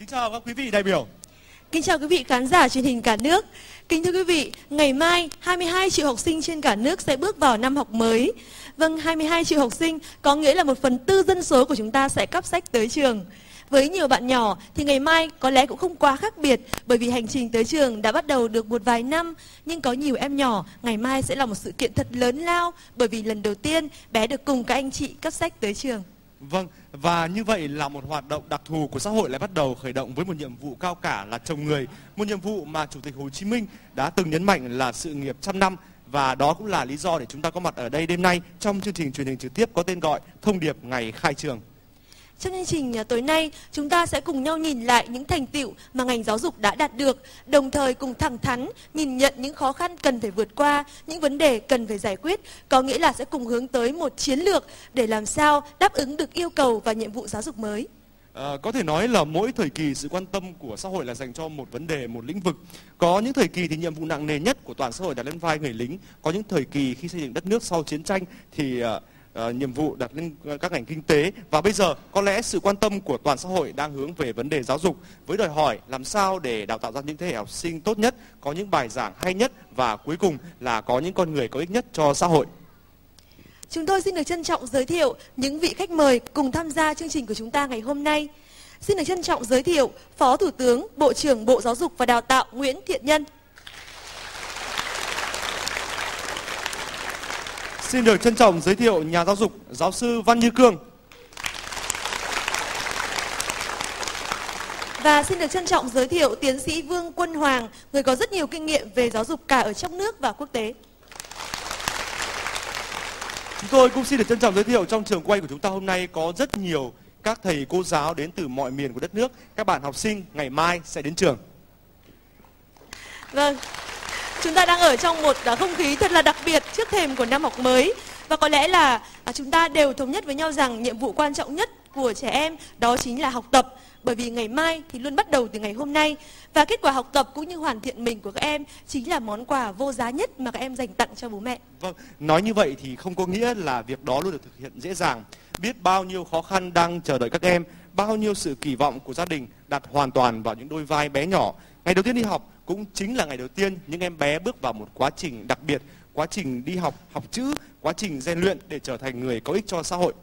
chào các quý vị đại biểu. Kính chào quý vị khán giả truyền hình cả nước. Kính thưa quý vị, ngày mai 22 triệu học sinh trên cả nước sẽ bước vào năm học mới. Vâng, 22 triệu học sinh có nghĩa là 1/4 dân số của chúng ta sẽ cắp sách tới trường. Với nhiều bạn nhỏ thì ngày mai có lẽ cũng không quá khác biệt, bởi vì hành trình tới trường đã bắt đầu được một vài năm. Nhưng có nhiều em nhỏ, ngày mai sẽ là một sự kiện thật lớn lao, bởi vì lần đầu tiên bé được cùng các anh chị cắp sách tới trường. Vâng, và như vậy là một hoạt động đặc thù của xã hội lại bắt đầu khởi động với một nhiệm vụ cao cả là trồng người. Một nhiệm vụ mà Chủ tịch Hồ Chí Minh đã từng nhấn mạnh là sự nghiệp 100 năm. Và đó cũng là lý do để chúng ta có mặt ở đây đêm nay trong chương trình truyền hình trực tiếp có tên gọi Thông điệp Ngày Khai Trường. Trong chương trình tối nay, chúng ta sẽ cùng nhau nhìn lại những thành tựu mà ngành giáo dục đã đạt được, đồng thời cùng thẳng thắn nhìn nhận những khó khăn cần phải vượt qua, những vấn đề cần phải giải quyết, có nghĩa là sẽ cùng hướng tới một chiến lược để làm sao đáp ứng được yêu cầu và nhiệm vụ giáo dục mới. Có thể nói là mỗi thời kỳ sự quan tâm của xã hội là dành cho một vấn đề, một lĩnh vực. Có những thời kỳ thì nhiệm vụ nặng nề nhất của toàn xã hội đặt lên vai người lính. Có những thời kỳ khi xây dựng đất nước sau chiến tranh thì nhiệm vụ đặt lên các ngành kinh tế. Và bây giờ có lẽ sự quan tâm của toàn xã hội đang hướng về vấn đề giáo dục, với đòi hỏi làm sao để đào tạo ra những thế hệ học sinh tốt nhất, có những bài giảng hay nhất và cuối cùng là có những con người có ích nhất cho xã hội. Chúng tôi xin được trân trọng giới thiệu những vị khách mời cùng tham gia chương trình của chúng ta ngày hôm nay. Xin được trân trọng giới thiệu Phó Thủ tướng, Bộ trưởng Bộ Giáo dục và Đào tạo Nguyễn Thiện Nhân. Xin được trân trọng giới thiệu nhà giáo dục, giáo sư Văn Như Cương. Và xin được trân trọng giới thiệu tiến sĩ Vương Quân Hoàng, người có rất nhiều kinh nghiệm về giáo dục cả ở trong nước và quốc tế. Chúng tôi cũng xin được trân trọng giới thiệu trong trường quay của chúng ta hôm nay có rất nhiều các thầy cô giáo đến từ mọi miền của đất nước. Các bạn học sinh ngày mai sẽ đến trường. Vâng, chúng ta đang ở trong một không khí thật là đặc biệt trước thềm của năm học mới. Và có lẽ là chúng ta đều thống nhất với nhau rằng nhiệm vụ quan trọng nhất của trẻ em đó chính là học tập. Bởi vì ngày mai thì luôn bắt đầu từ ngày hôm nay. Và kết quả học tập cũng như hoàn thiện mình của các em chính là món quà vô giá nhất mà các em dành tặng cho bố mẹ. Vâng, nói như vậy thì không có nghĩa là việc đó luôn được thực hiện dễ dàng. Biết bao nhiêu khó khăn đang chờ đợi các em, bao nhiêu sự kỳ vọng của gia đình đặt hoàn toàn vào những đôi vai bé nhỏ. Ngày đầu tiên đi học cũng chính là ngày đầu tiên những em bé bước vào một quá trình đặc biệt, quá trình đi học, học chữ, quá trình rèn luyện để trở thành người có ích cho xã hội.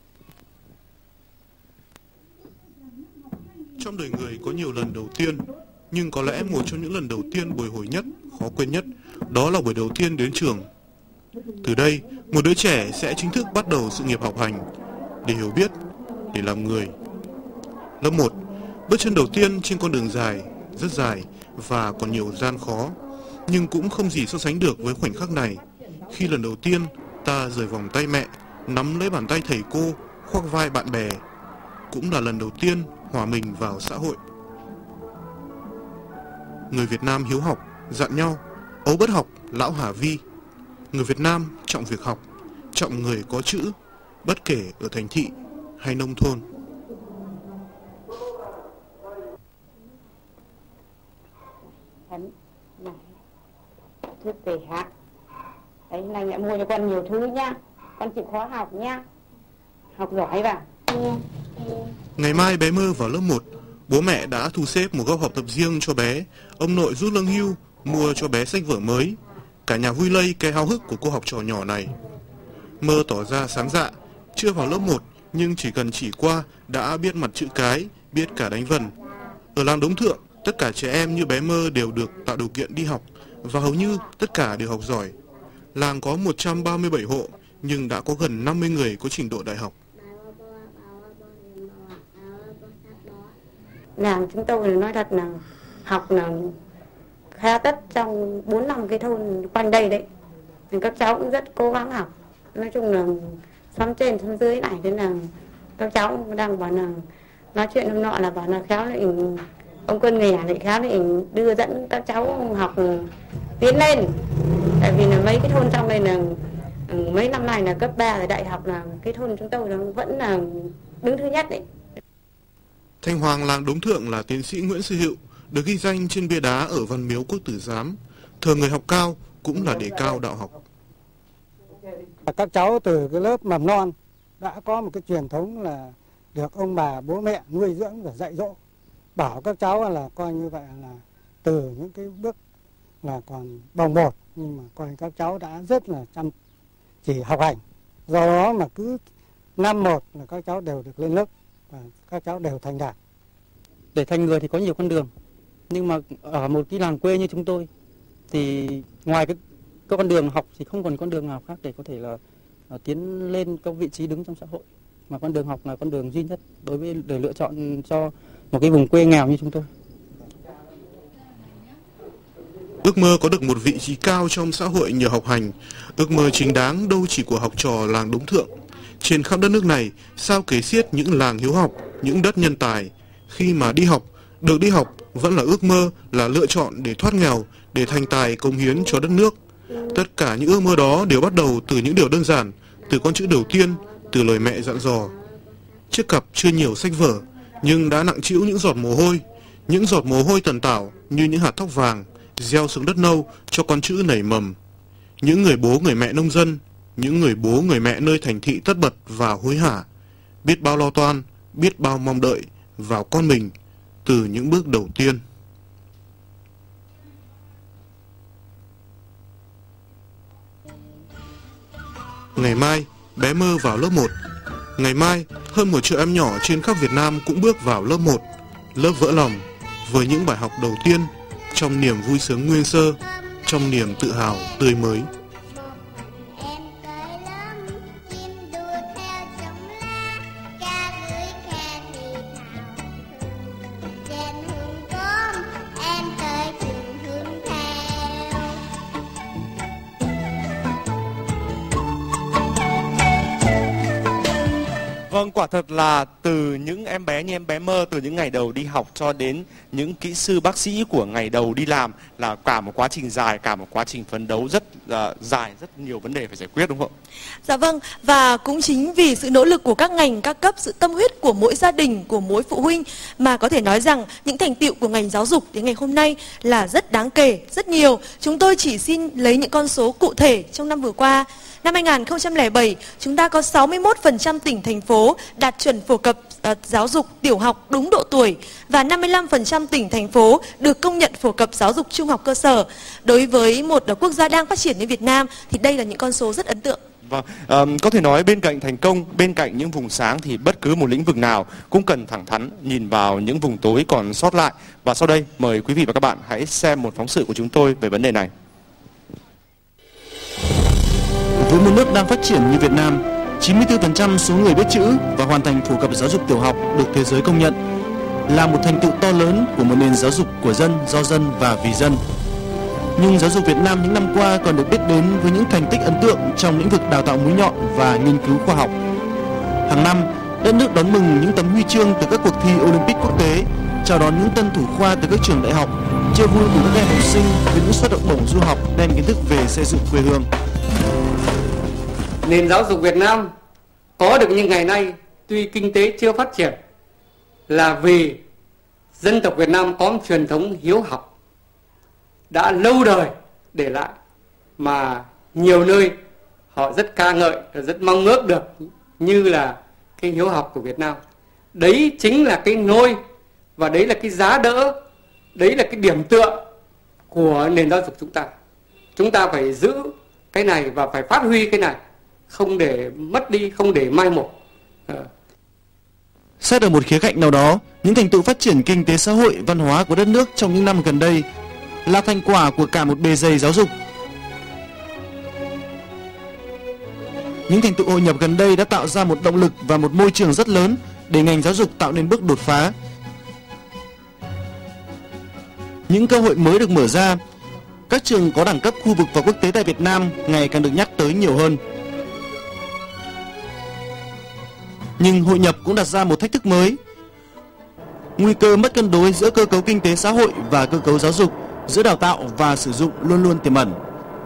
Trong đời người có nhiều lần đầu tiên, nhưng có lẽ một trong những lần đầu tiên bồi hồi nhất, khó quên nhất, đó là buổi đầu tiên đến trường. Từ đây, một đứa trẻ sẽ chính thức bắt đầu sự nghiệp học hành, để hiểu biết, để làm người. Lớp 1, bước chân đầu tiên trên con đường dài, rất dài và còn nhiều gian khó, nhưng cũng không gì so sánh được với khoảnh khắc này, khi lần đầu tiên ta rời vòng tay mẹ, nắm lấy bàn tay thầy cô, khoác vai bạn bè. Cũng là lần đầu tiên hòa mình vào xã hội. Người Việt Nam hiếu học, dặn nhau, ấu bất học, lão hà vi. Người Việt Nam trọng việc học, trọng người có chữ, bất kể ở thành thị hay nông thôn. Thưa về hạ. Đấy, này mẹ mua cho con nhiều thứ nhá. Con chịu khó học nhá. Học giỏi vào. Ngày mai bé Mơ vào lớp 1, bố mẹ đã thu xếp một góc học tập riêng cho bé. Ông nội rút lương hưu, mua cho bé sách vở mới. Cả nhà vui lây cái háo hức của cô học trò nhỏ này. Mơ tỏ ra sáng dạ, chưa vào lớp 1 nhưng chỉ cần chỉ qua đã biết mặt chữ cái, biết cả đánh vần. Ở làng Đống Thượng, tất cả trẻ em như bé Mơ đều được tạo điều kiện đi học và hầu như tất cả đều học giỏi. Làng có 137 hộ nhưng đã có gần 50 người có trình độ đại học. Làng chúng tôi nói thật là học là khá tất trong 4-5 cái thôn quanh đây đấy. Thì các cháu cũng rất cố gắng học. Nói chung là xóm trên xóm dưới này, thế là các cháu đang bảo là nói chuyện hôm nọ là bảo là khéo lại ông Quân nghề lại khéo lại đưa dẫn các cháu học tiến lên. Tại vì là mấy cái thôn trong đây là mấy năm nay là cấp 3 rồi, đại học là cái thôn chúng tôi là vẫn là đứng thứ nhất đấy. Thanh hoàng làng Đống Thượng là tiến sĩ Nguyễn Sư Hữu, được ghi danh trên bia đá ở Văn Miếu Quốc Tử Giám. Thờ người học cao cũng là đề cao đạo học. Các cháu từ cái lớp mầm non đã có một cái truyền thống là được ông bà bố mẹ nuôi dưỡng và dạy dỗ. bảo các cháu là coi như vậy là từ những cái bước là còn bồng bột, nhưng mà coi các cháu đã rất là chăm chỉ học hành. Do đó mà cứ năm một là các cháu đều được lên lớp và các cháu đều thành đạt. Để thành người thì có nhiều con đường, nhưng mà ở một cái làng quê như chúng tôi thì ngoài cái con đường học thì không còn con đường nào khác để có thể là tiến lên các vị trí đứng trong xã hội, mà con đường học là con đường duy nhất đối với để lựa chọn cho một cái vùng quê nghèo như chúng tôi. Ước mơ có được một vị trí cao trong xã hội nhờ học hành, ước mơ chính đáng đâu chỉ của học trò làng Đống Thượng. Trên khắp đất nước này, sao kể xiết những làng hiếu học, những đất nhân tài. Khi mà đi học, được đi học vẫn là ước mơ, là lựa chọn để thoát nghèo, để thành tài cống hiến cho đất nước. Tất cả những ước mơ đó đều bắt đầu từ những điều đơn giản, từ con chữ đầu tiên, từ lời mẹ dặn dò. Chiếc cặp chưa nhiều sách vở, nhưng đã nặng trĩu những giọt mồ hôi tần tảo như những hạt thóc vàng, gieo xuống đất nâu cho con chữ nảy mầm. Những người bố người mẹ nông dân, những người bố người mẹ nơi thành thị tất bật và hối hả, biết bao lo toan, biết bao mong đợi vào con mình từ những bước đầu tiên. Ngày mai, bé Mơ vào lớp 1. Ngày mai, hơn 1 triệu em nhỏ trên khắp Việt Nam cũng bước vào lớp 1, lớp vỡ lòng, với những bài học đầu tiên, trong niềm vui sướng nguyên sơ, trong niềm tự hào tươi mới. Vâng, quả thật là từ những em bé như em bé Mơ, từ những ngày đầu đi học cho đến những kỹ sư bác sĩ của ngày đầu đi làm là cả một quá trình dài, cả một quá trình phấn đấu rất dài, rất nhiều vấn đề phải giải quyết, đúng không ạ? Dạ vâng, và cũng chính vì sự nỗ lực của các ngành, các cấp, sự tâm huyết của mỗi gia đình, của mỗi phụ huynh mà có thể nói rằng những thành tựu của ngành giáo dục đến ngày hôm nay là rất đáng kể, rất nhiều. Chúng tôi chỉ xin lấy những con số cụ thể trong năm vừa qua. Năm 2007, chúng ta có 61% tỉnh, thành phố đạt chuẩn phổ cập giáo dục tiểu học đúng độ tuổi và 55% tỉnh, thành phố được công nhận phổ cập giáo dục trung học cơ sở. Đối với một quốc gia đang phát triển như Việt Nam thì đây là những con số rất ấn tượng. Vâng, có thể nói bên cạnh thành công, bên cạnh những vùng sáng thì bất cứ một lĩnh vực nào cũng cần thẳng thắn nhìn vào những vùng tối còn sót lại. Và sau đây mời quý vị và các bạn hãy xem một phóng sự của chúng tôi về vấn đề này. Với một nước đang phát triển như Việt Nam, 94% số người biết chữ và hoàn thành phổ cập giáo dục tiểu học được thế giới công nhận là một thành tựu to lớn của một nền giáo dục của dân, do dân và vì dân. Nhưng giáo dục Việt Nam những năm qua còn được biết đến với những thành tích ấn tượng trong lĩnh vực đào tạo mũi nhọn và nghiên cứu khoa học. Hàng năm, đất nước đón mừng những tấm huy chương từ các cuộc thi Olympic quốc tế, chào đón những tân thủ khoa từ các trường đại học, chia vui cùng các em học sinh với những suất học bổng du học đem kiến thức về xây dựng quê hương. Nền giáo dục Việt Nam có được như ngày nay tuy kinh tế chưa phát triển là vì dân tộc Việt Nam có một truyền thống hiếu học đã lâu đời để lại, mà nhiều nơi họ rất ca ngợi, rất mong ước được như là cái hiếu học của Việt Nam. Đấy chính là cái nôi và đấy là cái giá đỡ, đấy là cái điểm tựa của nền giáo dục chúng ta. Chúng ta phải giữ cái này và phải phát huy cái này, không để mất đi, không để mai một. Xét ở một khía cạnh nào đó, những thành tựu phát triển kinh tế xã hội, văn hóa của đất nước trong những năm gần đây là thành quả của cả một bề dày giáo dục. Những thành tựu hội nhập gần đây đã tạo ra một động lực và một môi trường rất lớn để ngành giáo dục tạo nên bước đột phá. Những cơ hội mới được mở ra, các trường có đẳng cấp khu vực và quốc tế tại Việt Nam ngày càng được nhắc tới nhiều hơn. Nhưng hội nhập cũng đặt ra một thách thức mới. Nguy cơ mất cân đối giữa cơ cấu kinh tế xã hội và cơ cấu giáo dục, giữa đào tạo và sử dụng luôn luôn tiềm ẩn.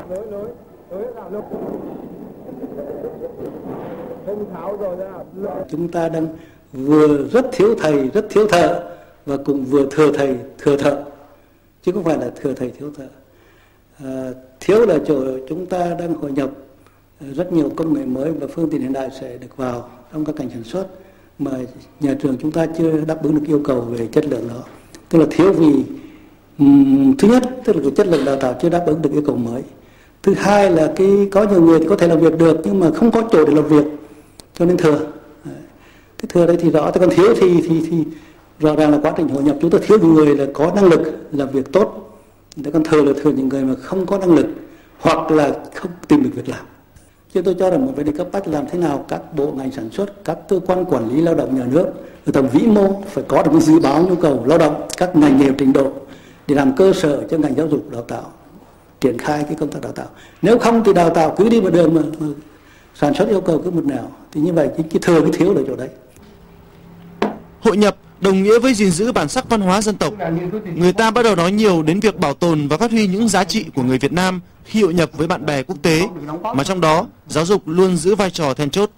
Chúng ta đang vừa rất thiếu thầy, rất thiếu thợ và cũng vừa thừa thầy, thừa thợ, chứ không phải là thừa thầy, thiếu thợ. Thiếu là chỗ chúng ta đang hội nhập rất nhiều công nghệ mới và phương tiện hiện đại sẽ được vào trong các ngành sản xuất mà nhà trường chúng ta chưa đáp ứng được yêu cầu về chất lượng đó. Tức là thiếu vì thứ nhất tức là cái chất lượng đào tạo chưa đáp ứng được yêu cầu mới. Thứ hai là có nhiều người thì có thể làm việc được nhưng mà không có chỗ để làm việc cho nên thừa. Cái thừa đấy thì rõ, còn thiếu thì rõ ràng là quá trình hội nhập chúng ta thiếu những người là có năng lực làm việc tốt, còn thừa là thừa những người mà không có năng lực hoặc là không tìm được việc làm. Chứ tôi cho rằng một vấn đề cấp bách làm thế nào các bộ ngành sản xuất, các cơ quan quản lý lao động nhà nước ở tầm vĩ mô phải có được cái dự báo nhu cầu lao động các ngành nghề trình độ để làm cơ sở cho ngành giáo dục đào tạo triển khai cái công tác đào tạo. Nếu không thì đào tạo cứ đi một đường mà sản xuất yêu cầu cứ một nẻo thì như vậy cái thừa cái thiếu ở chỗ đấy. Hội nhập đồng nghĩa với gìn giữ bản sắc văn hóa dân tộc. Người ta bắt đầu nói nhiều đến việc bảo tồn và phát huy những giá trị của người Việt Nam khi hội nhập với bạn bè quốc tế, mà trong đó giáo dục luôn giữ vai trò then chốt.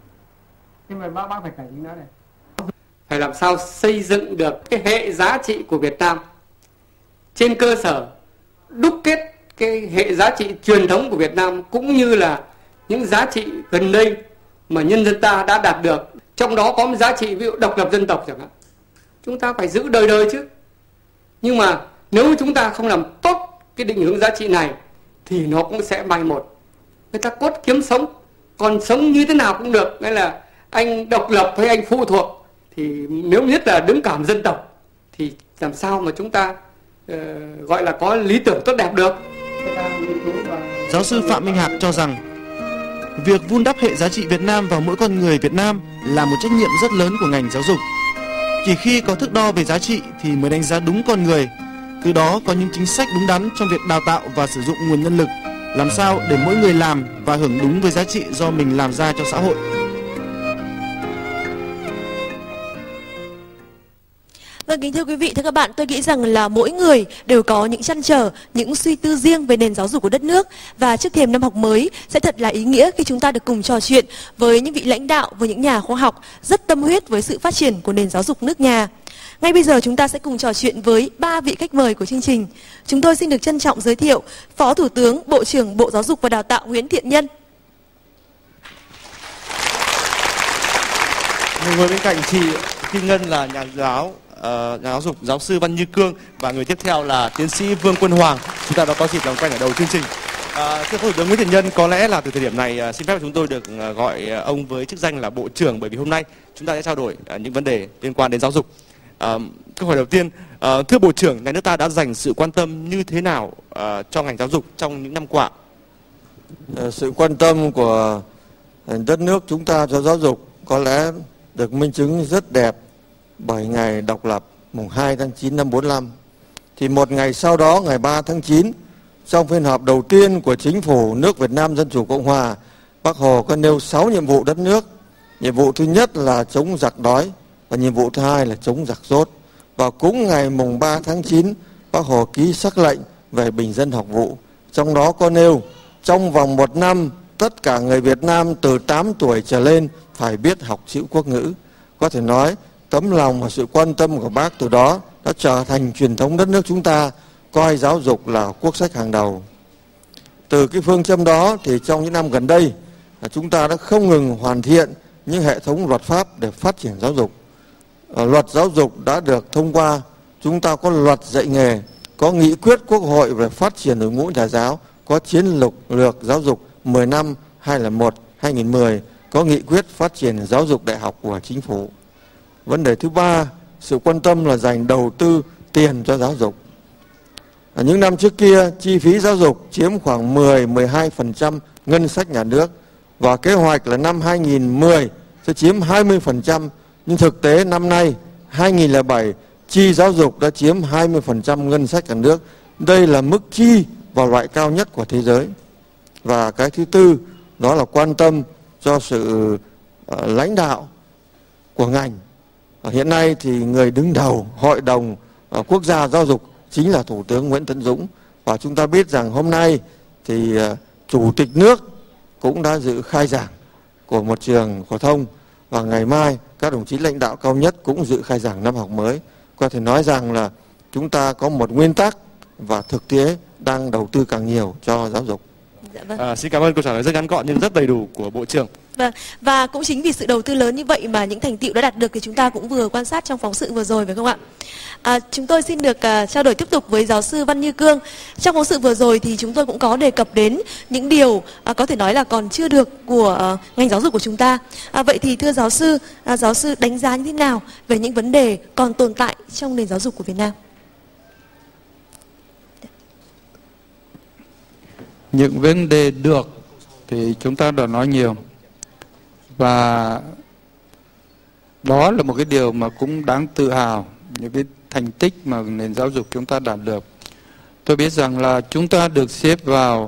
Phải làm sao xây dựng được cái hệ giá trị của Việt Nam trên cơ sở đúc kết cái hệ giá trị truyền thống của Việt Nam cũng như là những giá trị gần đây mà nhân dân ta đã đạt được. Trong đó có một giá trị ví dụ độc lập dân tộc chẳng hạn. Chúng ta phải giữ đời đời chứ. Nhưng mà nếu chúng ta không làm tốt cái định hướng giá trị này thì nó cũng sẽ mai một. Người ta cốt kiếm sống, còn sống như thế nào cũng được. Nghĩa là anh độc lập hay anh phụ thuộc thì nếu nhất là đứng cảm dân tộc thì làm sao mà chúng ta gọi là có lý tưởng tốt đẹp được. Giáo sư Phạm Minh Hạc cho rằng việc vun đắp hệ giá trị Việt Nam vào mỗi con người Việt Nam là một trách nhiệm rất lớn của ngành giáo dục. Chỉ khi có thước đo về giá trị thì mới đánh giá đúng con người, từ đó có những chính sách đúng đắn trong việc đào tạo và sử dụng nguồn nhân lực, làm sao để mỗi người làm và hưởng đúng với giá trị do mình làm ra cho xã hội. Vâng, kính thưa quý vị, thưa các bạn, tôi nghĩ rằng là mỗi người đều có những trăn trở, những suy tư riêng về nền giáo dục của đất nước. Và trước thềm năm học mới sẽ thật là ý nghĩa khi chúng ta được cùng trò chuyện với những vị lãnh đạo, với những nhà khoa học rất tâm huyết với sự phát triển của nền giáo dục nước nhà. Ngay bây giờ chúng ta sẽ cùng trò chuyện với 3 vị khách mời của chương trình. Chúng tôi xin được trân trọng giới thiệu Phó Thủ tướng, Bộ trưởng Bộ Giáo dục và Đào tạo Nguyễn Thiện Nhân. Ngồi bên cạnh chị Kim Ngân là nhà giáo dục giáo sư Văn Như Cương, và người tiếp theo là tiến sĩ Vương Quân Hoàng. Chúng ta đã có dịp làm quen ở đầu chương trình. Thưa Phó Thủ tướng Nguyễn Thiện Nhân, có lẽ là từ thời điểm này xin phép chúng tôi được gọi ông với chức danh là Bộ trưởng, bởi vì hôm nay chúng ta sẽ trao đổi những vấn đề liên quan đến giáo dục. Câu hỏi đầu tiên, thưa Bộ trưởng, nhà nước ta đã dành sự quan tâm như thế nào cho ngành giáo dục trong những năm qua? Sự quan tâm của đất nước chúng ta cho giáo dục có lẽ được minh chứng rất đẹp bởi ngày độc lập mùng 2 tháng 9 năm 45. Thì một ngày sau đó, ngày 3 tháng 9, trong phiên họp đầu tiên của Chính phủ nước Việt Nam Dân Chủ Cộng Hòa, Bác Hồ có nêu 6 nhiệm vụ đất nước. Nhiệm vụ thứ nhất là chống giặc đói, và nhiệm vụ thứ hai là chống giặc dốt. Và cũng ngày mùng 3 tháng 9, Bác Hồ ký sắc lệnh về bình dân học vụ. Trong đó có nêu, trong vòng 1 năm, tất cả người Việt Nam từ 8 tuổi trở lên phải biết học chữ quốc ngữ. Có thể nói, tấm lòng và sự quan tâm của Bác từ đó đã trở thành truyền thống đất nước chúng ta, coi giáo dục là quốc sách hàng đầu. Từ cái phương châm đó thì trong những năm gần đây, chúng ta đã không ngừng hoàn thiện những hệ thống luật pháp để phát triển giáo dục. Luật giáo dục đã được thông qua, chúng ta có luật dạy nghề, có nghị quyết Quốc hội về phát triển đội ngũ nhà giáo, có chiến lược giáo dục 10 năm 2001-2010, có nghị quyết phát triển giáo dục đại học của Chính phủ. Vấn đề thứ ba, sự quan tâm là dành đầu tư tiền cho giáo dục. Những năm trước kia, chi phí giáo dục chiếm khoảng 10-12% ngân sách nhà nước, và kế hoạch là năm 2010 sẽ chiếm 20%, nhưng thực tế năm nay 2007 chi giáo dục đã chiếm 20% ngân sách cả nước. Đây là mức chi vào loại cao nhất của thế giới. Và cái thứ tư đó là quan tâm cho sự lãnh đạo của ngành. Hiện nay thì người đứng đầu Hội đồng Quốc gia Giáo dục chính là Thủ tướng Nguyễn Tấn Dũng. Và chúng ta biết rằng hôm nay thì Chủ tịch nước cũng đã dự khai giảng của một trường phổ thông, và ngày mai các đồng chí lãnh đạo cao nhất cũng dự khai giảng năm học mới. Có thể nói rằng là chúng ta có một nguyên tắc và thực tế đang đầu tư càng nhiều cho giáo dục. Dạ vâng. Xin cảm ơn câu trả lời rất ngắn gọn nhưng rất đầy đủ của Bộ trưởng. Vâng, và cũng chính vì sự đầu tư lớn như vậy mà những thành tựu đã đạt được thì chúng ta cũng vừa quan sát trong phóng sự vừa rồi, phải không ạ? Chúng tôi xin được trao đổi tiếp tục với giáo sư Văn Như Cương. Trong phóng sự vừa rồi thì chúng tôi cũng có đề cập đến những điều có thể nói là còn chưa được của ngành giáo dục của chúng ta. Vậy thì thưa giáo sư đánh giá như thế nào về những vấn đề còn tồn tại trong nền giáo dục của Việt Nam? Những vấn đề được thì chúng ta đã nói nhiều, và đó là một cái điều mà cũng đáng tự hào, những cái thành tích mà nền giáo dục chúng ta đạt được. Tôi biết rằng là chúng ta được xếp vào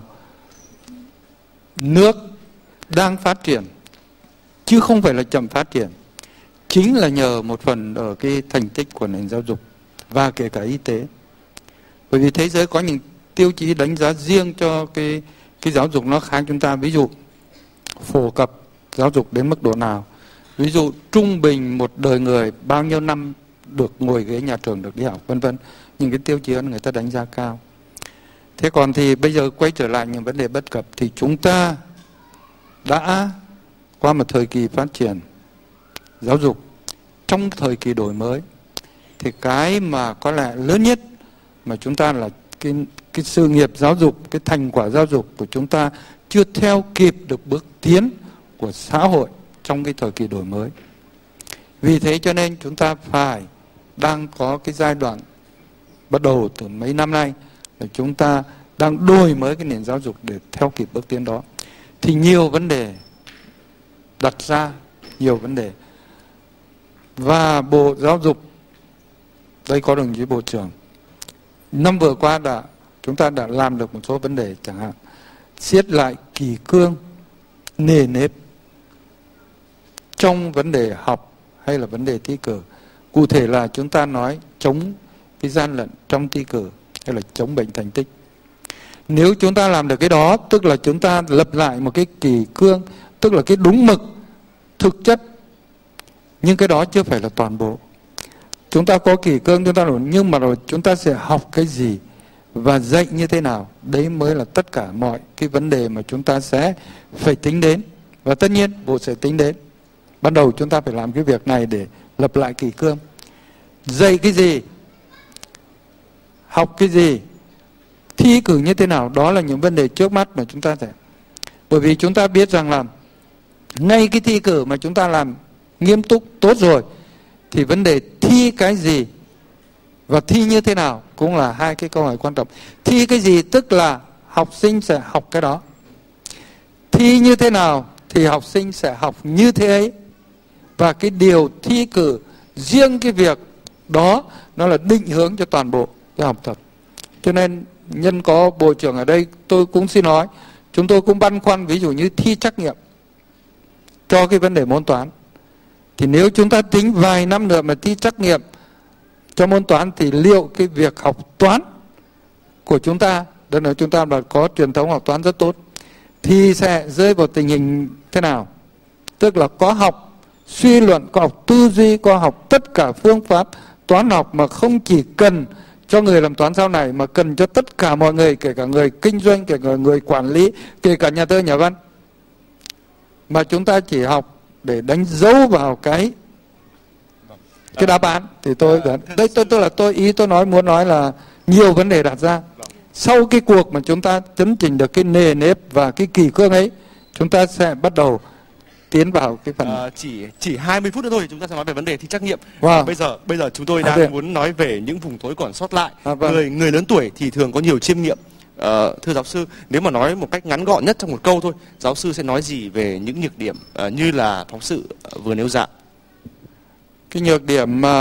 nước đang phát triển, chứ không phải là chậm phát triển. Chính là nhờ một phần ở cái thành tích của nền giáo dục và kể cả y tế. Bởi vì thế giới có những tiêu chí đánh giá riêng cho cái giáo dục nó khác chúng ta. Ví dụ phổ cập giáo dục đến mức độ nào, ví dụ trung bình một đời người bao nhiêu năm được ngồi ghế nhà trường, được đi học, vân vân. Những cái tiêu chí đó người ta đánh giá cao. Thế còn thì bây giờ quay trở lại những vấn đề bất cập, thì chúng ta đã qua một thời kỳ phát triển giáo dục. Trong thời kỳ đổi mới thì cái mà có lẽ lớn nhất mà chúng ta là cái sự nghiệp giáo dục, cái thành quả giáo dục của chúng ta chưa theo kịp được bước tiến của xã hội trong cái thời kỳ đổi mới. Vì thế cho nên chúng ta đang có cái giai đoạn bắt đầu từ mấy năm nay là chúng ta đang đổi mới cái nền giáo dục để theo kịp bước tiến đó. Thì nhiều vấn đề đặt ra, nhiều vấn đề. Và Bộ Giáo dục, đây có đồng chí Bộ trưởng, năm vừa qua chúng ta đã làm được một số vấn đề, chẳng hạn siết lại kỷ cương, nề nếp trong vấn đề học hay là vấn đề thi cử. Cụ thể là chúng ta nói chống cái gian lận trong thi cử hay là chống bệnh thành tích. Nếu chúng ta làm được cái đó, tức là chúng ta lập lại một cái kỷ cương, tức là cái đúng mực, thực chất. Nhưng cái đó chưa phải là toàn bộ. Chúng ta có kỷ cương, chúng ta rồi, nhưng mà rồi chúng ta sẽ học cái gì và dạy như thế nào. Đấy mới là tất cả mọi cái vấn đề mà chúng ta sẽ phải tính đến. Và tất nhiên Bộ sẽ tính đến. Ban đầu chúng ta phải làm cái việc này để lập lại kỷ cương. Dạy cái gì, học cái gì, thi cử như thế nào, đó là những vấn đề trước mắt mà chúng ta sẽ. Bởi vì chúng ta biết rằng là ngay cái thi cử mà chúng ta làm nghiêm túc tốt rồi, thì vấn đề thi cái gì và thi như thế nào cũng là hai cái câu hỏi quan trọng. Thi cái gì tức là học sinh sẽ học cái đó. Thi như thế nào thì học sinh sẽ học như thế ấy. Và cái điều thi cử, riêng cái việc đó nó là định hướng cho toàn bộ cái học tập. Cho nên nhân có Bộ trưởng ở đây, tôi cũng xin nói, chúng tôi cũng băn khoăn ví dụ như thi trắc nghiệm cho cái vấn đề môn toán. Thì nếu chúng ta tính vài năm nữa mà thi trắc nghiệm cho môn toán thì liệu cái việc học toán của chúng ta, đó là chúng ta đã có truyền thống học toán rất tốt, thì sẽ rơi vào tình hình thế nào? Tức là có học suy luận, có học tư duy, có học tất cả phương pháp toán học mà không chỉ cần cho người làm toán sau này mà cần cho tất cả mọi người, kể cả người kinh doanh, kể cả người quản lý, kể cả nhà thơ, nhà văn. Mà chúng ta chỉ học để đánh dấu vào cái đáp án. Thì tôi muốn nói là nhiều vấn đề đặt ra. Sau cái cuộc mà chúng ta chấn chỉnh được cái nề nếp và cái kỷ cương ấy, chúng ta sẽ bắt đầu tiến vào cái phần chỉ 20 phút nữa thôi chúng ta sẽ nói về vấn đề thi trắc nghiệm. Wow. Bây giờ chúng tôi đang muốn nói về những vùng tối còn sót lại. Người lớn tuổi thì thường có nhiều chiêm nghiệm. Thưa giáo sư, nếu mà nói một cách ngắn gọn nhất trong một câu thôi, giáo sư sẽ nói gì về những nhược điểm như là phóng sự vừa nêu ra? Cái nhược điểm mà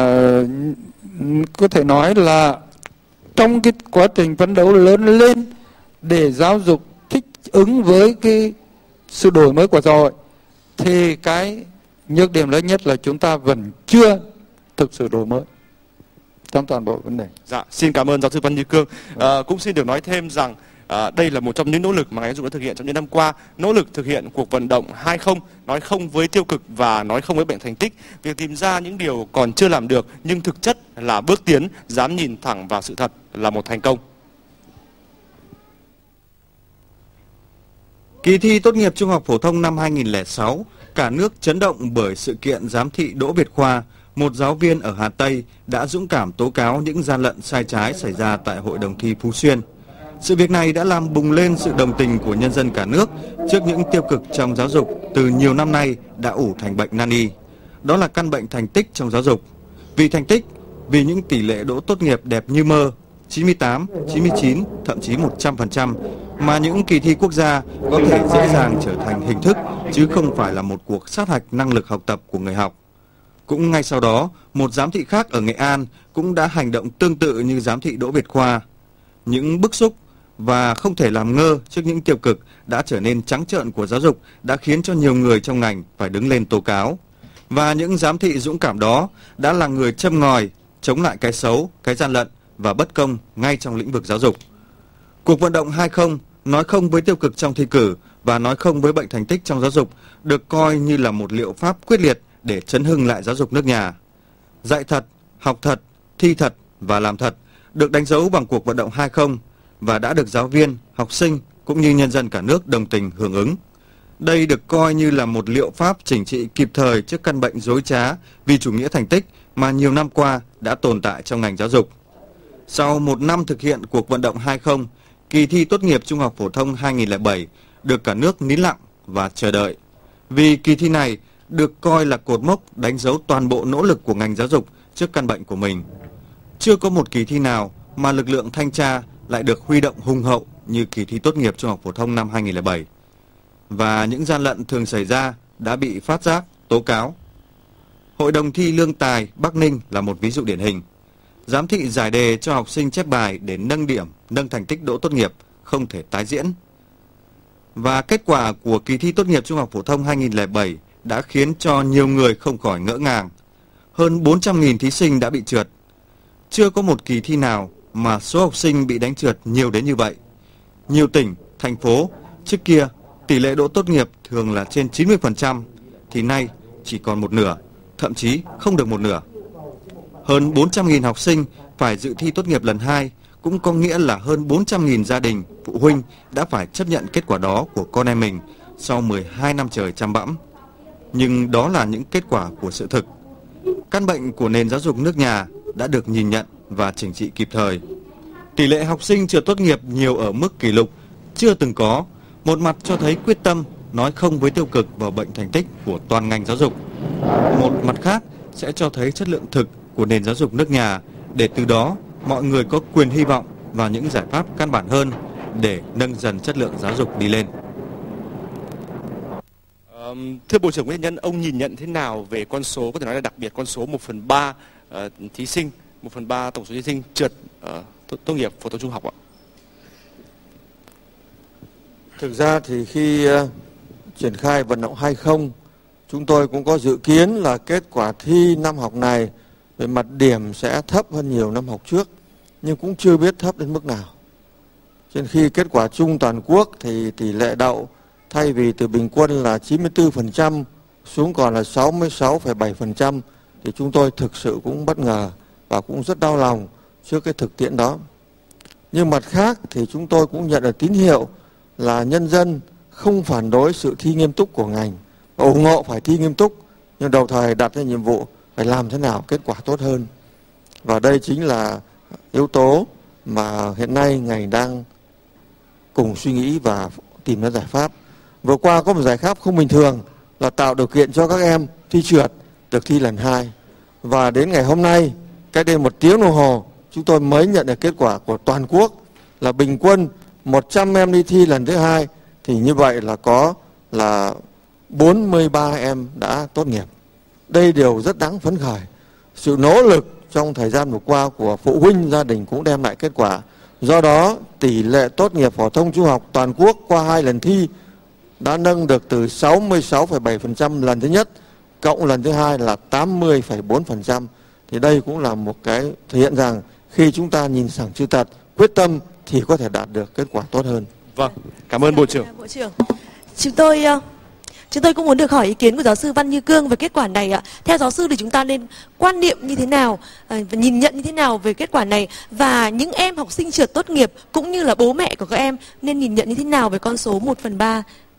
có thể nói là trong cái quá trình phấn đấu lớn lên để giáo dục thích ứng với cái sự đổi mới của xã hội, thì cái nhược điểm lớn nhất là chúng ta vẫn chưa thực sự đổi mới trong toàn bộ vấn đề. Dạ, xin cảm ơn giáo sư Văn Như Cương. Cũng xin được nói thêm rằng đây là một trong những nỗ lực mà ngành giáo dục đã thực hiện trong những năm qua, nỗ lực thực hiện cuộc vận động 20, nói không với tiêu cực và nói không với bệnh thành tích. Việc tìm ra những điều còn chưa làm được nhưng thực chất là bước tiến, dám nhìn thẳng vào sự thật là một thành công. Kỳ thi tốt nghiệp trung học phổ thông năm 2006, cả nước chấn động bởi sự kiện giám thị Đỗ Việt Khoa, một giáo viên ở Hà Tây đã dũng cảm tố cáo những gian lận sai trái xảy ra tại Hội đồng thi Phú Xuyên. Sự việc này đã làm bùng lên sự đồng tình của nhân dân cả nước trước những tiêu cực trong giáo dục từ nhiều năm nay đã ủ thành bệnh nan y. Đó là căn bệnh thành tích trong giáo dục. Vì thành tích, vì những tỷ lệ đỗ tốt nghiệp đẹp như mơ, 98, 99, thậm chí 100%, mà những kỳ thi quốc gia có thể dễ dàng trở thành hình thức chứ không phải là một cuộc sát hạch năng lực học tập của người học. Cũng ngay sau đó, một giám thị khác ở Nghệ An cũng đã hành động tương tự như giám thị Đỗ Việt Khoa. Những bức xúc và không thể làm ngơ trước những tiêu cực đã trở nên trắng trợn của giáo dục đã khiến cho nhiều người trong ngành phải đứng lên tố cáo. Và những giám thị dũng cảm đó đã là người châm ngòi, chống lại cái xấu, cái gian lận và bất công ngay trong lĩnh vực giáo dục. Cuộc vận động 20 nói không với tiêu cực trong thi cử và nói không với bệnh thành tích trong giáo dục được coi như là một liệu pháp quyết liệt để chấn hưng lại giáo dục nước nhà. Dạy thật, học thật, thi thật và làm thật được đánh dấu bằng cuộc vận động 20 và đã được giáo viên, học sinh cũng như nhân dân cả nước đồng tình hưởng ứng. Đây được coi như là một liệu pháp chỉnh trị kịp thời trước căn bệnh rối trá vì chủ nghĩa thành tích mà nhiều năm qua đã tồn tại trong ngành giáo dục. Sau một năm thực hiện cuộc vận động 20, kỳ thi tốt nghiệp trung học phổ thông 2007 được cả nước nín lặng và chờ đợi. Vì kỳ thi này được coi là cột mốc đánh dấu toàn bộ nỗ lực của ngành giáo dục trước căn bệnh của mình. Chưa có một kỳ thi nào mà lực lượng thanh tra lại được huy động hùng hậu như kỳ thi tốt nghiệp trung học phổ thông năm 2007. Và những gian lận thường xảy ra đã bị phát giác, tố cáo. Hội đồng thi Lương Tài Bắc Ninh là một ví dụ điển hình. Giám thị giải đề cho học sinh chép bài để nâng điểm, nâng thành tích đỗ tốt nghiệp không thể tái diễn. Và kết quả của kỳ thi tốt nghiệp trung học phổ thông 2007 đã khiến cho nhiều người không khỏi ngỡ ngàng. Hơn 400.000 thí sinh đã bị trượt. Chưa có một kỳ thi nào mà số học sinh bị đánh trượt nhiều đến như vậy. Nhiều tỉnh, thành phố, trước kia tỷ lệ đỗ tốt nghiệp thường là trên 90%, thì nay chỉ còn một nửa, thậm chí không được một nửa. Hơn 400.000 học sinh phải dự thi tốt nghiệp lần 2, cũng có nghĩa là hơn 400.000 gia đình, phụ huynh đã phải chấp nhận kết quả đó của con em mình sau 12 năm trời chăm bẵm. Nhưng đó là những kết quả của sự thực. Căn bệnh của nền giáo dục nước nhà đã được nhìn nhận và chỉnh trị kịp thời. Tỷ lệ học sinh trượt tốt nghiệp nhiều ở mức kỷ lục chưa từng có, một mặt cho thấy quyết tâm nói không với tiêu cực vào bệnh thành tích của toàn ngành giáo dục. Một mặt khác sẽ cho thấy chất lượng thực của nền giáo dục nước nhà, để từ đó mọi người có quyền hy vọng vào những giải pháp căn bản hơn để nâng dần chất lượng giáo dục đi lên. Thưa Bộ trưởng Nguyễn Nhân, ông nhìn nhận thế nào về con số, có thể nói là đặc biệt con số 1/3 thí sinh, 1/3 tổng số thí sinh trượt tốt nghiệp phổ thông trung học ạ? Thực ra thì khi triển khai vận động 20, chúng tôi cũng có dự kiến là kết quả thi năm học này về mặt điểm sẽ thấp hơn nhiều năm học trước, nhưng cũng chưa biết thấp đến mức nào. Trên khi kết quả chung toàn quốc thì tỷ lệ đậu thay vì từ bình quân là 94% xuống còn là 66,7%, thì chúng tôi thực sự cũng bất ngờ và cũng rất đau lòng trước cái thực tiễn đó. Nhưng mặt khác thì chúng tôi cũng nhận được tín hiệu là nhân dân không phản đối sự thi nghiêm túc của ngành, ủng hộ phải thi nghiêm túc, nhưng đồng thời đặt ra nhiệm vụ phải làm thế nào kết quả tốt hơn. Và đây chính là yếu tố mà hiện nay ngành đang cùng suy nghĩ và tìm ra giải pháp. Vừa qua có một giải pháp không bình thường là tạo điều kiện cho các em thi trượt được thi lần 2. Và đến ngày hôm nay, cách đây 1 tiếng đồng hồ, chúng tôi mới nhận được kết quả của toàn quốc là bình quân 100 em đi thi lần thứ 2 thì như vậy là có là 43 em đã tốt nghiệp. Đây điều rất đáng phấn khởi. Sự nỗ lực trong thời gian vừa qua của phụ huynh gia đình cũng đem lại kết quả. Do đó, tỷ lệ tốt nghiệp phổ thông trung học toàn quốc qua 2 lần thi đã nâng được từ 66,7% lần thứ nhất, cộng lần thứ hai là 80,4%. Thì đây cũng là một cái thể hiện rằng khi chúng ta nhìn thẳng sự thật, quyết tâm thì có thể đạt được kết quả tốt hơn. Vâng, cảm ơn Bộ trưởng. Bộ trưởng, chúng tôi cũng muốn được hỏi ý kiến của giáo sư Văn Như Cương về kết quả này ạ. Theo giáo sư thì chúng ta nên quan niệm như thế nào và nhìn nhận như thế nào về kết quả này, và những em học sinh trượt tốt nghiệp cũng như là bố mẹ của các em nên nhìn nhận như thế nào về con số 1/3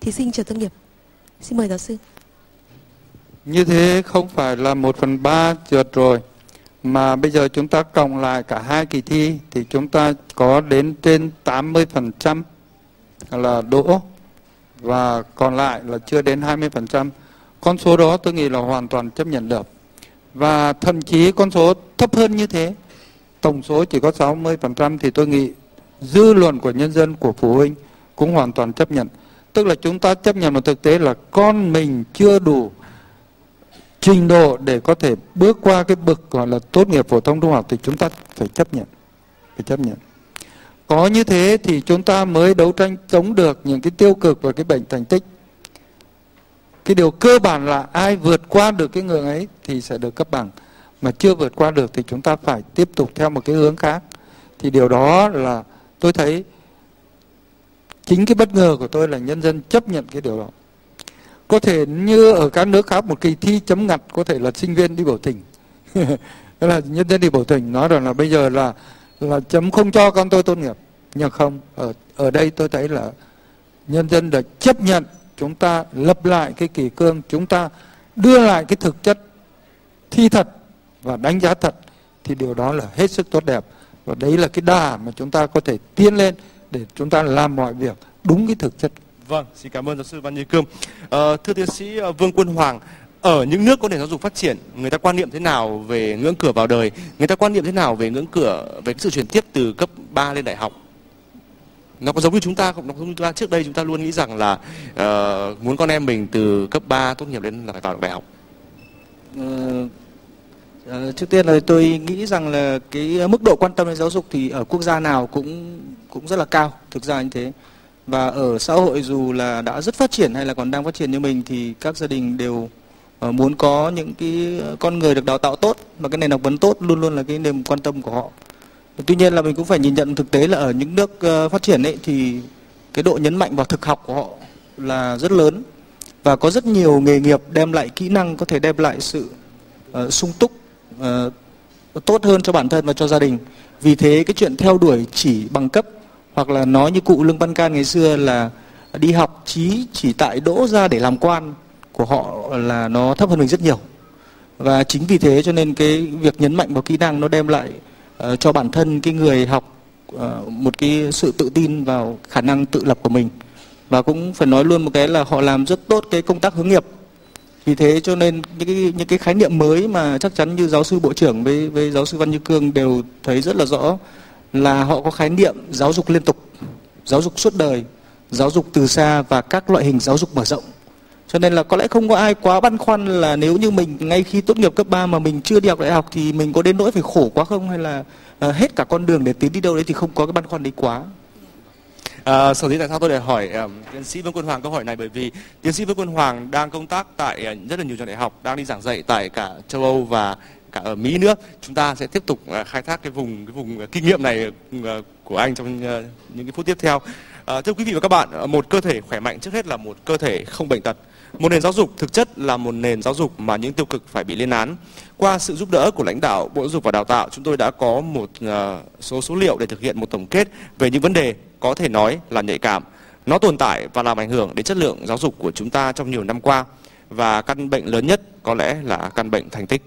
thí sinh trượt tốt nghiệp. Xin mời giáo sư. Như thế không phải là 1/3 trượt rồi, mà bây giờ chúng ta cộng lại cả hai kỳ thi thì chúng ta có đến trên 80% là đỗ, và còn lại là chưa đến 20%. Con số đó tôi nghĩ là hoàn toàn chấp nhận được. Và thậm chí con số thấp hơn như thế, tổng số chỉ có 60%, thì tôi nghĩ dư luận của nhân dân, của phụ huynh cũng hoàn toàn chấp nhận. Tức là chúng ta chấp nhận một thực tế là con mình chưa đủ trình độ để có thể bước qua cái bậc gọi là tốt nghiệp phổ thông trung học, thì chúng ta phải chấp nhận. Phải chấp nhận. Có như thế thì chúng ta mới đấu tranh chống được những cái tiêu cực và cái bệnh thành tích. Cái điều cơ bản là ai vượt qua được cái ngưỡng ấy thì sẽ được cấp bằng, mà chưa vượt qua được thì chúng ta phải tiếp tục theo một cái hướng khác. Thì điều đó là tôi thấy chính cái bất ngờ của tôi là nhân dân chấp nhận cái điều đó. Có thể như ở các nước khác, một kỳ thi chấm ngặt có thể là sinh viên đi biểu tình. Đó là nhân dân đi biểu tình nói rằng là bây giờ là chấm không cho con tôi tốt nghiệp. Nhưng không, ở đây tôi thấy là nhân dân đã chấp nhận chúng ta lập lại cái kỷ cương, chúng ta đưa lại cái thực chất thi thật và đánh giá thật, thì điều đó là hết sức tốt đẹp. Và đấy là cái đà mà chúng ta có thể tiến lên để chúng ta làm mọi việc đúng cái thực chất. Vâng, xin cảm ơn giáo sư Văn Như Cương. Thưa tiến sĩ Vương Quân Hoàng, ở những nước có nền giáo dục phát triển, người ta quan niệm thế nào về ngưỡng cửa vào đời? Người ta quan niệm thế nào về ngưỡng cửa, về cái sự chuyển tiếp từ cấp 3 lên đại học? Nó có giống như chúng ta không? Nó giống như chúng ta trước đây chúng ta luôn nghĩ rằng là muốn con em mình từ cấp 3 tốt nghiệp lên là phải vào được đại học. Trước tiên là tôi nghĩ rằng là cái mức độ quan tâm đến giáo dục thì ở quốc gia nào cũng rất là cao, thực ra như thế. Và ở xã hội dù là đã rất phát triển hay là còn đang phát triển như mình thì các gia đình đều muốn có những cái con người được đào tạo tốt, và cái nền học vấn tốt luôn luôn là cái niềm quan tâm của họ. Tuy nhiên là mình cũng phải nhìn nhận thực tế là ở những nước phát triển ấy thì cái độ nhấn mạnh vào thực học của họ là rất lớn, và có rất nhiều nghề nghiệp đem lại kỹ năng, có thể đem lại sự sung túc tốt hơn cho bản thân và cho gia đình. Vì thế cái chuyện theo đuổi chỉ bằng cấp, hoặc là nói như cụ Lương Văn Can ngày xưa là đi học chỉ tại đỗ ra để làm quan của họ, là nó thấp hơn mình rất nhiều. Và chính vì thế cho nên cái việc nhấn mạnh vào kỹ năng nó đem lại cho bản thân cái người học một cái sự tự tin vào khả năng tự lập của mình. Và cũng phải nói luôn một cái là họ làm rất tốt cái công tác hướng nghiệp. Vì thế cho nên những cái khái niệm mới mà chắc chắn như giáo sư Bộ trưởng với giáo sư Văn Như Cương đều thấy rất là rõ, là họ có khái niệm giáo dục liên tục, giáo dục suốt đời, giáo dục từ xa và các loại hình giáo dục mở rộng. Cho nên là có lẽ không có ai quá băn khoăn là nếu như mình ngay khi tốt nghiệp cấp 3 mà mình chưa đi học đại học thì mình có đến nỗi phải khổ quá không, hay là hết cả con đường để tiến đi đâu đấy, thì không có cái băn khoăn đấy quá. Sở dĩ tại sao tôi để hỏi tiến sĩ Vương Quân Hoàng câu hỏi này, bởi vì tiến sĩ Vương Quân Hoàng đang công tác tại rất là nhiều trường đại học, đang đi giảng dạy tại cả châu Âu và cả ở Mỹ nữa. Chúng ta sẽ tiếp tục khai thác cái vùng kinh nghiệm này của anh trong những cái phút tiếp theo. Thưa quý vị và các bạn, một cơ thể khỏe mạnh trước hết là một cơ thể không bệnh tật. Một nền giáo dục thực chất là một nền giáo dục mà những tiêu cực phải bị lên án. Qua sự giúp đỡ của lãnh đạo Bộ Giáo dục và Đào tạo, chúng tôi đã có một số liệu để thực hiện một tổng kết về những vấn đề có thể nói là nhạy cảm. Nó tồn tại và làm ảnh hưởng đến chất lượng giáo dục của chúng ta trong nhiều năm qua. Và căn bệnh lớn nhất có lẽ là căn bệnh thành tích.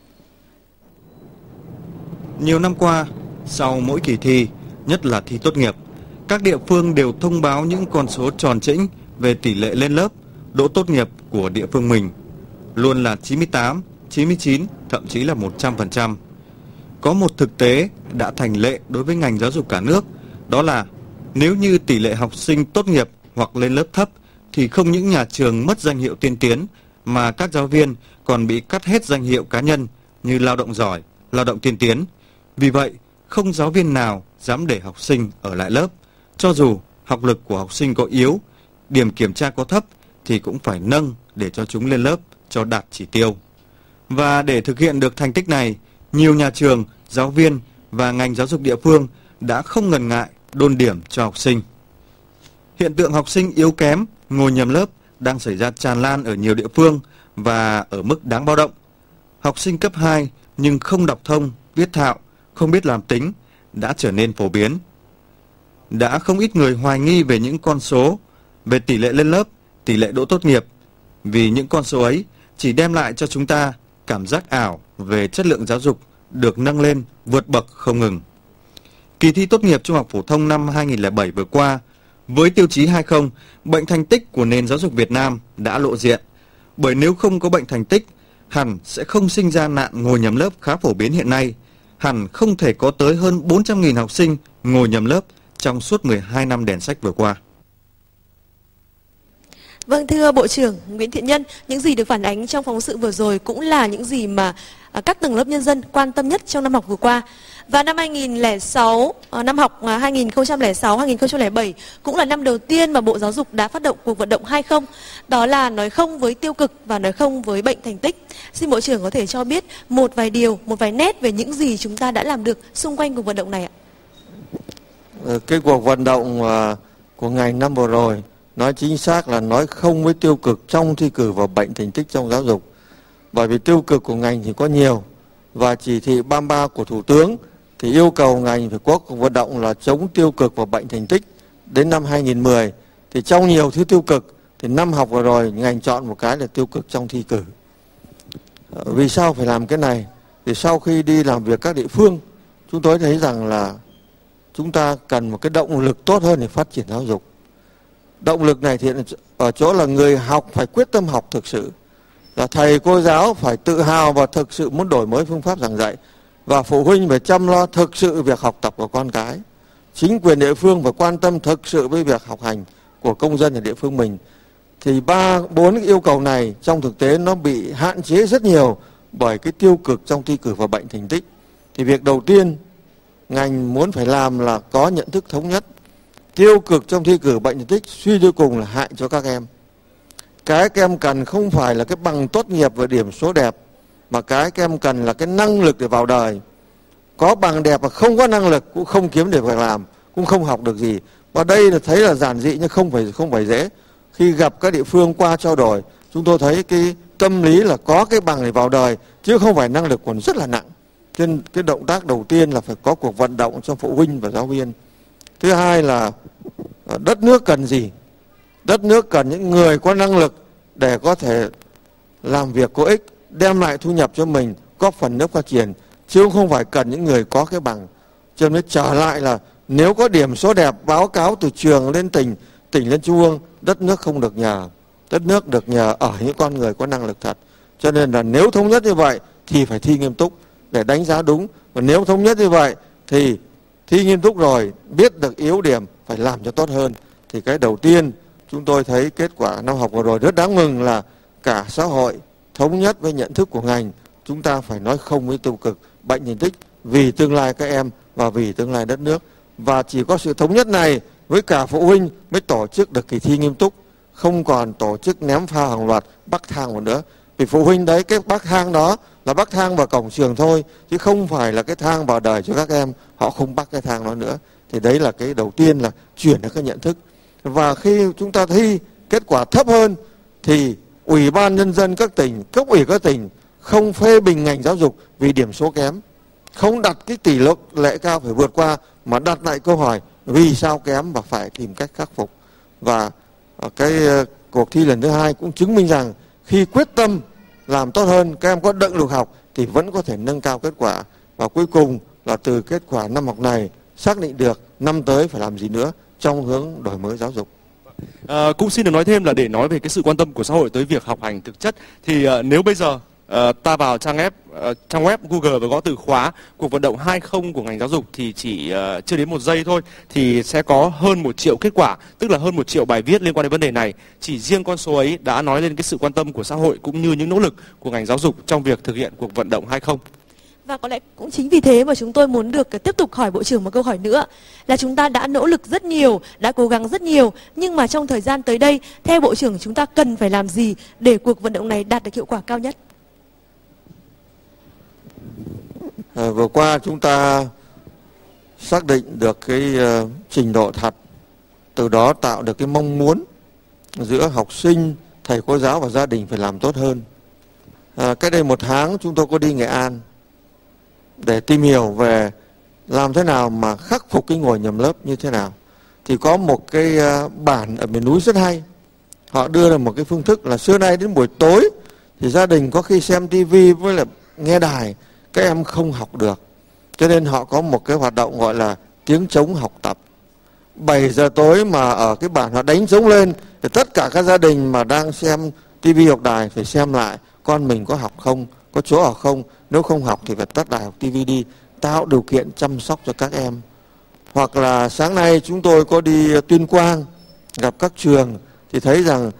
Nhiều năm qua, sau mỗi kỳ thi, nhất là thi tốt nghiệp, các địa phương đều thông báo những con số tròn chỉnh về tỷ lệ lên lớp, đỗ tốt nghiệp của địa phương mình. Luôn là 98, 99, thậm chí là 100%. Có một thực tế đã thành lệ đối với ngành giáo dục cả nước, đó là nếu như tỷ lệ học sinh tốt nghiệp hoặc lên lớp thấp thì không những nhà trường mất danh hiệu tiên tiến mà các giáo viên còn bị cắt hết danh hiệu cá nhân như lao động giỏi, lao động tiên tiến. Vì vậy, không giáo viên nào dám để học sinh ở lại lớp, cho dù học lực của học sinh có yếu, điểm kiểm tra có thấp thì cũng phải nâng để cho chúng lên lớp cho đạt chỉ tiêu. Và để thực hiện được thành tích này, nhiều nhà trường, giáo viên và ngành giáo dục địa phương đã không ngần ngại đôn điểm cho học sinh. Hiện tượng học sinh yếu kém, ngồi nhầm lớp đang xảy ra tràn lan ở nhiều địa phương và ở mức đáng báo động. Học sinh cấp 2 nhưng không đọc thông, viết thạo, không biết làm tính đã trở nên phổ biến. Đã không ít người hoài nghi về những con số, về tỷ lệ lên lớp tỷ lệ đỗ tốt nghiệp, vì những con số ấy chỉ đem lại cho chúng ta cảm giác ảo về chất lượng giáo dục được nâng lên vượt bậc không ngừng. Kỳ thi tốt nghiệp trung học phổ thông năm 2007 vừa qua, với tiêu chí 20, bệnh thành tích của nền giáo dục Việt Nam đã lộ diện. Bởi nếu không có bệnh thành tích, hẳn sẽ không sinh ra nạn ngồi nhầm lớp khá phổ biến hiện nay. Hẳn không thể có tới hơn 400.000 học sinh ngồi nhầm lớp trong suốt 12 năm đèn sách vừa qua. Vâng, thưa Bộ trưởng Nguyễn Thiện Nhân, những gì được phản ánh trong phóng sự vừa rồi cũng là những gì mà các tầng lớp nhân dân quan tâm nhất trong năm học vừa qua. Và năm 2006, năm học 2006-2007 cũng là năm đầu tiên mà Bộ Giáo dục đã phát động cuộc vận động 20, đó là nói không với tiêu cực và nói không với bệnh thành tích. Xin Bộ trưởng có thể cho biết một vài điều, một vài nét về những gì chúng ta đã làm được xung quanh cuộc vận động này ạ? Cái cuộc vận động của ngành năm vừa rồi nói chính xác là nói không với tiêu cực trong thi cử và bệnh thành tích trong giáo dục. Bởi vì tiêu cực của ngành thì có nhiều, và chỉ thị 33 của Thủ tướng thì yêu cầu ngành phải có cuộc vận động là chống tiêu cực và bệnh thành tích đến năm 2010. Thì trong nhiều thứ tiêu cực thì năm học vừa rồi ngành chọn một cái là tiêu cực trong thi cử. Vì sao phải làm cái này? Thì sau khi đi làm việc các địa phương, chúng tôi thấy rằng là chúng ta cần một cái động lực tốt hơn để phát triển giáo dục. Động lực này thì ở chỗ là người học phải quyết tâm học thực sự, là thầy cô giáo phải tự hào và thực sự muốn đổi mới phương pháp giảng dạy, và phụ huynh phải chăm lo thực sự việc học tập của con cái. Chính quyền địa phương phải quan tâm thực sự với việc học hành của công dân ở địa phương mình. Thì 4 cái yêu cầu này trong thực tế nó bị hạn chế rất nhiều bởi cái tiêu cực trong thi cử và bệnh thành tích. Thì việc đầu tiên ngành muốn phải làm là có nhận thức thống nhất. Tiêu cực trong thi cử, bệnh thành tích suy cho cùng là hại cho các em. Cái các em cần không phải là cái bằng tốt nghiệp và điểm số đẹp, mà cái các em cần là cái năng lực để vào đời. Có bằng đẹp mà không có năng lực cũng không kiếm được việc làm, cũng không học được gì. Và đây là thấy là giản dị nhưng không phải dễ. Khi gặp các địa phương qua trao đổi, chúng tôi thấy cái tâm lý là có cái bằng để vào đời, chứ không phải năng lực còn rất là nặng. Cho nên cái động tác đầu tiên là phải có cuộc vận động cho phụ huynh và giáo viên. Thứ hai là đất nước cần gì? Đất nước cần những người có năng lực để có thể làm việc có ích, đem lại thu nhập cho mình, góp phần nước phát triển, chứ không phải cần những người có cái bằng. Cho nên trở lại là nếu có điểm số đẹp báo cáo từ trường lên tỉnh, tỉnh lên trung ương, đất nước không được nhờ. Đất nước được nhờ ở những con người có năng lực thật. Cho nên là nếu thống nhất như vậy thì phải thi nghiêm túc để đánh giá đúng. Và nếu thống nhất như vậy thì thi nghiêm túc rồi, biết được yếu điểm phải làm cho tốt hơn. Thì cái đầu tiên chúng tôi thấy kết quả năm học vừa rồi rất đáng mừng là cả xã hội thống nhất với nhận thức của ngành. Chúng ta phải nói không với tiêu cực, bệnh thành tích vì tương lai các em và vì tương lai đất nước. Và chỉ có sự thống nhất này với cả phụ huynh mới tổ chức được kỳ thi nghiêm túc, không còn tổ chức ném phao hàng loạt bắc thang một nữa. Vì phụ huynh đấy, cái bắc thang đó là bắc thang vào cổng trường thôi, chứ không phải là cái thang vào đời cho các em. Họ không bắc cái thang đó nữa. Thì đấy là cái đầu tiên là chuyển được cái nhận thức. Và khi chúng ta thi kết quả thấp hơn thì Ủy ban Nhân dân các tỉnh, cấp ủy các tỉnh không phê bình ngành giáo dục vì điểm số kém, không đặt cái tỷ lệ cao phải vượt qua, mà đặt lại câu hỏi vì sao kém và phải tìm cách khắc phục. Và cái cuộc thi lần thứ hai cũng chứng minh rằng khi quyết tâm làm tốt hơn, các em có động lực học thì vẫn có thể nâng cao kết quả. Và cuối cùng là từ kết quả năm học này xác định được năm tới phải làm gì nữa trong hướng đổi mới giáo dục. Cũng xin được nói thêm là để nói về cái sự quan tâm của xã hội tới việc học hành thực chất thì nếu bây giờ ta vào trang web Google và gõ từ khóa cuộc vận động 20 của ngành giáo dục thì chỉ chưa đến 1 giây thôi thì sẽ có hơn 1 triệu kết quả, tức là hơn 1 triệu bài viết liên quan đến vấn đề này. Chỉ riêng con số ấy đã nói lên cái sự quan tâm của xã hội cũng như những nỗ lực của ngành giáo dục trong việc thực hiện cuộc vận động 20. Và có lẽ cũng chính vì thế mà chúng tôi muốn được tiếp tục hỏi Bộ trưởng một câu hỏi nữa, là chúng ta đã nỗ lực rất nhiều, đã cố gắng rất nhiều, nhưng mà trong thời gian tới đây, theo Bộ trưởng chúng ta cần phải làm gì để cuộc vận động này đạt được hiệu quả cao nhất? Vừa qua chúng ta xác định được cái trình độ thật, từ đó tạo được cái mong muốn giữa học sinh, thầy cô giáo và gia đình phải làm tốt hơn. Cách đây 1 tháng chúng tôi có đi Nghệ An để tìm hiểu về làm thế nào mà khắc phục cái ngồi nhầm lớp như thế nào. Thì có một cái bản ở miền núi rất hay, họ đưa ra một cái phương thức là xưa nay đến buổi tối thì gia đình có khi xem tivi với là nghe đài, các em không học được. Cho nên họ có một cái hoạt động gọi là tiếng trống học tập. 7 giờ tối mà ở cái bản họ đánh trống lên thì tất cả các gia đình mà đang xem tivi hoặc đài phải xem lại con mình có học không, có chỗ ở không. Nếu không học thì phải tắt đài hoặc tivi đi, tạo điều kiện chăm sóc cho các em. Hoặc là sáng nay chúng tôi có đi Tuyên Quang gặp các trường thì thấy rằng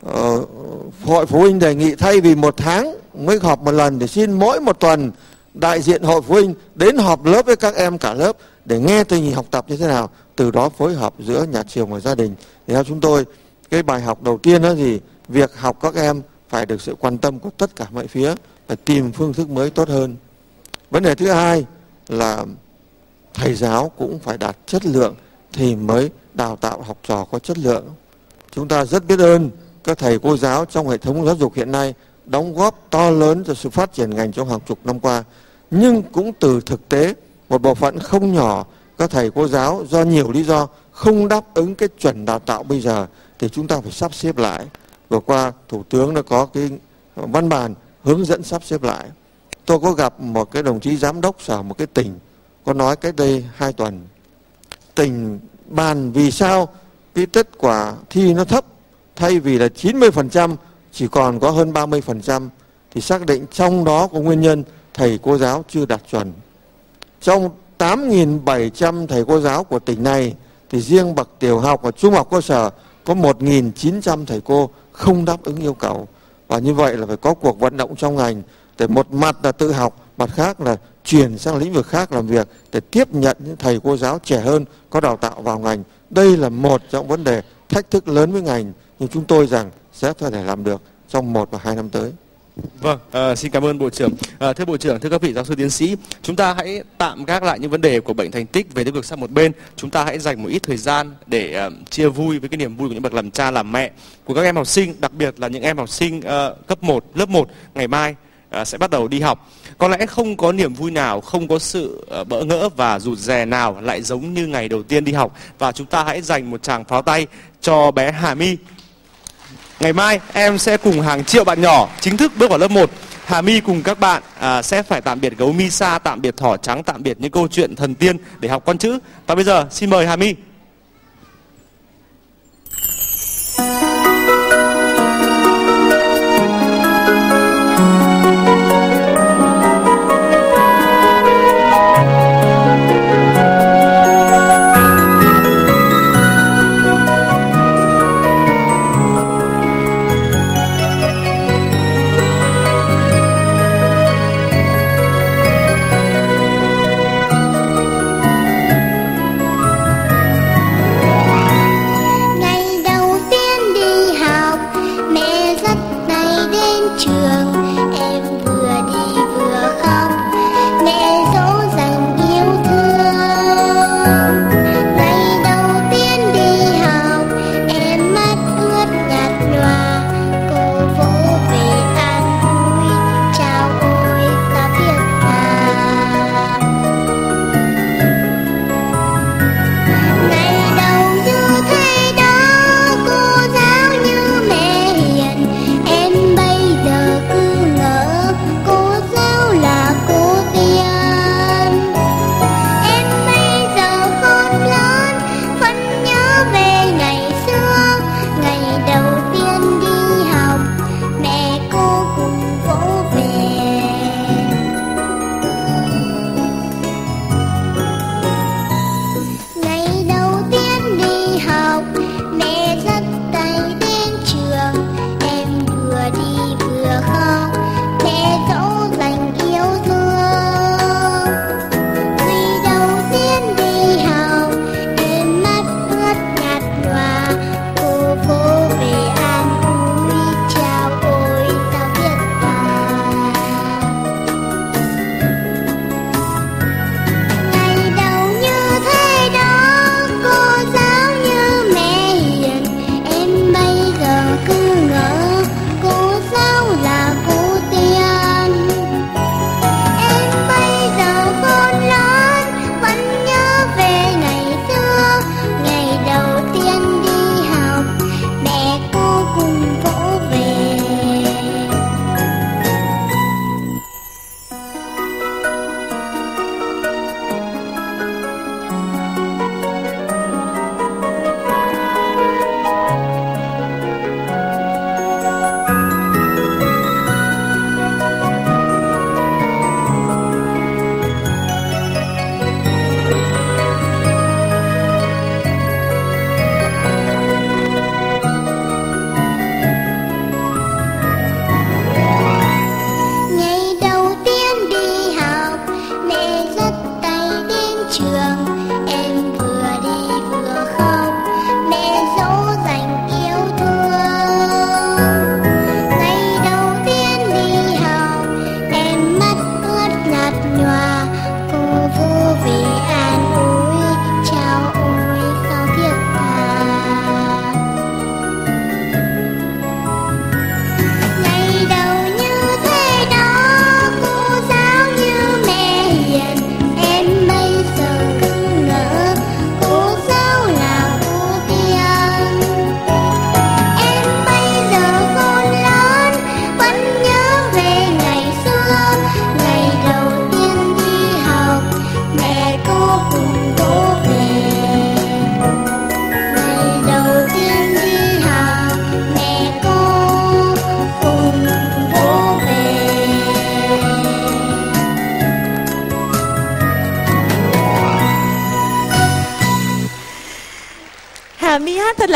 hội phụ huynh đề nghị thay vì 1 tháng mới họp một lần thì xin mỗi 1 tuần đại diện hội phụ huynh đến họp lớp với các em cả lớp để nghe tình hình học tập như thế nào, từ đó phối hợp giữa nhà trường và gia đình. Thì theo chúng tôi, cái bài học đầu tiên đó thì việc học các em phải được sự quan tâm của tất cả mọi phía, phải tìm phương thức mới tốt hơn. Vấn đề thứ hai là thầy giáo cũng phải đạt chất lượng thì mới đào tạo học trò có chất lượng. Chúng ta rất biết ơn các thầy cô giáo trong hệ thống giáo dục hiện nay đóng góp to lớn cho sự phát triển ngành trong hàng chục năm qua. Nhưng cũng từ thực tế, một bộ phận không nhỏ các thầy cô giáo do nhiều lý do không đáp ứng cái chuẩn đào tạo bây giờ thì chúng ta phải sắp xếp lại. Vừa qua Thủ tướng đã có cái văn bản hướng dẫn sắp xếp lại. Tôi có gặp một cái đồng chí giám đốc sở một cái tỉnh có nói cách đây 2 tuần, tỉnh bàn vì sao cái kết quả thi nó thấp, thay vì là 90% chỉ còn có hơn 30%, thì xác định trong đó có nguyên nhân thầy cô giáo chưa đạt chuẩn. Trong 8.700 thầy cô giáo của tỉnh này thì riêng bậc tiểu học và trung học cơ sở có 1.900 thầy cô không đáp ứng yêu cầu. Và như vậy là phải có cuộc vận động trong ngành để một mặt là tự học, mặt khác là chuyển sang lĩnh vực khác làm việc để tiếp nhận những thầy cô giáo trẻ hơn có đào tạo vào ngành. Đây là một trong vấn đề thách thức lớn với ngành, nhưng chúng tôi rằng sẽ có thể làm được trong 1 và 2 năm tới. Vâng, xin cảm ơn Bộ trưởng. Thưa Bộ trưởng, thưa các vị giáo sư tiến sĩ, chúng ta hãy tạm gác lại những vấn đề của bệnh thành tích về tiêu cực sang một bên. Chúng ta hãy dành một ít thời gian để chia vui với cái niềm vui của những bậc làm cha làm mẹ, của các em học sinh, đặc biệt là những em học sinh cấp 1, lớp 1 ngày mai sẽ bắt đầu đi học. Có lẽ không có niềm vui nào, không có sự bỡ ngỡ và rụt rè nào lại giống như ngày đầu tiên đi học. Và chúng ta hãy dành một tràng pháo tay cho bé Hà My. Ngày mai em sẽ cùng hàng triệu bạn nhỏ chính thức bước vào lớp 1. Hà My cùng các bạn sẽ phải tạm biệt gấu Misa, tạm biệt thỏ trắng, tạm biệt những câu chuyện thần tiên để học con chữ. Và bây giờ xin mời Hà My.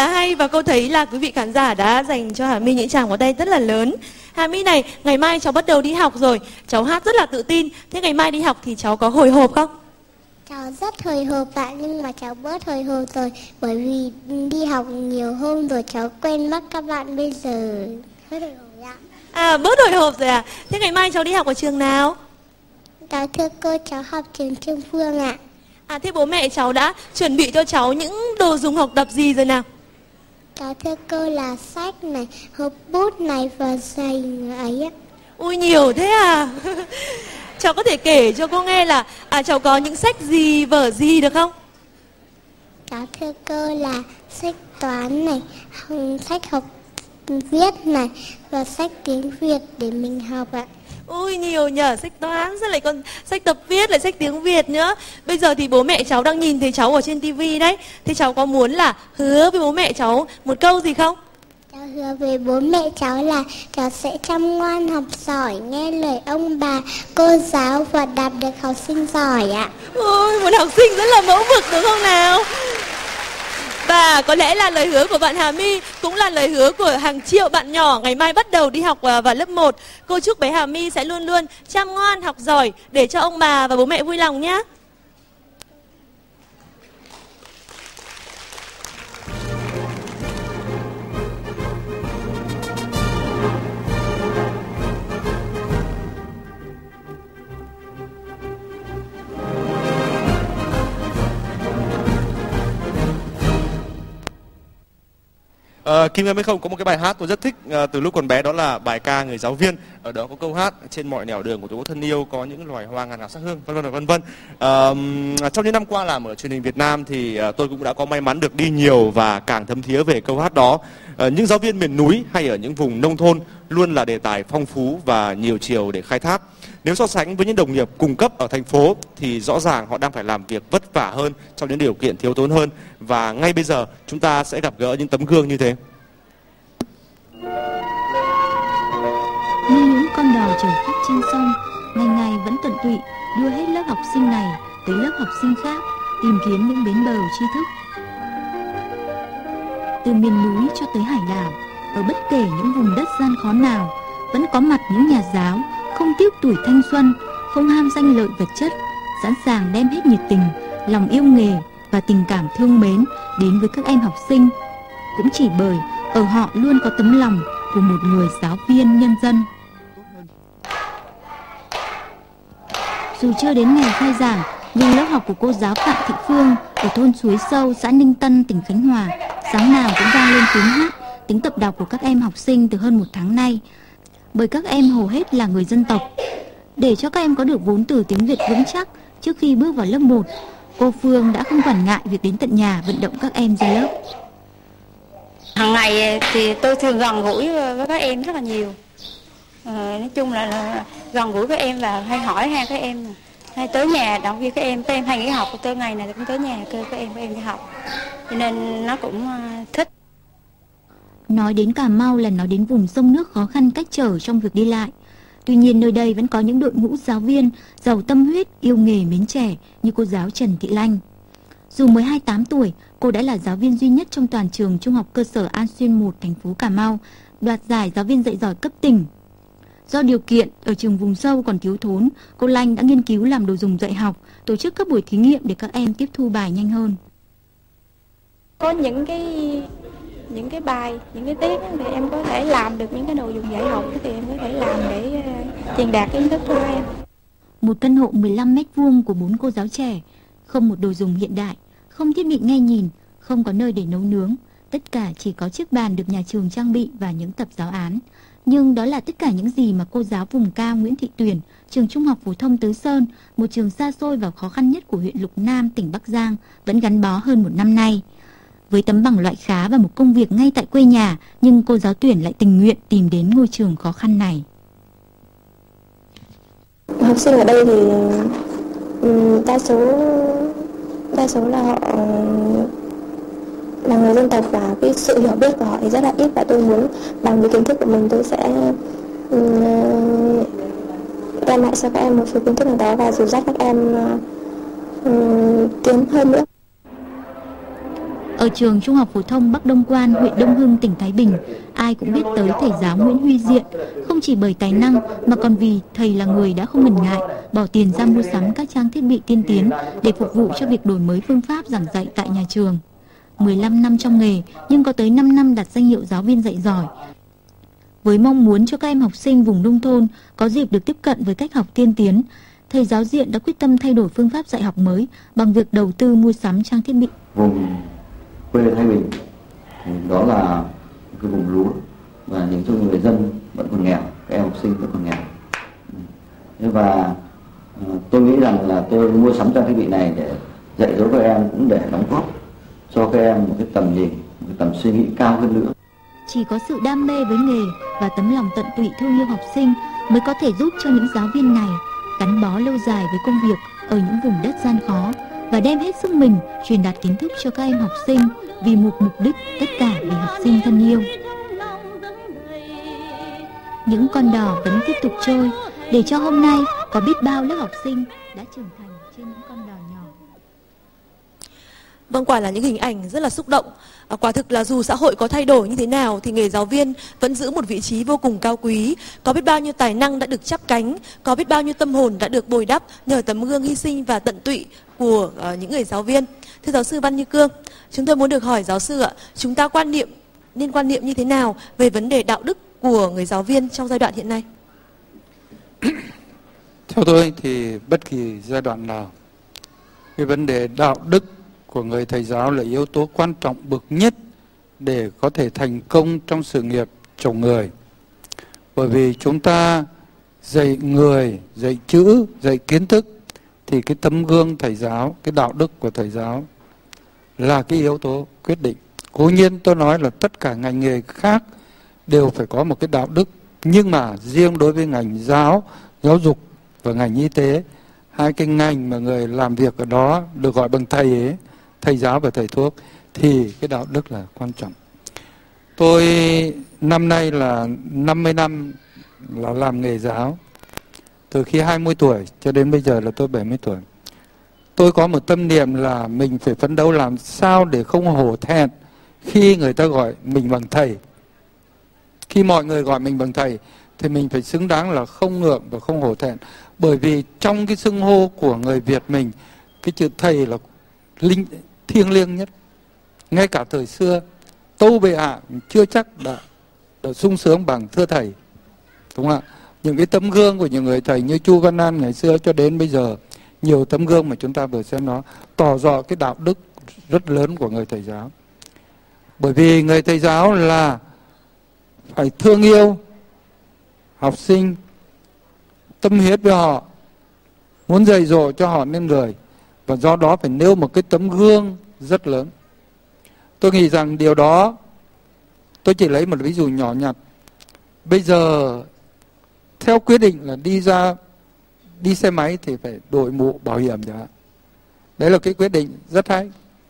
là hay và cô thấy là quý vị khán giả đã dành cho Hà My những tràng pháo tay rất là lớn. Hà My này, ngày mai cháu bắt đầu đi học rồi, cháu hát rất là tự tin. Thế ngày mai đi học thì cháu có hồi hộp không? Cháu rất hồi hộp ạ, nhưng mà cháu bớt hồi hộp rồi, bởi vì đi học nhiều hôm rồi cháu quen mất các bạn, bây giờ hết hồi hộp ạ. À, bớt hồi hộp rồi à? Thế ngày mai cháu đi học ở trường nào? Cháu thưa cô, cháu học trường Trương Phương ạ. À, thế bố mẹ cháu đã chuẩn bị cho cháu những đồ dùng học tập gì rồi nào? Cháu thưa cô là sách này, hộp bút này và giày ấy ạ. Ui, nhiều thế à? Cháu có thể kể cho cô nghe là cháu có những sách gì, vở gì được không? Cháu thưa cô là sách toán này, sách học viết này và sách tiếng Việt để mình học ạ. Ui, nhiều nhờ, sách toán, rồi lại còn sách tập viết, lại sách tiếng Việt nữa. Bây giờ thì bố mẹ cháu đang nhìn thấy cháu ở trên tivi đấy. Thế cháu có muốn là hứa với bố mẹ cháu một câu gì không? Cháu hứa với bố mẹ cháu là cháu sẽ chăm ngoan học giỏi, nghe lời ông bà, cô giáo và đạt được học sinh giỏi ạ. Ôi, một học sinh rất là mẫu mực đúng không nào? Và có lẽ là lời hứa của bạn Hà My cũng là lời hứa của hàng triệu bạn nhỏ ngày mai bắt đầu đi học vào lớp 1. Cô chúc bé Hà My sẽ luôn luôn chăm ngoan học giỏi để cho ông bà và bố mẹ vui lòng nhé. Kim Ngân hay không, có một cái bài hát tôi rất thích từ lúc còn bé, đó là bài ca Người Giáo Viên. Ở đó có câu hát: trên mọi nẻo đường của Tổ quốc thân yêu có những loài hoa ngàn ngào sắc hương, vân vân vân vân. Trong những năm qua làm ở truyền hình Việt Nam thì tôi cũng đã có may mắn được đi nhiều và càng thấm thía về câu hát đó. Những giáo viên miền núi hay ở những vùng nông thôn luôn là đề tài phong phú và nhiều chiều để khai thác. Nếu so sánh với những đồng nghiệp cùng cấp ở thành phố thì rõ ràng họ đang phải làm việc vất vả hơn trong những điều kiện thiếu thốn hơn. Và ngay bây giờ chúng ta sẽ gặp gỡ những tấm gương như thế. Như những con đò chở khách trên sông, ngày ngày vẫn tận tụy đưa hết lớp học sinh này tới lớp học sinh khác, tìm kiếm những bến bờ tri thức. Từ miền núi cho tới hải đảo, ở bất kể những vùng đất gian khó nào, vẫn có mặt những nhà giáo không tiếc tuổi thanh xuân, không ham danh lợi vật chất, sẵn sàng đem hết nhiệt tình, lòng yêu nghề và tình cảm thương mến đến với các em học sinh. Cũng chỉ bởi ở họ luôn có tấm lòng của một người giáo viên nhân dân. Dù chưa đến ngày khai giảng, nhưng lớp học của cô giáo Phạm Thị Phương ở thôn Suối Sâu, xã Ninh Tân, tỉnh Khánh Hòa sáng nào cũng vang lên tiếng hát, tiếng tập đọc của các em học sinh từ hơn 1 tháng nay. Bởi các em hầu hết là người dân tộc. Để cho các em có được vốn từ tiếng Việt vững chắc trước khi bước vào lớp 1, cô Phương đã không quản ngại việc đến tận nhà vận động các em ra lớp. Hàng ngày thì tôi thường gần gũi với các em rất là nhiều. Nói chung là gần gũi các em và hay hỏi han các em, hay tới nhà động viên các em hay nghỉ học, tới ngày này cũng tới nhà kêu các em đi học, cho nên nó cũng thích. Nói đến Cà Mau là nói đến vùng sông nước khó khăn cách trở trong việc đi lại. Tuy nhiên nơi đây vẫn có những đội ngũ giáo viên giàu tâm huyết, yêu nghề mến trẻ như cô giáo Trần Thị Lanh. Dù mới 28 tuổi, cô đã là giáo viên duy nhất trong toàn trường Trung học cơ sở An Xuyên 1, thành phố Cà Mau, đoạt giải giáo viên dạy giỏi cấp tỉnh. Do điều kiện ở trường vùng sâu còn thiếu thốn, cô Lanh đã nghiên cứu làm đồ dùng dạy học, tổ chức các buổi thí nghiệm để các em tiếp thu bài nhanh hơn. Có những cái bài, những cái tiết thì em có thể làm được những cái đồ dùng dạy học thì em có thể làm để truyền đạt kiến thức cho em. Một căn hộ 15 m² của 4 cô giáo trẻ, không một đồ dùng hiện đại, không thiết bị nghe nhìn, không có nơi để nấu nướng, tất cả chỉ có chiếc bàn được nhà trường trang bị và những tập giáo án. Nhưng đó là tất cả những gì mà cô giáo vùng cao Nguyễn Thị Tuyển, trường Trung học phổ thông Tứ Sơn, một trường xa xôi và khó khăn nhất của huyện Lục Nam, tỉnh Bắc Giang, vẫn gắn bó hơn 1 năm nay. Với tấm bằng loại khá và một công việc ngay tại quê nhà, nhưng cô giáo Tuyển lại tình nguyện tìm đến ngôi trường khó khăn này. Học sinh ở đây thì đa số là họ là người dân tộc và cái sự hiểu biết của họ thì rất là ít, và tôi muốn bằng cái kiến thức của mình tôi sẽ đem lại cho các em một số kiến thức nào đó và dìu dắt các em tiến hơn nữa. Ở trường Trung học phổ thông Bắc Đông Quan, huyện Đông Hưng, tỉnh Thái Bình, ai cũng biết tới thầy giáo Nguyễn Huy Diện, không chỉ bởi tài năng mà còn vì thầy là người đã không ngần ngại bỏ tiền ra mua sắm các trang thiết bị tiên tiến để phục vụ cho việc đổi mới phương pháp giảng dạy tại nhà trường. 15 năm trong nghề nhưng có tới 5 năm đạt danh hiệu giáo viên dạy giỏi. Với mong muốn cho các em học sinh vùng nông thôn có dịp được tiếp cận với cách học tiên tiến, thầy giáo Diện đã quyết tâm thay đổi phương pháp dạy học mới bằng việc đầu tư mua sắm trang thiết bị. Vùng quê Thái Bình thì đó là cái vùng lúa và những trong người dân vẫn còn nghèo, các em học sinh vẫn còn nghèo. Và tôi nghĩ rằng là tôi mua sắm trang thiết bị này để dạy dỗ các em, cũng để đóng góp cho các em một cái tầm nhìn, một cái tầm suy nghĩ cao hơn nữa. Chỉ có sự đam mê với nghề và tấm lòng tận tụy thương yêu học sinh mới có thể giúp cho những giáo viên này gắn bó lâu dài với công việc ở những vùng đất gian khó và đem hết sức mình truyền đạt kiến thức cho các em học sinh vì một mục đích, tất cả vì học sinh thân yêu. Những con đò vẫn tiếp tục trôi để cho hôm nay có biết bao lớp học sinh đã trưởng thành trên những con đò nhỏ. Vâng, quả là những hình ảnh rất là xúc động. Quả thực là dù xã hội có thay đổi như thế nào thì nghề giáo viên vẫn giữ một vị trí vô cùng cao quý. Có biết bao nhiêu tài năng đã được chắp cánh, có biết bao nhiêu tâm hồn đã được bồi đắp nhờ tấm gương hy sinh và tận tụy của những người giáo viên. Thưa giáo sư Văn Như Cương, chúng tôi muốn được hỏi giáo sư ạ, chúng ta nên quan niệm như thế nào về vấn đề đạo đức của người giáo viên trong giai đoạn hiện nay? Theo tôi thì bất kỳ giai đoạn nào, cái vấn đề đạo đức của người thầy giáo là yếu tố quan trọng bậc nhất để có thể thành công trong sự nghiệp trồng người. Bởi vì chúng ta dạy người, dạy chữ, dạy kiến thức thì cái tấm gương thầy giáo, cái đạo đức của thầy giáo là cái yếu tố quyết định. Cố nhiên tôi nói là tất cả ngành nghề khác đều phải có một cái đạo đức, nhưng mà riêng đối với ngành giáo dục và ngành y tế, hai cái ngành mà người làm việc ở đó được gọi bằng thầy ấy, thầy giáo và thầy thuốc, thì cái đạo đức là quan trọng. Tôi năm nay là 50 năm là làm nghề giáo, từ khi 20 tuổi cho đến bây giờ là tôi 70 tuổi. Tôi có một tâm niệm là mình phải phấn đấu làm sao để không hổ thẹn khi người ta gọi mình bằng thầy. Khi mọi người gọi mình bằng thầy thì mình phải xứng đáng là không ngượng và không hổ thẹn. Bởi vì trong cái xưng hô của người Việt mình, cái chữ thầy là thiêng liêng nhất. Ngay cả thời xưa, Tâu Bệ Hạ chưa chắc đã sung sướng bằng thưa thầy. Đúng không ạ? Những cái tấm gương của những người thầy như Chu Văn An ngày xưa cho đến bây giờ, nhiều tấm gương mà chúng ta vừa xem nó tỏ rõ cái đạo đức rất lớn của người thầy giáo. Bởi vì người thầy giáo là phải thương yêu học sinh, tâm huyết với họ, muốn dạy dỗ cho họ nên người, và do đó phải nêu một cái tấm gương rất lớn. Tôi nghĩ rằng điều đó, tôi chỉ lấy một ví dụ nhỏ nhặt. Bây giờ theo quyết định là đi xe máy thì phải đội mũ bảo hiểm chẳng hạn. Đấy là cái quyết định rất hay.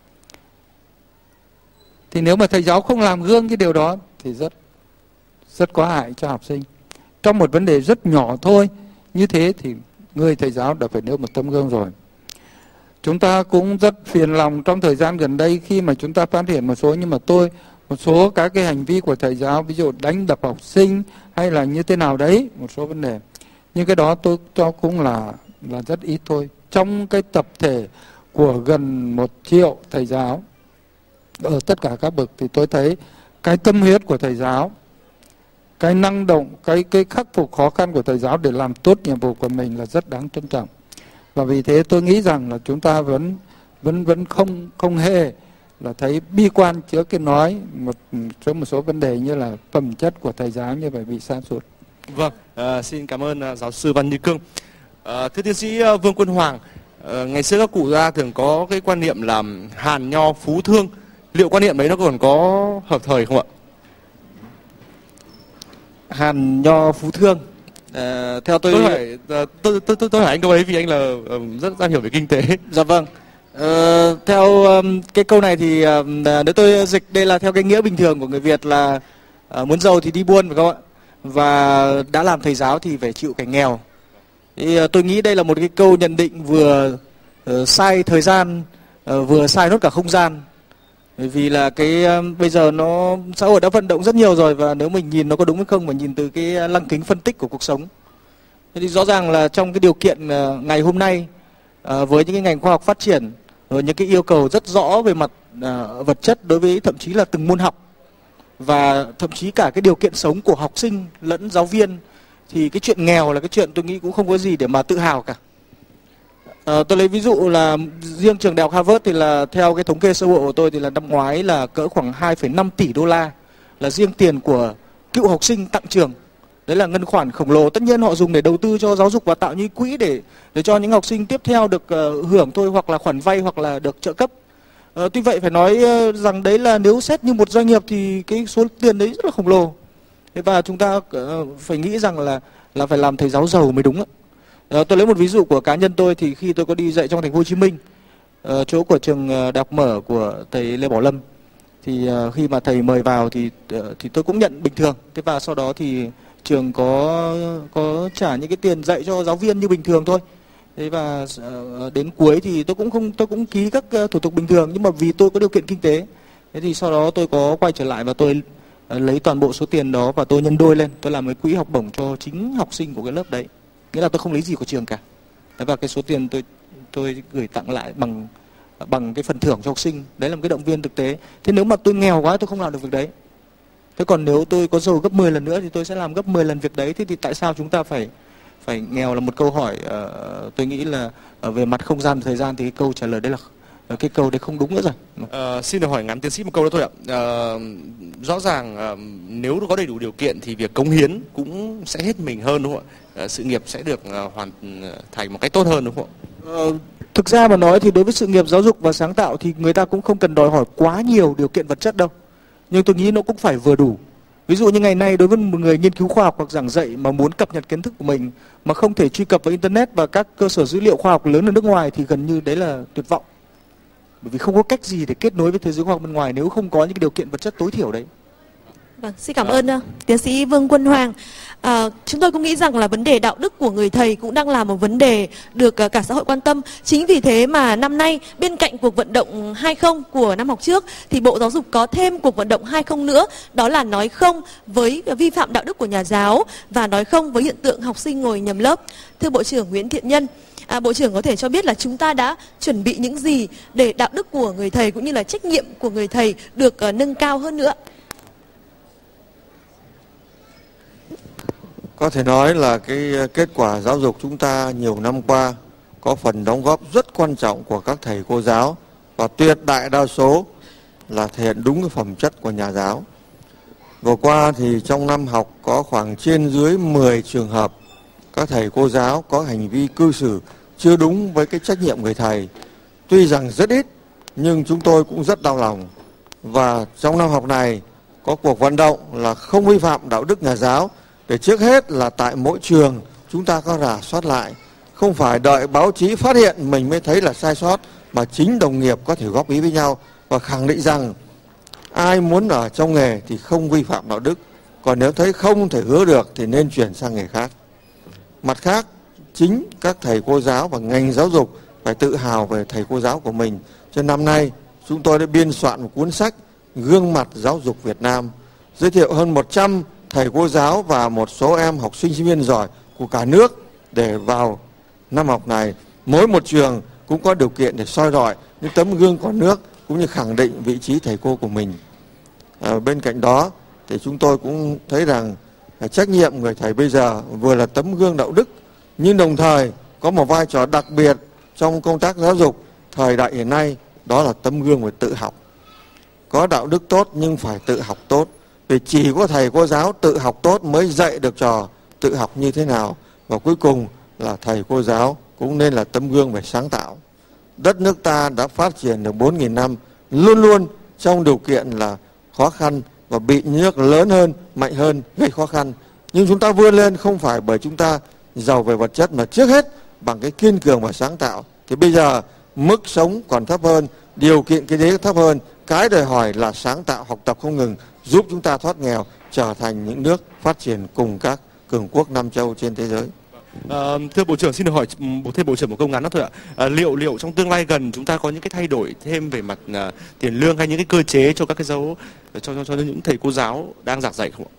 Thì nếu mà thầy giáo không làm gương cái điều đó thì rất có hại cho học sinh. Trong một vấn đề rất nhỏ thôi như thế thì người thầy giáo đã phải nêu một tấm gương rồi. Chúng ta cũng rất phiền lòng trong thời gian gần đây khi mà chúng ta phát hiện một số các cái hành vi của thầy giáo, ví dụ đánh đập học sinh hay là như thế nào đấy, một số vấn đề. Nhưng cái đó tôi cho cũng là rất ít thôi. Trong cái tập thể của gần 1 triệu thầy giáo ở tất cả các bậc thì tôi thấy cái tâm huyết của thầy giáo, cái năng động, cái khắc phục khó khăn của thầy giáo để làm tốt nhiệm vụ của mình là rất đáng trân trọng. Và vì thế tôi nghĩ rằng là chúng ta vẫn không hề là thấy bi quan trước cái nói một số vấn đề như là phẩm chất của thầy giáo như vậy bị sa sút. Vâng, xin cảm ơn giáo sư Văn Như Cương. Thưa tiến sĩ Vương Quân Hoàng, ngày xưa các cụ gia thường có cái quan niệm là hàn nho phú thương. Liệu quan niệm đấy nó còn có hợp thời không ạ? Hàn nho phú thương. Theo tôi hỏi anh câu ấy vì anh là rất am hiểu về kinh tế. Dạ vâng. Theo cái câu này thì nếu tôi dịch đây là theo cái nghĩa bình thường của người Việt là muốn giàu thì đi buôn, phải không ạ? Và đã làm thầy giáo thì phải chịu cảnh nghèo. Thì tôi nghĩ đây là một cái câu nhận định vừa sai thời gian, vừa sai nốt cả không gian. Bởi vì là bây giờ xã hội đã vận động rất nhiều rồi, và nếu mình nhìn nó có đúng hay không mà nhìn từ cái lăng kính phân tích của cuộc sống. Thế thì rõ ràng là trong cái điều kiện ngày hôm nay, với những cái ngành khoa học phát triển, rồi những cái yêu cầu rất rõ về mặt vật chất đối với thậm chí là từng môn học, và thậm chí cả cái điều kiện sống của học sinh lẫn giáo viên, thì cái chuyện nghèo là cái chuyện tôi nghĩ cũng không có gì để mà tự hào cả. Tôi lấy ví dụ là riêng trường đại học Harvard thì là theo cái thống kê sơ bộ của tôi thì là năm ngoái là cỡ khoảng 2,5 tỷ đô la là riêng tiền của cựu học sinh tặng trường. Đấy là ngân khoản khổng lồ. Tất nhiên họ dùng để đầu tư cho giáo dục và tạo như quỹ để cho những học sinh tiếp theo được hưởng thôi, hoặc là khoản vay, hoặc là được trợ cấp. Tuy vậy phải nói rằng đấy là nếu xét như một doanh nghiệp thì cái số tiền đấy rất là khổng lồ. Thế và chúng ta phải nghĩ rằng là phải làm thầy giáo giàu mới đúng ạ. Tôi lấy một ví dụ của cá nhân tôi, thì khi tôi có đi dạy trong thành phố Hồ Chí Minh, chỗ của trường đại học mở của thầy Lê Bảo Lâm, thì khi mà thầy mời vào thì tôi cũng nhận bình thường. Thế và sau đó thì trường có trả những cái tiền dạy cho giáo viên như bình thường thôi. Thế và đến cuối thì tôi cũng ký các thủ tục bình thường, nhưng mà vì tôi có điều kiện kinh tế, thế thì sau đó tôi có quay trở lại và tôi lấy toàn bộ số tiền đó và tôi nhân đôi lên, tôi làm cái quỹ học bổng cho chính học sinh của cái lớp đấy. Nghĩa là tôi không lấy gì của trường cả. Và cái số tiền tôi gửi tặng lại bằng cái phần thưởng cho học sinh. Đấy là một cái động viên thực tế. Thế nếu mà tôi nghèo quá tôi không làm được việc đấy. Thế còn nếu tôi có giàu gấp 10 lần nữa thì tôi sẽ làm gấp 10 lần việc đấy. Thế thì tại sao chúng ta phải nghèo là một câu hỏi tôi nghĩ là về mặt không gian và thời gian thì cái câu trả lời đấy là cái câu đấy không đúng nữa rồi. Xin được hỏi ngắn tiến sĩ một câu đó thôi ạ. Rõ ràng nếu có đầy đủ điều kiện thì việc cống hiến cũng sẽ hết mình hơn, đúng không ạ? Sự nghiệp sẽ được hoàn thành một cách tốt hơn, đúng không ạ? Thực ra mà nói thì đối với sự nghiệp giáo dục và sáng tạo thì người ta cũng không cần đòi hỏi quá nhiều điều kiện vật chất đâu. Nhưng tôi nghĩ nó cũng phải vừa đủ. Ví dụ như ngày nay đối với một người nghiên cứu khoa học hoặc giảng dạy mà muốn cập nhật kiến thức của mình mà không thể truy cập vào Internet và các cơ sở dữ liệu khoa học lớn ở nước ngoài thì gần như đấy là tuyệt vọng. Bởi vì không có cách gì để kết nối với thế giới khoa học bên ngoài nếu không có những điều kiện vật chất tối thiểu đấy. Vâng, xin cảm ơn tiến sĩ Vương Quân Hoàng. Chúng tôi cũng nghĩ rằng là vấn đề đạo đức của người thầy cũng đang là một vấn đề được cả xã hội quan tâm. Chính vì thế mà năm nay bên cạnh cuộc vận động 20 của năm học trước thì Bộ Giáo dục có thêm cuộc vận động 20 nữa, đó là nói không với vi phạm đạo đức của nhà giáo và nói không với hiện tượng học sinh ngồi nhầm lớp. Thưa Bộ trưởng Nguyễn Thiện Nhân, Bộ trưởng có thể cho biết là chúng ta đã chuẩn bị những gì để đạo đức của người thầy cũng như là trách nhiệm của người thầy được nâng cao hơn nữa? Có thể nói là cái kết quả giáo dục chúng ta nhiều năm qua có phần đóng góp rất quan trọng của các thầy cô giáo, và tuyệt đại đa số là thể hiện đúng cái phẩm chất của nhà giáo. Vừa qua thì trong năm học có khoảng trên dưới 10 trường hợp các thầy cô giáo có hành vi cư xử chưa đúng với cái trách nhiệm người thầy. Tuy rằng rất ít nhưng chúng tôi cũng rất đau lòng. Và trong năm học này có cuộc vận động là không vi phạm đạo đức nhà giáo, để trước hết là tại mỗi trường chúng ta có rà soát lại, không phải đợi báo chí phát hiện mình mới thấy là sai sót, mà chính đồng nghiệp có thể góp ý với nhau và khẳng định rằng ai muốn ở trong nghề thì không vi phạm đạo đức, còn nếu thấy không thể hứa được thì nên chuyển sang nghề khác. Mặt khác, chính các thầy cô giáo và ngành giáo dục phải tự hào về thầy cô giáo của mình. Cho năm nay chúng tôi đã biên soạn một cuốn sách Gương mặt giáo dục Việt Nam, giới thiệu hơn 100 thầy cô giáo và một số em học sinh sinh viên giỏi của cả nước, để vào năm học này mỗi một trường cũng có điều kiện để soi rọi những tấm gương của nước cũng như khẳng định vị trí thầy cô của mình. Bên cạnh đó thì chúng tôi cũng thấy rằng trách nhiệm người thầy bây giờ vừa là tấm gương đạo đức, nhưng đồng thời có một vai trò đặc biệt trong công tác giáo dục thời đại hiện nay, đó là tấm gương về tự học. Có đạo đức tốt nhưng phải tự học tốt, vì chỉ có thầy cô giáo tự học tốt mới dạy được trò tự học như thế nào. Và cuối cùng là thầy cô giáo cũng nên là tấm gương về sáng tạo. Đất nước ta đã phát triển được 4.000 năm, luôn luôn trong điều kiện là khó khăn và bị nước lớn hơn, mạnh hơn gây khó khăn. Nhưng chúng ta vươn lên không phải bởi chúng ta giàu về vật chất, mà trước hết bằng cái kiên cường và sáng tạo. Thì bây giờ mức sống còn thấp hơn, điều kiện kinh tế thấp hơn, cái đòi hỏi là sáng tạo, học tập không ngừng, giúp chúng ta thoát nghèo, trở thành những nước phát triển cùng các cường quốc Nam châu trên thế giới. Thưa Bộ trưởng, xin được hỏi thêm Bộ trưởng một câu ngắn đó thôi ạ. Liệu trong tương lai gần chúng ta có những cái thay đổi thêm về mặt tiền lương hay những cái cơ chế cho các cái cho những thầy cô giáo đang giảng dạy không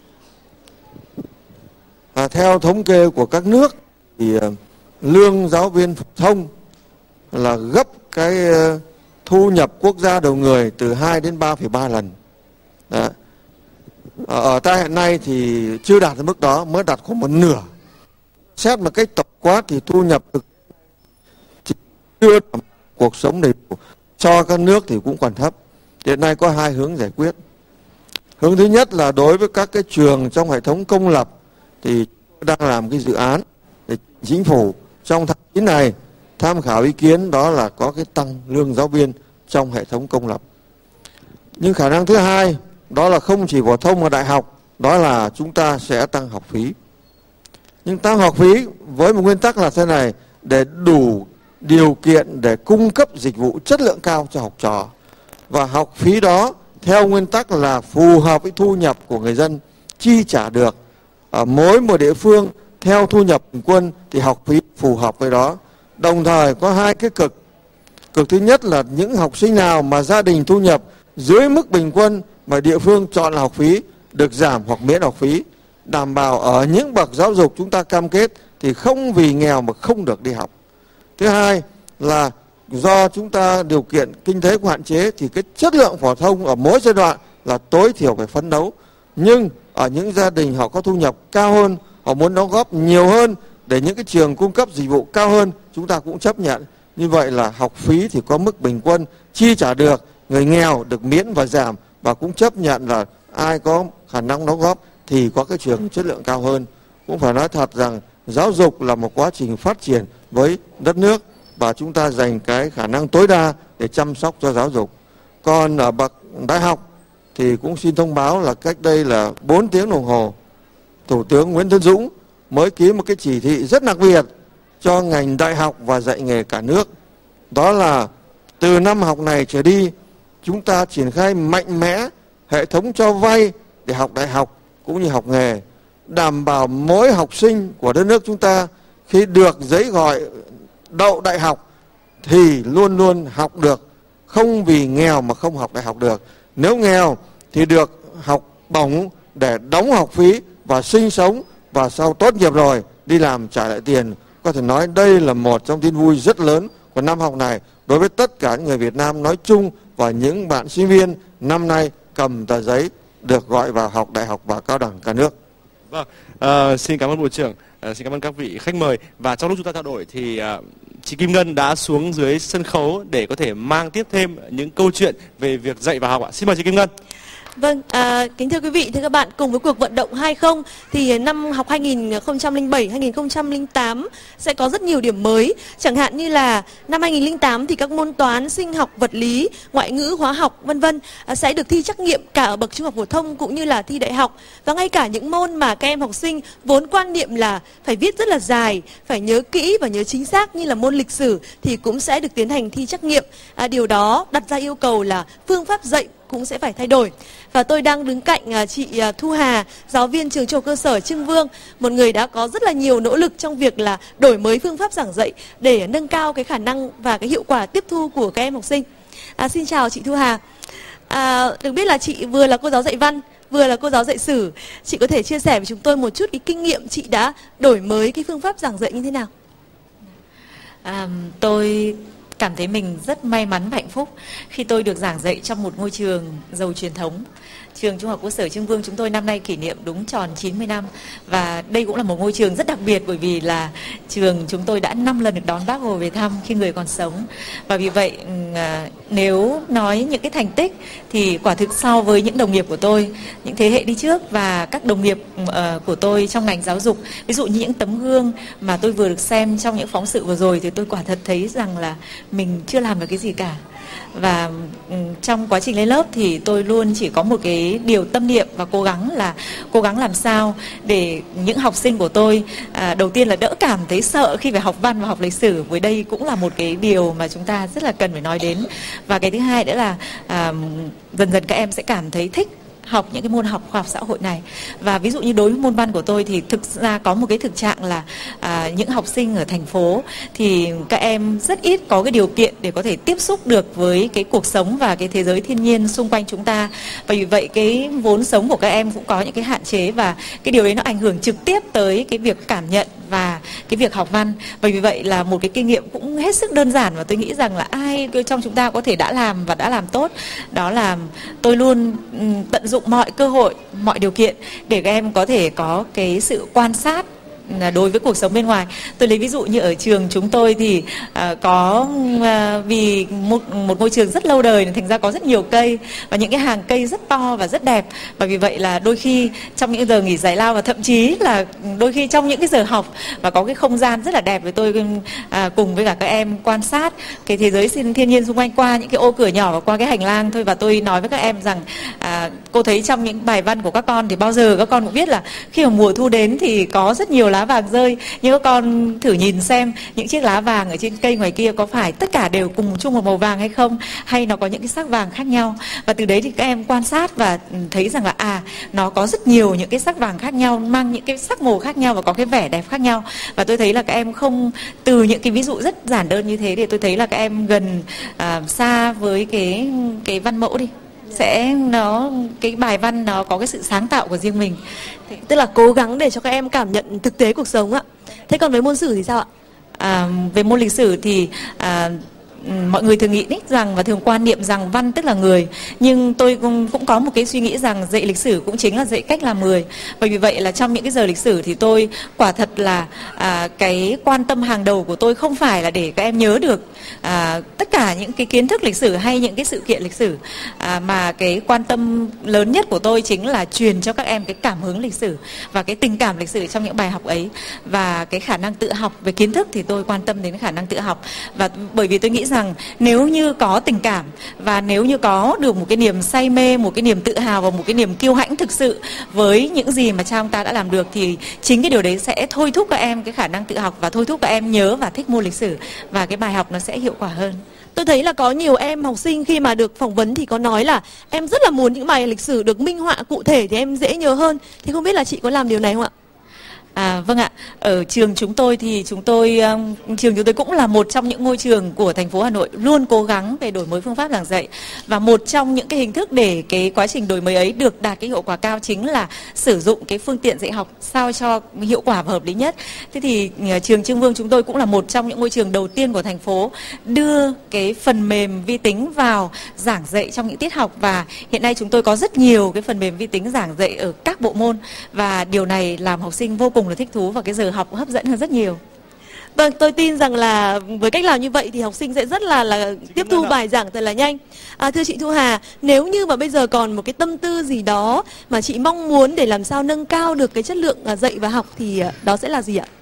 ạ? Theo thống kê của các nước thì lương giáo viên phổ thông là gấp cái thu nhập quốc gia đầu người từ 2 đến 3,3 lần. Đó. Ở ta hiện nay thì chưa đạt đến mức đó, mới đạt khoảng một nửa. Xét một cách tổng quát thì thu nhập chưa đảm cuộc sống đầy đủ cho các nước thì cũng còn thấp. Hiện nay có hai hướng giải quyết. Hướng thứ nhất là đối với các cái trường trong hệ thống công lập thì đang làm cái dự án để chính phủ trong tháng 9 này tham khảo ý kiến, đó là có cái tăng lương giáo viên trong hệ thống công lập. Nhưng khả năng thứ hai đó là không chỉ phổ thông mà đại học, đó là chúng ta sẽ tăng học phí. Nhưng tăng học phí với một nguyên tắc là thế này, để đủ điều kiện để cung cấp dịch vụ chất lượng cao cho học trò. Và học phí đó theo nguyên tắc là phù hợp với thu nhập của người dân chi trả được. Ở mỗi một địa phương theo thu nhập bình quân thì học phí phù hợp với đó. Đồng thời có hai cái cực. Cực thứ nhất là những học sinh nào mà gia đình thu nhập dưới mức bình quân mà địa phương chọn là học phí được giảm hoặc miễn học phí, đảm bảo ở những bậc giáo dục chúng ta cam kết thì không vì nghèo mà không được đi học. Thứ hai là do chúng ta điều kiện kinh tế có hạn chế thì cái chất lượng phổ thông ở mỗi giai đoạn là tối thiểu phải phấn đấu. Nhưng ở những gia đình họ có thu nhập cao hơn, họ muốn đóng góp nhiều hơn để những cái trường cung cấp dịch vụ cao hơn, chúng ta cũng chấp nhận. Như vậy là học phí thì có mức bình quân chi trả được, người nghèo được miễn và giảm, và cũng chấp nhận là ai có khả năng đóng góp thì có cái trường chất lượng cao hơn. Cũng phải nói thật rằng giáo dục là một quá trình phát triển với đất nước và chúng ta dành cái khả năng tối đa để chăm sóc cho giáo dục. Còn ở bậc đại học thì cũng xin thông báo là cách đây là 4 tiếng đồng hồ, Thủ tướng Nguyễn Tấn Dũng mới ký một cái chỉ thị rất đặc biệt cho ngành đại học và dạy nghề cả nước. Đó là từ năm học này trở đi, chúng ta triển khai mạnh mẽ hệ thống cho vay để học đại học cũng như học nghề, đảm bảo mỗi học sinh của đất nước chúng ta khi được giấy gọi đậu đại học thì luôn luôn học được, không vì nghèo mà không học đại học được. Nếu nghèo thì được học bổng để đóng học phí và sinh sống, và sau tốt nghiệp rồi đi làm trả lại tiền. Có thể nói đây là một trong tin vui rất lớn của năm học này đối với tất cả những người Việt Nam nói chung và những bạn sinh viên năm nay cầm tờ giấy được gọi vào học đại học và cao đẳng cả nước. Vâng, xin cảm ơn Bộ trưởng, xin cảm ơn các vị khách mời. Và trong lúc chúng ta trao đổi thì chị Kim Ngân đã xuống dưới sân khấu để có thể mang tiếp thêm những câu chuyện về việc dạy và học ạ. Xin mời chị Kim Ngân. Vâng, kính thưa quý vị, thưa các bạn, cùng với cuộc vận động 20 thì năm học 2007-2008 sẽ có rất nhiều điểm mới. Chẳng hạn như là năm 2008 thì các môn toán, sinh học, vật lý, ngoại ngữ, hóa học vân vân sẽ được thi trắc nghiệm cả ở bậc trung học phổ thông cũng như là thi đại học. Và ngay cả những môn mà các em học sinh vốn quan niệm là phải viết rất là dài, phải nhớ kỹ và nhớ chính xác như là môn lịch sử thì cũng sẽ được tiến hành thi trắc nghiệm. Điều đó đặt ra yêu cầu là phương pháp dạy cũng sẽ phải thay đổi. Và tôi đang đứng cạnh chị Thu Hà, giáo viên trường trung học cơ sở Trưng Vương, một người đã có rất là nhiều nỗ lực trong việc là đổi mới phương pháp giảng dạy để nâng cao cái khả năng và cái hiệu quả tiếp thu của các em học sinh. Xin chào chị Thu Hà. Được biết là chị vừa là cô giáo dạy văn, vừa là cô giáo dạy sử. Chị có thể chia sẻ với chúng tôi một chút cái kinh nghiệm chị đã đổi mới cái phương pháp giảng dạy như thế nào? Tôi cảm thấy mình rất may mắn và hạnh phúc khi tôi được giảng dạy trong một ngôi trường giàu truyền thống. Trường Trung học cơ sở Trưng Vương chúng tôi năm nay kỷ niệm đúng tròn 90 năm. Và đây cũng là một ngôi trường rất đặc biệt bởi vì là trường chúng tôi đã 5 lần được đón Bác Hồ về thăm khi người còn sống. Và vì vậy nếu nói những cái thành tích thì quả thực so với những đồng nghiệp của tôi, những thế hệ đi trước và các đồng nghiệp của tôi trong ngành giáo dục, ví dụ như những tấm gương mà tôi vừa được xem trong những phóng sự vừa rồi, thì tôi quả thật thấy rằng là mình chưa làm được cái gì cả. Và trong quá trình lên lớp thì tôi luôn chỉ có một cái điều tâm niệm và cố gắng làm sao để những học sinh của tôi đầu tiên là đỡ cảm thấy sợ khi phải học văn và học lịch sử, với đây cũng là một cái điều mà chúng ta rất là cần phải nói đến. Và cái thứ hai nữa là dần dần các em sẽ cảm thấy thích học những cái môn học khoa học xã hội này. Và ví dụ như đối với môn văn của tôi thì thực ra có một cái thực trạng là những học sinh ở thành phố thì các em rất ít có cái điều kiện để có thể tiếp xúc được với cái cuộc sống và cái thế giới thiên nhiên xung quanh chúng ta. Và vì vậy cái vốn sống của các em cũng có những cái hạn chế, và cái điều đấy nó ảnh hưởng trực tiếp tới cái việc cảm nhận và cái việc học văn. Và vì vậy là một cái kinh nghiệm cũng hết sức đơn giản, và tôi nghĩ rằng là ai trong chúng ta có thể đã làm và đã làm tốt, đó là tôi luôn tận dụng mọi cơ hội, mọi điều kiện để các em có thể có cái sự quan sát đối với cuộc sống bên ngoài. Tôi lấy ví dụ như ở trường chúng tôi thì vì một ngôi trường rất lâu đời, thành ra có rất nhiều cây và những cái hàng cây rất to và rất đẹp. Và vì vậy là đôi khi trong những giờ nghỉ giải lao, và thậm chí là đôi khi trong những cái giờ học, và có cái không gian rất là đẹp, với tôi cùng với cả các em quan sát cái thế giới thiên nhiên xung quanh qua những cái ô cửa nhỏ và qua cái hành lang thôi. Và tôi nói với các em rằng cô thấy trong những bài văn của các con thì bao giờ các con cũng biết là khi mà mùa thu đến thì có rất nhiều lá vàng rơi, nhưng các con thử nhìn xem những chiếc lá vàng ở trên cây ngoài kia có phải tất cả đều cùng chung một màu vàng hay không, hay nó có những cái sắc vàng khác nhau. Và từ đấy thì các em quan sát và thấy rằng là nó có rất nhiều những cái sắc vàng khác nhau, mang những cái sắc màu khác nhau và có cái vẻ đẹp khác nhau. Và tôi thấy là các em không, từ những cái ví dụ rất giản đơn như thế thì tôi thấy là các em gần xa với cái văn mẫu đi, cái bài văn nó có cái sự sáng tạo của riêng mình. Tức là cố gắng để cho các em cảm nhận thực tế cuộc sống ạ. Thế còn với môn sử thì sao ạ? Về môn lịch sử thì mọi người thường nghĩ rằng và thường quan niệm rằng văn tức là người, nhưng tôi cũng có một cái suy nghĩ rằng dạy lịch sử cũng chính là dạy cách làm người. Bởi vì vậy là trong những cái giờ lịch sử thì tôi quả thật là cái quan tâm hàng đầu của tôi không phải là để các em nhớ được tất cả những cái kiến thức lịch sử hay những cái sự kiện lịch sử, mà cái quan tâm lớn nhất của tôi chính là truyền cho các em cái cảm hứng lịch sử và cái tình cảm lịch sử trong những bài học ấy. Và cái khả năng tự học về kiến thức thì tôi quan tâm đến khả năng tự học. Và bởi vì tôi nghĩ rằng nếu như có tình cảm và nếu như có được một cái niềm say mê, một cái niềm tự hào và một cái niềm kiêu hãnh thực sự với những gì mà cha ông ta đã làm được, thì chính cái điều đấy sẽ thôi thúc các em cái khả năng tự học và thôi thúc các em nhớ và thích môn lịch sử, và cái bài học nó sẽ hiệu quả hơn. Tôi thấy là có nhiều em học sinh khi mà được phỏng vấn thì có nói là em rất là muốn những bài lịch sử được minh họa cụ thể thì em dễ nhớ hơn. Thì không biết là chị có làm điều này không ạ? Vâng ạ, ở trường chúng tôi thì trường chúng tôi cũng là một trong những ngôi trường của thành phố Hà Nội luôn cố gắng về đổi mới phương pháp giảng dạy, và một trong những cái hình thức để cái quá trình đổi mới ấy được đạt cái hiệu quả cao chính là sử dụng cái phương tiện dạy học sao cho hiệu quả và hợp lý nhất. Thế thì trường Trưng Vương chúng tôi cũng là một trong những ngôi trường đầu tiên của thành phố đưa cái phần mềm vi tính vào giảng dạy trong những tiết học, và hiện nay chúng tôi có rất nhiều cái phần mềm vi tính giảng dạy ở các bộ môn, và điều này làm học sinh vô cùng là thích thú và cái giờ học hấp dẫn hơn rất nhiều. Vâng, tôi tin rằng là với cách làm như vậy thì học sinh sẽ rất là tiếp thu bài giảng thật là nhanh. Thưa chị Thu Hà, nếu như mà bây giờ còn một cái tâm tư gì đó mà chị mong muốn để làm sao nâng cao được cái chất lượng dạy và học thì đó sẽ là gì ạ?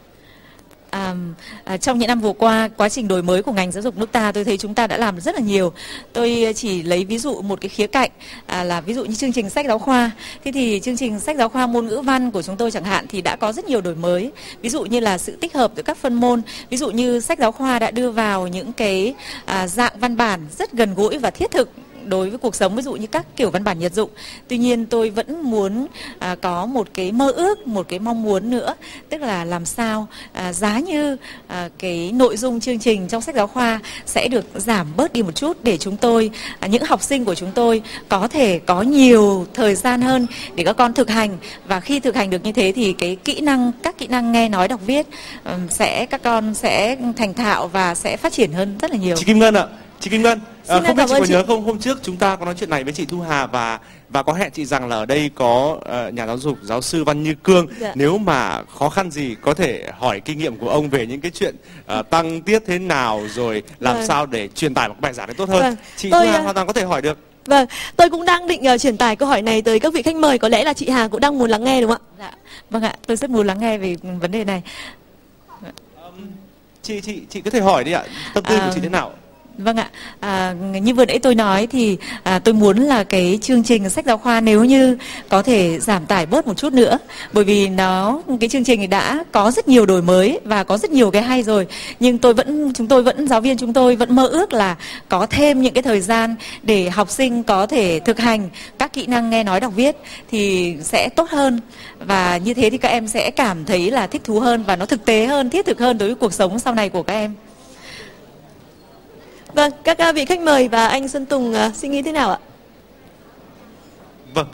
Trong những năm vừa qua, quá trình đổi mới của ngành giáo dục nước ta, tôi thấy chúng ta đã làm rất là nhiều. Tôi chỉ lấy ví dụ một cái khía cạnh là ví dụ như chương trình sách giáo khoa. Thế thì chương trình sách giáo khoa môn ngữ văn của chúng tôi chẳng hạn thì đã có rất nhiều đổi mới. Ví dụ như là sự tích hợp giữa các phân môn. Ví dụ như sách giáo khoa đã đưa vào những cái dạng văn bản rất gần gũi và thiết thực đối với cuộc sống, ví dụ như các kiểu văn bản nhật dụng. Tuy nhiên tôi vẫn muốn có một cái mơ ước, một cái mong muốn nữa, tức là làm sao giá như cái nội dung chương trình trong sách giáo khoa sẽ được giảm bớt đi một chút, để chúng tôi, những học sinh của chúng tôi có thể có nhiều thời gian hơn để các con thực hành. Và khi thực hành được như thế thì cái các kỹ năng nghe nói đọc viết các con sẽ thành thạo và sẽ phát triển hơn rất là nhiều. Chị Kim Ngân ạ. Chị Kim Ngân, không biết chị có nhớ không, hôm trước chúng ta có nói chuyện này với chị Thu Hà và có hẹn chị rằng là ở đây có nhà giáo dục giáo sư Văn Như Cương. Nếu mà khó khăn gì có thể hỏi kinh nghiệm của ông về những cái chuyện tăng tiết thế nào, rồi làm sao để truyền tải một bài giảng này tốt hơn. Chị Thu Hà hoàn toàn có thể hỏi được. Vâng, tôi cũng đang định truyền tải câu hỏi này tới các vị khách mời, có lẽ là chị Hà cũng đang muốn lắng nghe đúng không ạ? Dạ, vâng ạ, tôi rất muốn lắng nghe về vấn đề này. Chị có thể hỏi đi ạ, tâm tư của chị thế nào? Vâng ạ, như vừa nãy tôi nói thì tôi muốn là cái chương trình sách giáo khoa nếu như có thể giảm tải bớt một chút nữa, bởi vì cái chương trình đã có rất nhiều đổi mới và có rất nhiều cái hay rồi, nhưng giáo viên chúng tôi vẫn mơ ước là có thêm những cái thời gian để học sinh có thể thực hành các kỹ năng nghe nói đọc viết thì sẽ tốt hơn, và như thế thì các em sẽ cảm thấy là thích thú hơn và nó thực tế hơn, thiết thực hơn đối với cuộc sống sau này của các em. Vâng, các vị khách mời và anh Xuân Tùng suy nghĩ thế nào ạ? Vâng,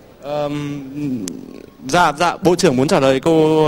dạ Bộ trưởng muốn trả lời câu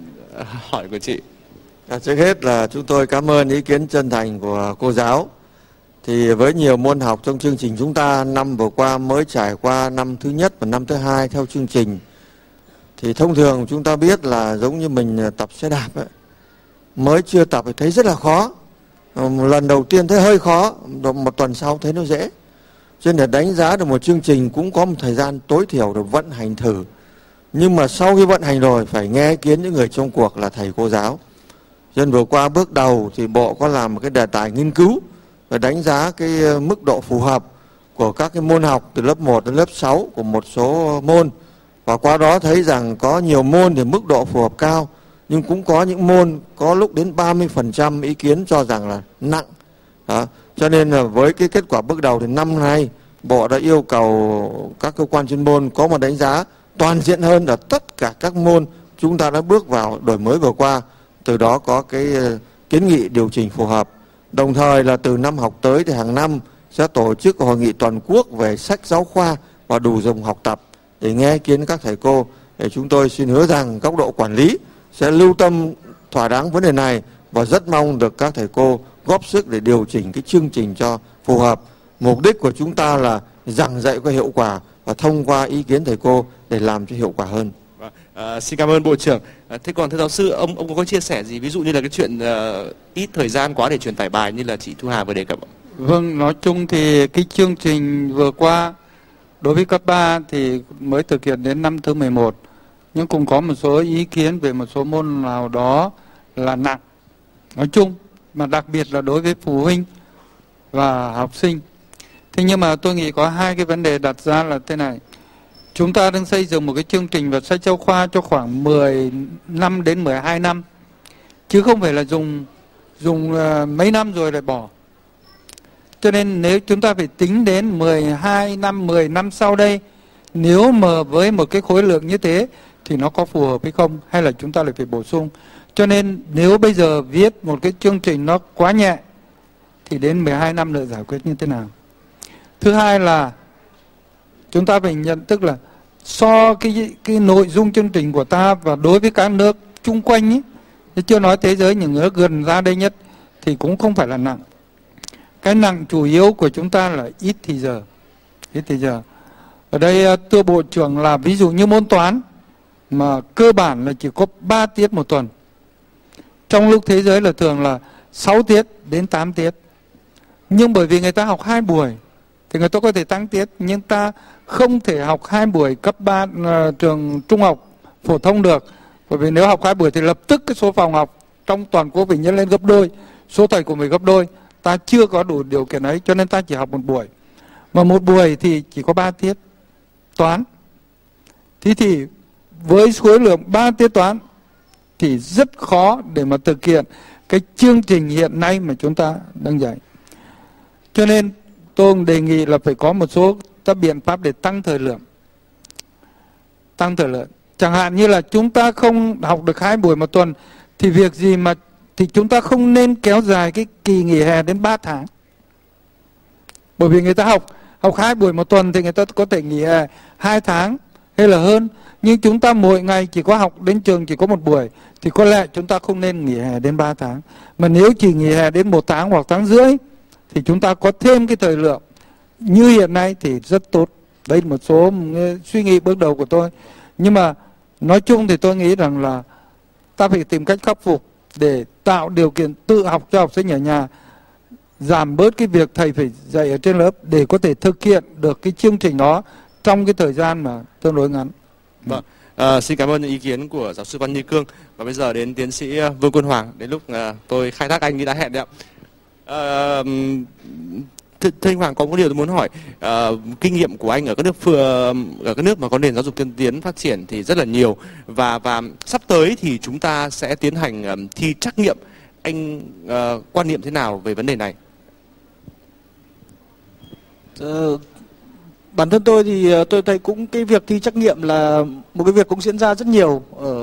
hỏi của chị. Trước hết là chúng tôi cảm ơn ý kiến chân thành của cô giáo. Thì với nhiều môn học trong chương trình chúng ta năm vừa qua mới trải qua năm thứ nhất và năm thứ hai theo chương trình, thì thông thường chúng ta biết là giống như mình tập xe đạp ấy, mới chưa tập thì thấy rất là khó. Lần đầu tiên thấy hơi khó, một tuần sau thấy nó dễ. Cho nên để đánh giá được một chương trình cũng có một thời gian tối thiểu để vận hành thử. Nhưng mà sau khi vận hành rồi phải nghe ý kiến những người trong cuộc là thầy cô giáo. Cho nên vừa qua bước đầu thì Bộ có làm một cái đề tài nghiên cứu và đánh giá cái mức độ phù hợp của các cái môn học từ lớp 1 đến lớp 6 của một số môn. Và qua đó thấy rằng có nhiều môn thì mức độ phù hợp cao, nhưng cũng có những môn có lúc đến 30% ý kiến cho rằng là nặng. Đó. Cho nên là với cái kết quả bước đầu thì năm nay Bộ đã yêu cầu các cơ quan chuyên môn có một đánh giá toàn diện hơn ở tất cả các môn chúng ta đã bước vào đổi mới vừa qua. Từ đó có cái kiến nghị điều chỉnh phù hợp. Đồng thời là từ năm học tới thì hàng năm sẽ tổ chức hội nghị toàn quốc về sách giáo khoa và đồ dùng học tập để nghe ý kiến các thầy cô. Để chúng tôi xin hứa rằng góc độ quản lý sẽ lưu tâm thỏa đáng vấn đề này và rất mong được các thầy cô góp sức để điều chỉnh cái chương trình cho phù hợp. Mục đích của chúng ta là giảng dạy có hiệu quả và thông qua ý kiến thầy cô để làm cho hiệu quả hơn. Xin cảm ơn Bộ trưởng. Thế còn thưa giáo sư, ông có chia sẻ gì ví dụ như là cái chuyện ít thời gian quá để truyền tải bài như là chị Thu Hà vừa đề cập? Vâng, nói chung thì cái chương trình vừa qua đối với cấp 3 thì mới thực hiện đến năm thứ 11, nhưng cũng có một số ý kiến về một số môn nào đó là nặng nói chung, mà đặc biệt là đối với phụ huynh và học sinh. Thế nhưng mà tôi nghĩ có hai cái vấn đề đặt ra là thế này. Chúng ta đang xây dựng một cái chương trình và sách giáo khoa cho khoảng 10 năm đến 12 năm, chứ không phải là dùng mấy năm rồi lại bỏ. Cho nên nếu chúng ta phải tính đến 12 năm, 10 năm sau đây, nếu mà với một cái khối lượng như thế thì nó có phù hợp hay không, hay là chúng ta lại phải bổ sung. Cho nên nếu bây giờ viết một cái chương trình nó quá nhẹ thì đến 12 năm nữa giải quyết như thế nào. Thứ hai là chúng ta phải nhận thức là so cái nội dung chương trình của ta và đối với các nước chung quanh ấy, chưa nói thế giới những nước gần ra đây nhất, thì cũng không phải là nặng. Cái nặng chủ yếu của chúng ta là ít thì giờ. Ít thì giờ. Ở đây thưa Bộ trưởng là ví dụ như môn toán mà cơ bản là chỉ có 3 tiết một tuần. Trong lúc thế giới là thường là 6 tiết đến 8 tiết. Nhưng bởi vì người ta học 2 buổi thì người ta có thể tăng tiết, nhưng ta không thể học 2 buổi cấp 3 trường trung học phổ thông được. Bởi vì nếu học 2 buổi thì lập tức cái số phòng học trong toàn quốc phải nhân lên gấp đôi, số thầy của mình gấp đôi. Ta chưa có đủ điều kiện ấy, cho nên ta chỉ học 1 buổi. Mà 1 buổi thì chỉ có 3 tiết toán. Thế thì với khối lượng 3 tiết toán thì rất khó để mà thực hiện cái chương trình hiện nay mà chúng ta đang dạy. Cho nên tôi đề nghị là phải có một số các biện pháp để tăng thời lượng. Tăng thời lượng. Chẳng hạn như là chúng ta không học được 2 buổi một tuần thì việc gì mà thì chúng ta không nên kéo dài cái kỳ nghỉ hè đến 3 tháng. Bởi vì người ta học 2 buổi một tuần thì người ta có thể nghỉ hè 2 tháng hay là hơn. Nhưng chúng ta mỗi ngày chỉ có học đến trường chỉ có 1 buổi thì có lẽ chúng ta không nên nghỉ hè đến 3 tháng. Mà nếu chỉ nghỉ hè đến 1 tháng hoặc tháng rưỡi thì chúng ta có thêm cái thời lượng như hiện nay thì rất tốt. Đây là một số suy nghĩ bước đầu của tôi. Nhưng mà nói chung thì tôi nghĩ rằng là ta phải tìm cách khắc phục để tạo điều kiện tự học cho học sinh ở nhà, giảm bớt cái việc thầy phải dạy ở trên lớp để có thể thực hiện được cái chương trình đó trong cái thời gian mà tương đối ngắn. Vâng. Xin cảm ơn những ý kiến của giáo sư Văn Như Cương. Và bây giờ đến tiến sĩ Vương Quân Hoàng, đến lúc tôi khai thác anh như đã hẹn đấy ạ. Thưa anh Hoàng, có một điều tôi muốn hỏi. Kinh nghiệm của anh ở các nước mà có nền giáo dục tiên tiến phát triển thì rất là nhiều, và sắp tới thì chúng ta sẽ tiến hành thi trắc nghiệm. Anh quan niệm thế nào về vấn đề này? Bản thân tôi thì tôi thấy cũng cái việc thi trắc nghiệm là một cái việc cũng diễn ra rất nhiều ở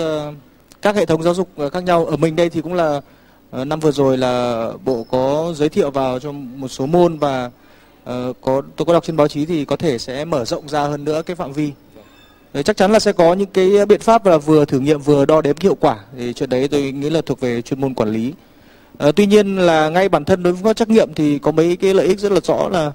các hệ thống giáo dục khác nhau. Ở mình đây thì cũng là năm vừa rồi là Bộ có giới thiệu vào cho một số môn, và tôi có đọc trên báo chí thì có thể sẽ mở rộng ra hơn nữa cái phạm vi. Chắc chắn là sẽ có những cái biện pháp là vừa thử nghiệm vừa đo đếm hiệu quả, thì chuyện đấy tôi nghĩ là thuộc về chuyên môn quản lý. Tuy nhiên là ngay bản thân đối với các trắc nghiệm thì có mấy cái lợi ích rất là rõ, là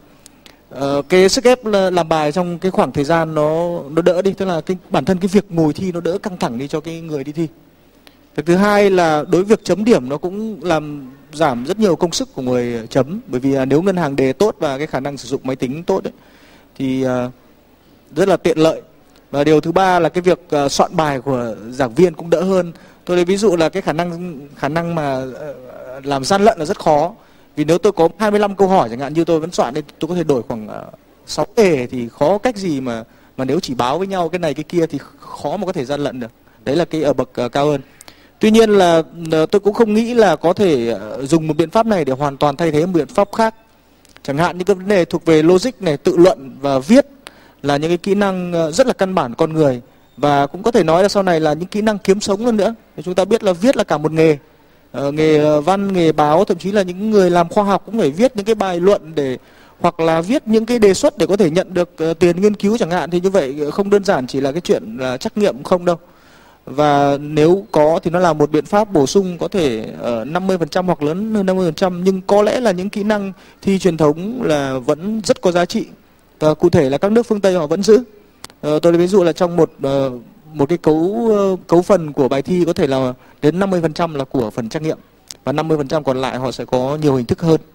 cái sức ép làm bài trong cái khoảng thời gian nó đỡ đi, tức là bản thân cái việc ngồi thi nó đỡ căng thẳng đi cho cái người đi thi. Việc thứ hai là đối với việc chấm điểm nó cũng làm giảm rất nhiều công sức của người chấm, bởi vì nếu ngân hàng đề tốt và cái khả năng sử dụng máy tính tốt ấy, thì rất là tiện lợi. Và điều thứ ba là cái việc soạn bài của giảng viên cũng đỡ hơn. Tôi lấy ví dụ là cái khả năng mà làm gian lận là rất khó. Vì nếu tôi có 25 câu hỏi chẳng hạn, như tôi vẫn soạn nên tôi có thể đổi khoảng 6 đề, thì khó cách gì mà nếu chỉ báo với nhau cái này cái kia thì khó mà có thể gian lận được. Đấy là cái ở bậc cao hơn. Tuy nhiên là tôi cũng không nghĩ là có thể dùng một biện pháp này để hoàn toàn thay thế một biện pháp khác. Chẳng hạn như các vấn đề thuộc về logic này, tự luận và viết là những cái kỹ năng rất là căn bản con người, và cũng có thể nói là sau này là những kỹ năng kiếm sống hơn nữa. Thì chúng ta biết là viết là cả một nghề, nghề văn, nghề báo, thậm chí là những người làm khoa học cũng phải viết những cái bài luận để, hoặc là viết những cái đề xuất để có thể nhận được tiền nghiên cứu chẳng hạn. Thì như vậy không đơn giản chỉ là cái chuyện là trắc nghiệm không đâu. Và nếu có thì nó là một biện pháp bổ sung có thể 50% hoặc lớn hơn 50%, nhưng có lẽ là những kỹ năng thi truyền thống là vẫn rất có giá trị. Và cụ thể là các nước phương Tây họ vẫn giữ. Tôi lấy ví dụ là trong một cái cấu phần của bài thi có thể là đến 50% là của phần trắc nghiệm, và 50% còn lại họ sẽ có nhiều hình thức hơn.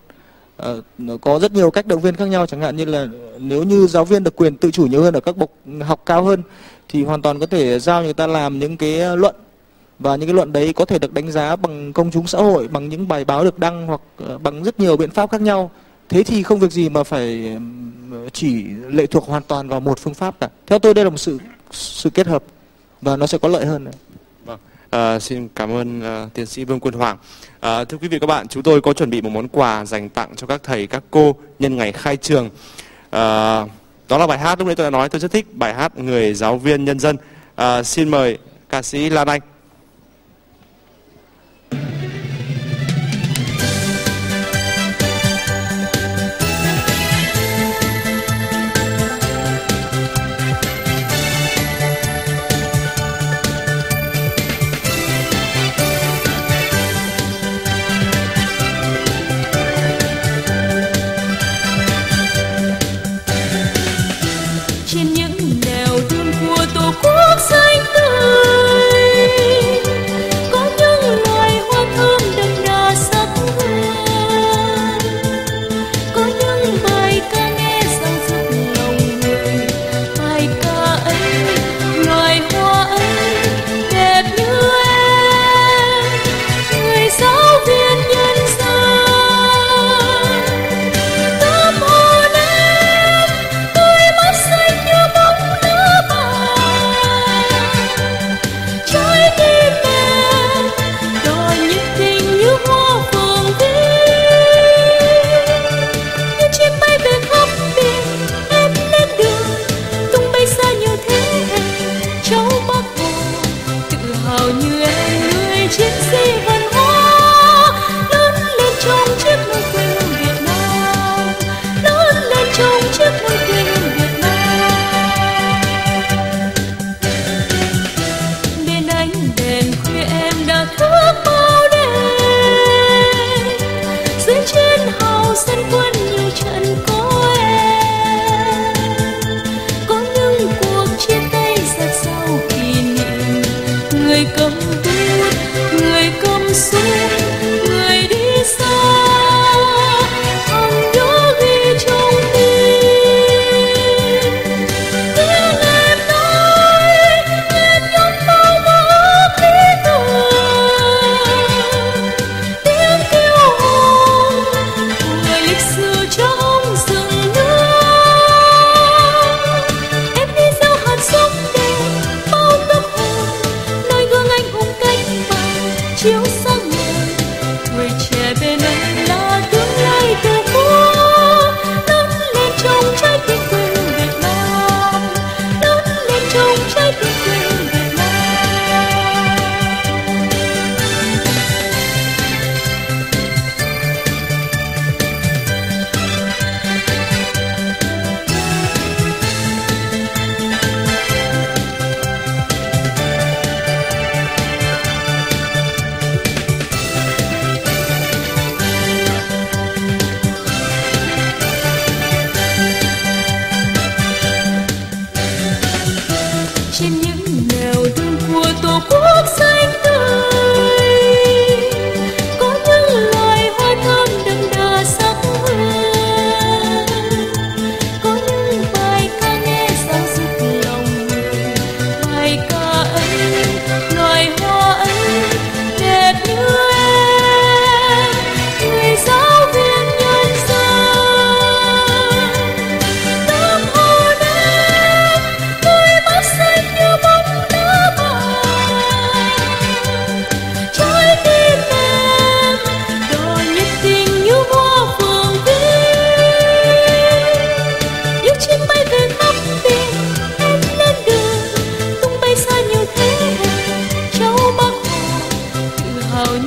Có rất nhiều cách động viên khác nhau, chẳng hạn như là nếu như giáo viên được quyền tự chủ nhiều hơn ở các bậc học cao hơn thì hoàn toàn có thể giao người ta làm những cái luận, và những cái luận đấy có thể được đánh giá bằng công chúng xã hội, bằng những bài báo được đăng, hoặc bằng rất nhiều biện pháp khác nhau. Thế thì không việc gì mà phải chỉ lệ thuộc hoàn toàn vào một phương pháp cả. Theo tôi đây là một sự kết hợp và nó sẽ có lợi hơn. Vâng, xin cảm ơn tiến sĩ Vương Quân Hoàng. Thưa quý vị các bạn, chúng tôi có chuẩn bị một món quà dành tặng cho các thầy các cô nhân ngày khai trường. Đó là bài hát lúc nãy tôi đã nói, tôi rất thích bài hát Người Giáo Viên Nhân Dân. Xin mời ca sĩ Lan Anh. Trên những nẻo đường của Tổ quốc xanh tươi,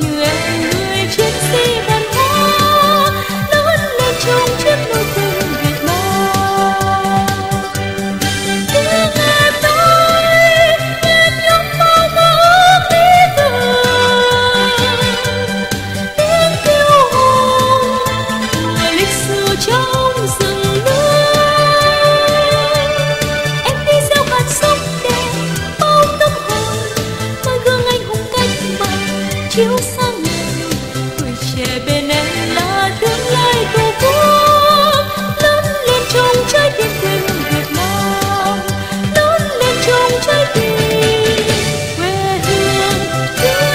em người chiến sĩ văn hóa lớn lên trong chiếc nôi quên Việt Nam. Tiếng em nói nhịp nhõm bao ước lý tưởng, tiếng kêu hò của lịch sử trong rừng nước. Em đi gieo hạt giống đẹp bao tâm hồn, noi gương anh hùng cách mạng chiếu sáng ngời. Tuổi trẻ bên em là tương lai tổ quốc, lớn lên trong trái tim quê hương Việt Nam, lớn lên trong trái tim quê hương Việt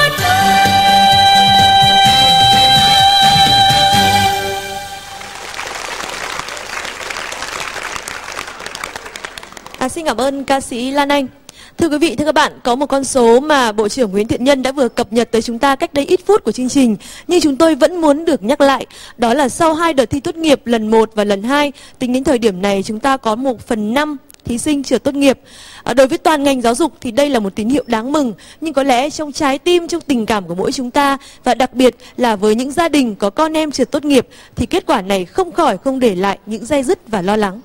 Nam. Xin cảm ơn ca sĩ Lan Anh. Thưa quý vị, thưa các bạn, có một con số mà Bộ trưởng Nguyễn Thiện Nhân đã vừa cập nhật tới chúng ta cách đây ít phút của chương trình, nhưng chúng tôi vẫn muốn được nhắc lại. Đó là sau 2 đợt thi tốt nghiệp lần 1 và lần 2, tính đến thời điểm này chúng ta có 1/5 thí sinh trượt tốt nghiệp. Đối với toàn ngành giáo dục thì đây là một tín hiệu đáng mừng, nhưng có lẽ trong trái tim, trong tình cảm của mỗi chúng ta, và đặc biệt là với những gia đình có con em trượt tốt nghiệp, thì kết quả này không khỏi không để lại những day dứt và lo lắng.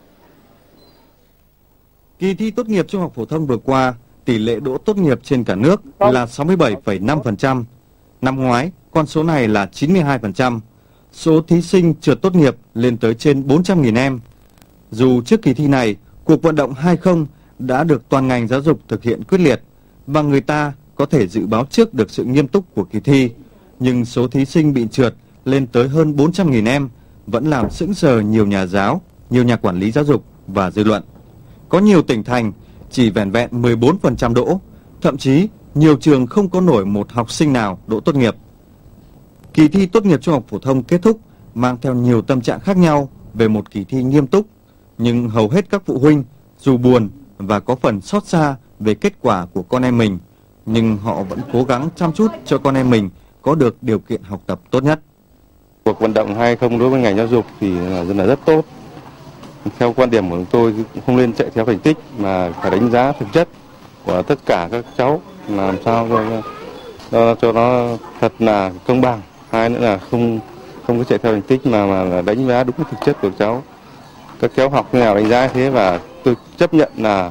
Kỳ thi tốt nghiệp trung học phổ thông vừa qua, tỷ lệ đỗ tốt nghiệp trên cả nước là 67,5%. Năm ngoái, con số này là 92%. Số thí sinh trượt tốt nghiệp lên tới trên 400.000 em. Dù trước kỳ thi này, cuộc vận động 20 đã được toàn ngành giáo dục thực hiện quyết liệt và người ta có thể dự báo trước được sự nghiêm túc của kỳ thi, nhưng số thí sinh bị trượt lên tới hơn 400.000 em vẫn làm sững sờ nhiều nhà giáo, nhiều nhà quản lý giáo dục và dư luận. Có nhiều tỉnh thành chỉ vẻn vẹn 14% đỗ, thậm chí nhiều trường không có nổi một học sinh nào đỗ tốt nghiệp. Kỳ thi tốt nghiệp trung học phổ thông kết thúc mang theo nhiều tâm trạng khác nhau về một kỳ thi nghiêm túc, nhưng hầu hết các phụ huynh dù buồn và có phần xót xa về kết quả của con em mình, nhưng họ vẫn cố gắng chăm chút cho con em mình có được điều kiện học tập tốt nhất. Cuộc vận động 20 đối với ngành giáo dục thì là rất tốt. Theo quan điểm của chúng tôi, không nên chạy theo thành tích mà phải đánh giá thực chất của tất cả các cháu, làm sao cho nó thật là công bằng. Hai nữa là không có chạy theo thành tích mà đánh giá đúng thực chất của cháu. Các cháu học như nào đánh giá thế, và tôi chấp nhận là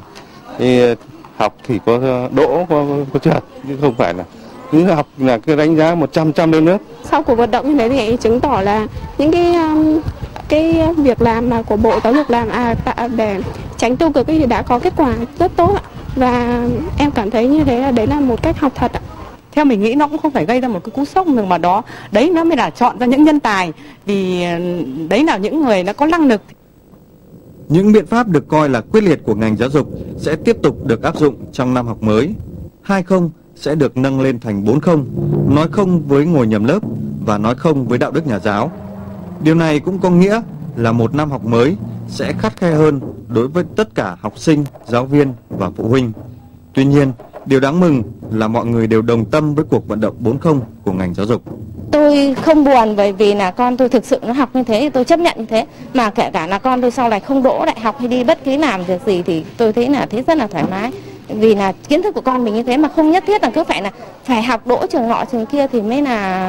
học thì có đỗ, có trượt, chứ không phải là cứ học là cứ đánh giá 100% lên nước. Sau cuộc vận động như thế thì chứng tỏ là những cái việc làm mà của Bộ Giáo dục làm để tránh tiêu cực thì đã có kết quả rất tốt ạ. Và em cảm thấy như thế là đấy là một cách học thật ạ. Theo mình nghĩ nó cũng không phải gây ra một cái cú sốc, nhưng mà đấy nó mới là chọn ra những nhân tài, vì đấy là những người đã có năng lực. Những biện pháp được coi là quyết liệt của ngành giáo dục sẽ tiếp tục được áp dụng trong năm học mới. 20 sẽ được nâng lên thành 40, nói không với ngồi nhầm lớp và nói không với đạo đức nhà giáo. Điều này cũng có nghĩa là một năm học mới sẽ khắt khe hơn đối với tất cả học sinh, giáo viên và phụ huynh. Tuy nhiên, điều đáng mừng là mọi người đều đồng tâm với cuộc vận động 40 của ngành giáo dục. Tôi không buồn bởi vì là con tôi thực sự nó học như thế thì tôi chấp nhận như thế. Mà kể cả là con tôi sau này không đỗ đại học hay đi bất cứ làm việc gì thì tôi thấy rất là thoải mái. Vì là kiến thức của con mình như thế mà không nhất thiết là cứ phải học đỗ trường nọ trường kia thì mới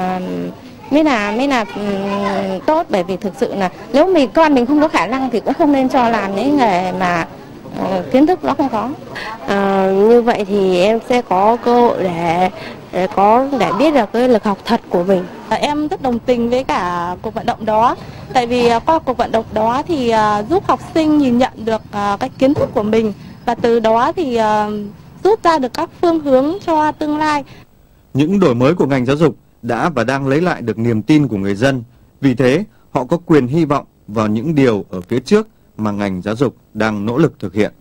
là tốt. Bởi vì thực sự là nếu con mình không có khả năng thì cũng không nên cho làm những nghề mà kiến thức nó không có. Như vậy thì em sẽ có cơ hội để biết được cái lực học thật của mình. Em rất đồng tình với cả cuộc vận động đó, tại vì qua cuộc vận động đó thì giúp học sinh nhìn nhận được cái kiến thức của mình, và từ đó thì rút ra được các phương hướng cho tương lai. Những đổi mới của ngành giáo dục đã và đang lấy lại được niềm tin của người dân. Vì thế, họ có quyền hy vọng vào những điều ở phía trước mà ngành giáo dục đang nỗ lực thực hiện.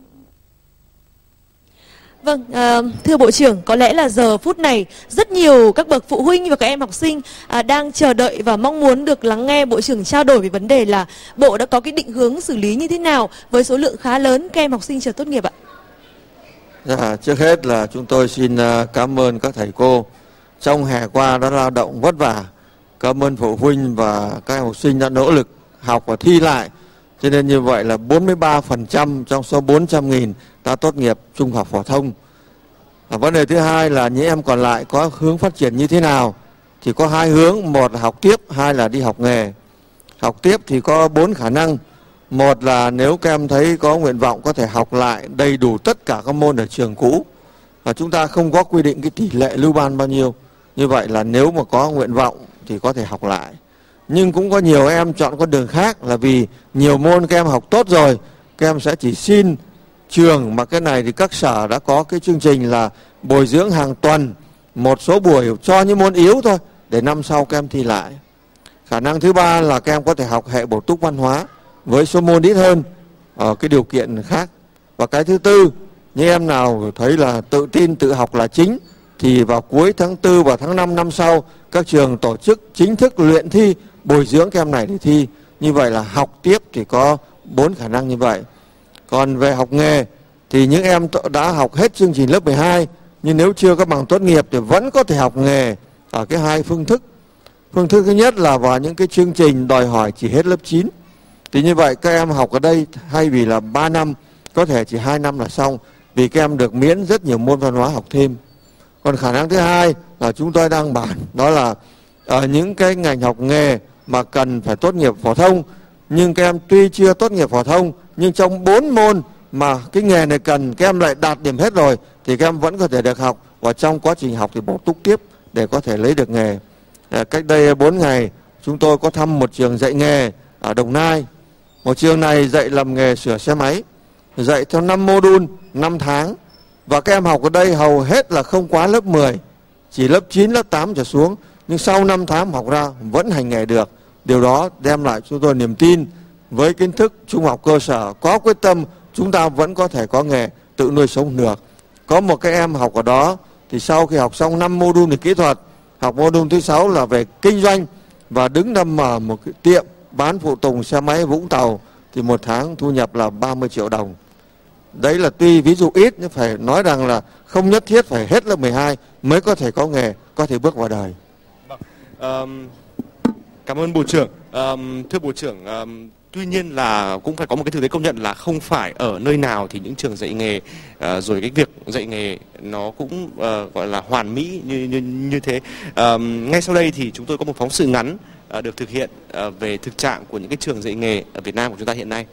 Vâng, thưa Bộ trưởng, có lẽ là giờ phút này rất nhiều các bậc phụ huynh và các em học sinh đang chờ đợi và mong muốn được lắng nghe Bộ trưởng trao đổi về vấn đề là Bộ đã có cái định hướng xử lý như thế nào với số lượng khá lớn các em học sinh trượt tốt nghiệp ạ? Dạ, trước hết là chúng tôi xin cảm ơn các thầy cô trong hè qua đã lao động vất vả. Cảm ơn phụ huynh và các em học sinh đã nỗ lực học và thi lại. Cho nên như vậy là 43% trong số 400.000 đã tốt nghiệp trung học phổ thông. Vấn đề thứ hai là những em còn lại có hướng phát triển như thế nào? Thì có 2 hướng, một là học tiếp, 2 là đi học nghề. Học tiếp thì có 4 khả năng. Một là nếu các em thấy có nguyện vọng có thể học lại đầy đủ tất cả các môn ở trường cũ. Và chúng ta không có quy định cái tỷ lệ lưu ban bao nhiêu. Như vậy là nếu mà có nguyện vọng thì có thể học lại. Nhưng cũng có nhiều em chọn con đường khác là vì nhiều môn các em học tốt rồi, các em sẽ chỉ xin trường, mà cái này thì các sở đã có cái chương trình là bồi dưỡng hàng tuần, một số buổi cho những môn yếu thôi, để năm sau các em thi lại. Khả năng thứ ba là các em có thể học hệ bổ túc văn hóa với số môn ít hơn ở cái điều kiện khác. Và cái thứ tư, những em nào thấy là tự tin tự học là chính thì vào cuối tháng 4 và tháng 5 năm sau các trường tổ chức chính thức luyện thi bồi dưỡng các em này để thi. Như vậy là học tiếp thì có 4 khả năng như vậy. Còn về học nghề thì những em đã học hết chương trình lớp 12 nhưng nếu chưa có bằng tốt nghiệp thì vẫn có thể học nghề ở cái 2 phương thức. Phương thức thứ nhất là vào những cái chương trình đòi hỏi chỉ hết lớp 9. Thì như vậy các em học ở đây thay vì là 3 năm có thể chỉ 2 năm là xong, vì các em được miễn rất nhiều môn văn hóa học thêm. Còn khả năng thứ hai là chúng tôi đang bàn, đó là ở những cái ngành học nghề mà cần phải tốt nghiệp phổ thông, nhưng các em tuy chưa tốt nghiệp phổ thông nhưng trong 4 môn mà cái nghề này cần các em lại đạt điểm hết rồi thì các em vẫn có thể được học, và trong quá trình học thì bổ túc tiếp để có thể lấy được nghề. Cách đây 4 ngày chúng tôi có thăm một trường dạy nghề ở Đồng Nai. Một trường này dạy làm nghề sửa xe máy, dạy theo 5 mô-đun 5 tháng, và các em học ở đây hầu hết là không quá lớp 10, chỉ lớp 9, lớp 8 trở xuống, nhưng sau 5 tháng học ra vẫn hành nghề được. Điều đó đem lại chúng tôi niềm tin với kiến thức trung học cơ sở, có quyết tâm chúng ta vẫn có thể có nghề tự nuôi sống được. Có một cái em học ở đó thì sau khi học xong 5 mô-đun về kỹ thuật, học mô-đun thứ 6 là về kinh doanh và đứng đâm mở một cái tiệm bán phụ tùng xe máy Vũng Tàu, thì một tháng thu nhập là 30 triệu đồng. Đấy là tuy ví dụ ít nhưng phải nói rằng là không nhất thiết phải hết lớp 12 mới có thể có nghề, có thể bước vào đời. Cảm ơn Bộ trưởng. Thưa Bộ trưởng, tuy nhiên là cũng phải có một cái thực tế công nhận là không phải ở nơi nào thì những trường dạy nghề rồi cái việc dạy nghề nó cũng gọi là hoàn mỹ như thế. Ngay sau đây thì chúng tôi có một phóng sự ngắn được thực hiện về thực trạng của những cái trường dạy nghề ở Việt Nam của chúng ta hiện nay.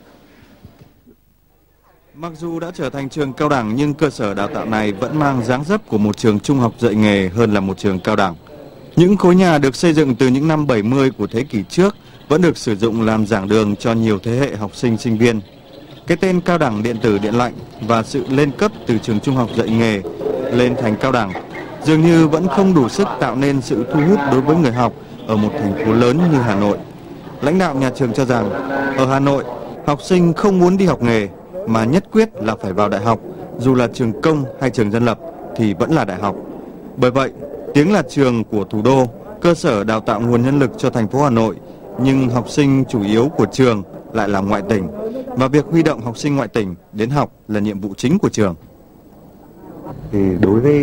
Mặc dù đã trở thành trường cao đẳng nhưng cơ sở đào tạo này vẫn mang dáng dấp của một trường trung học dạy nghề hơn là một trường cao đẳng. Những khối nhà được xây dựng từ những năm 70 của thế kỷ trước vẫn được sử dụng làm giảng đường cho nhiều thế hệ học sinh sinh viên. Cái tên cao đẳng điện tử điện lạnh và sự lên cấp từ trường trung học dạy nghề lên thành cao đẳng dường như vẫn không đủ sức tạo nên sự thu hút đối với người học ở một thành phố lớn như Hà Nội. Lãnh đạo nhà trường cho rằng ở Hà Nội, học sinh không muốn đi học nghề mà nhất quyết là phải vào đại học, dù là trường công hay trường dân lập thì vẫn là đại học. Bởi vậy, tiếng là trường của thủ đô, cơ sở đào tạo nguồn nhân lực cho thành phố Hà Nội, nhưng học sinh chủ yếu của trường lại là ngoại tỉnh, và việc huy động học sinh ngoại tỉnh đến học là nhiệm vụ chính của trường. Thì đối với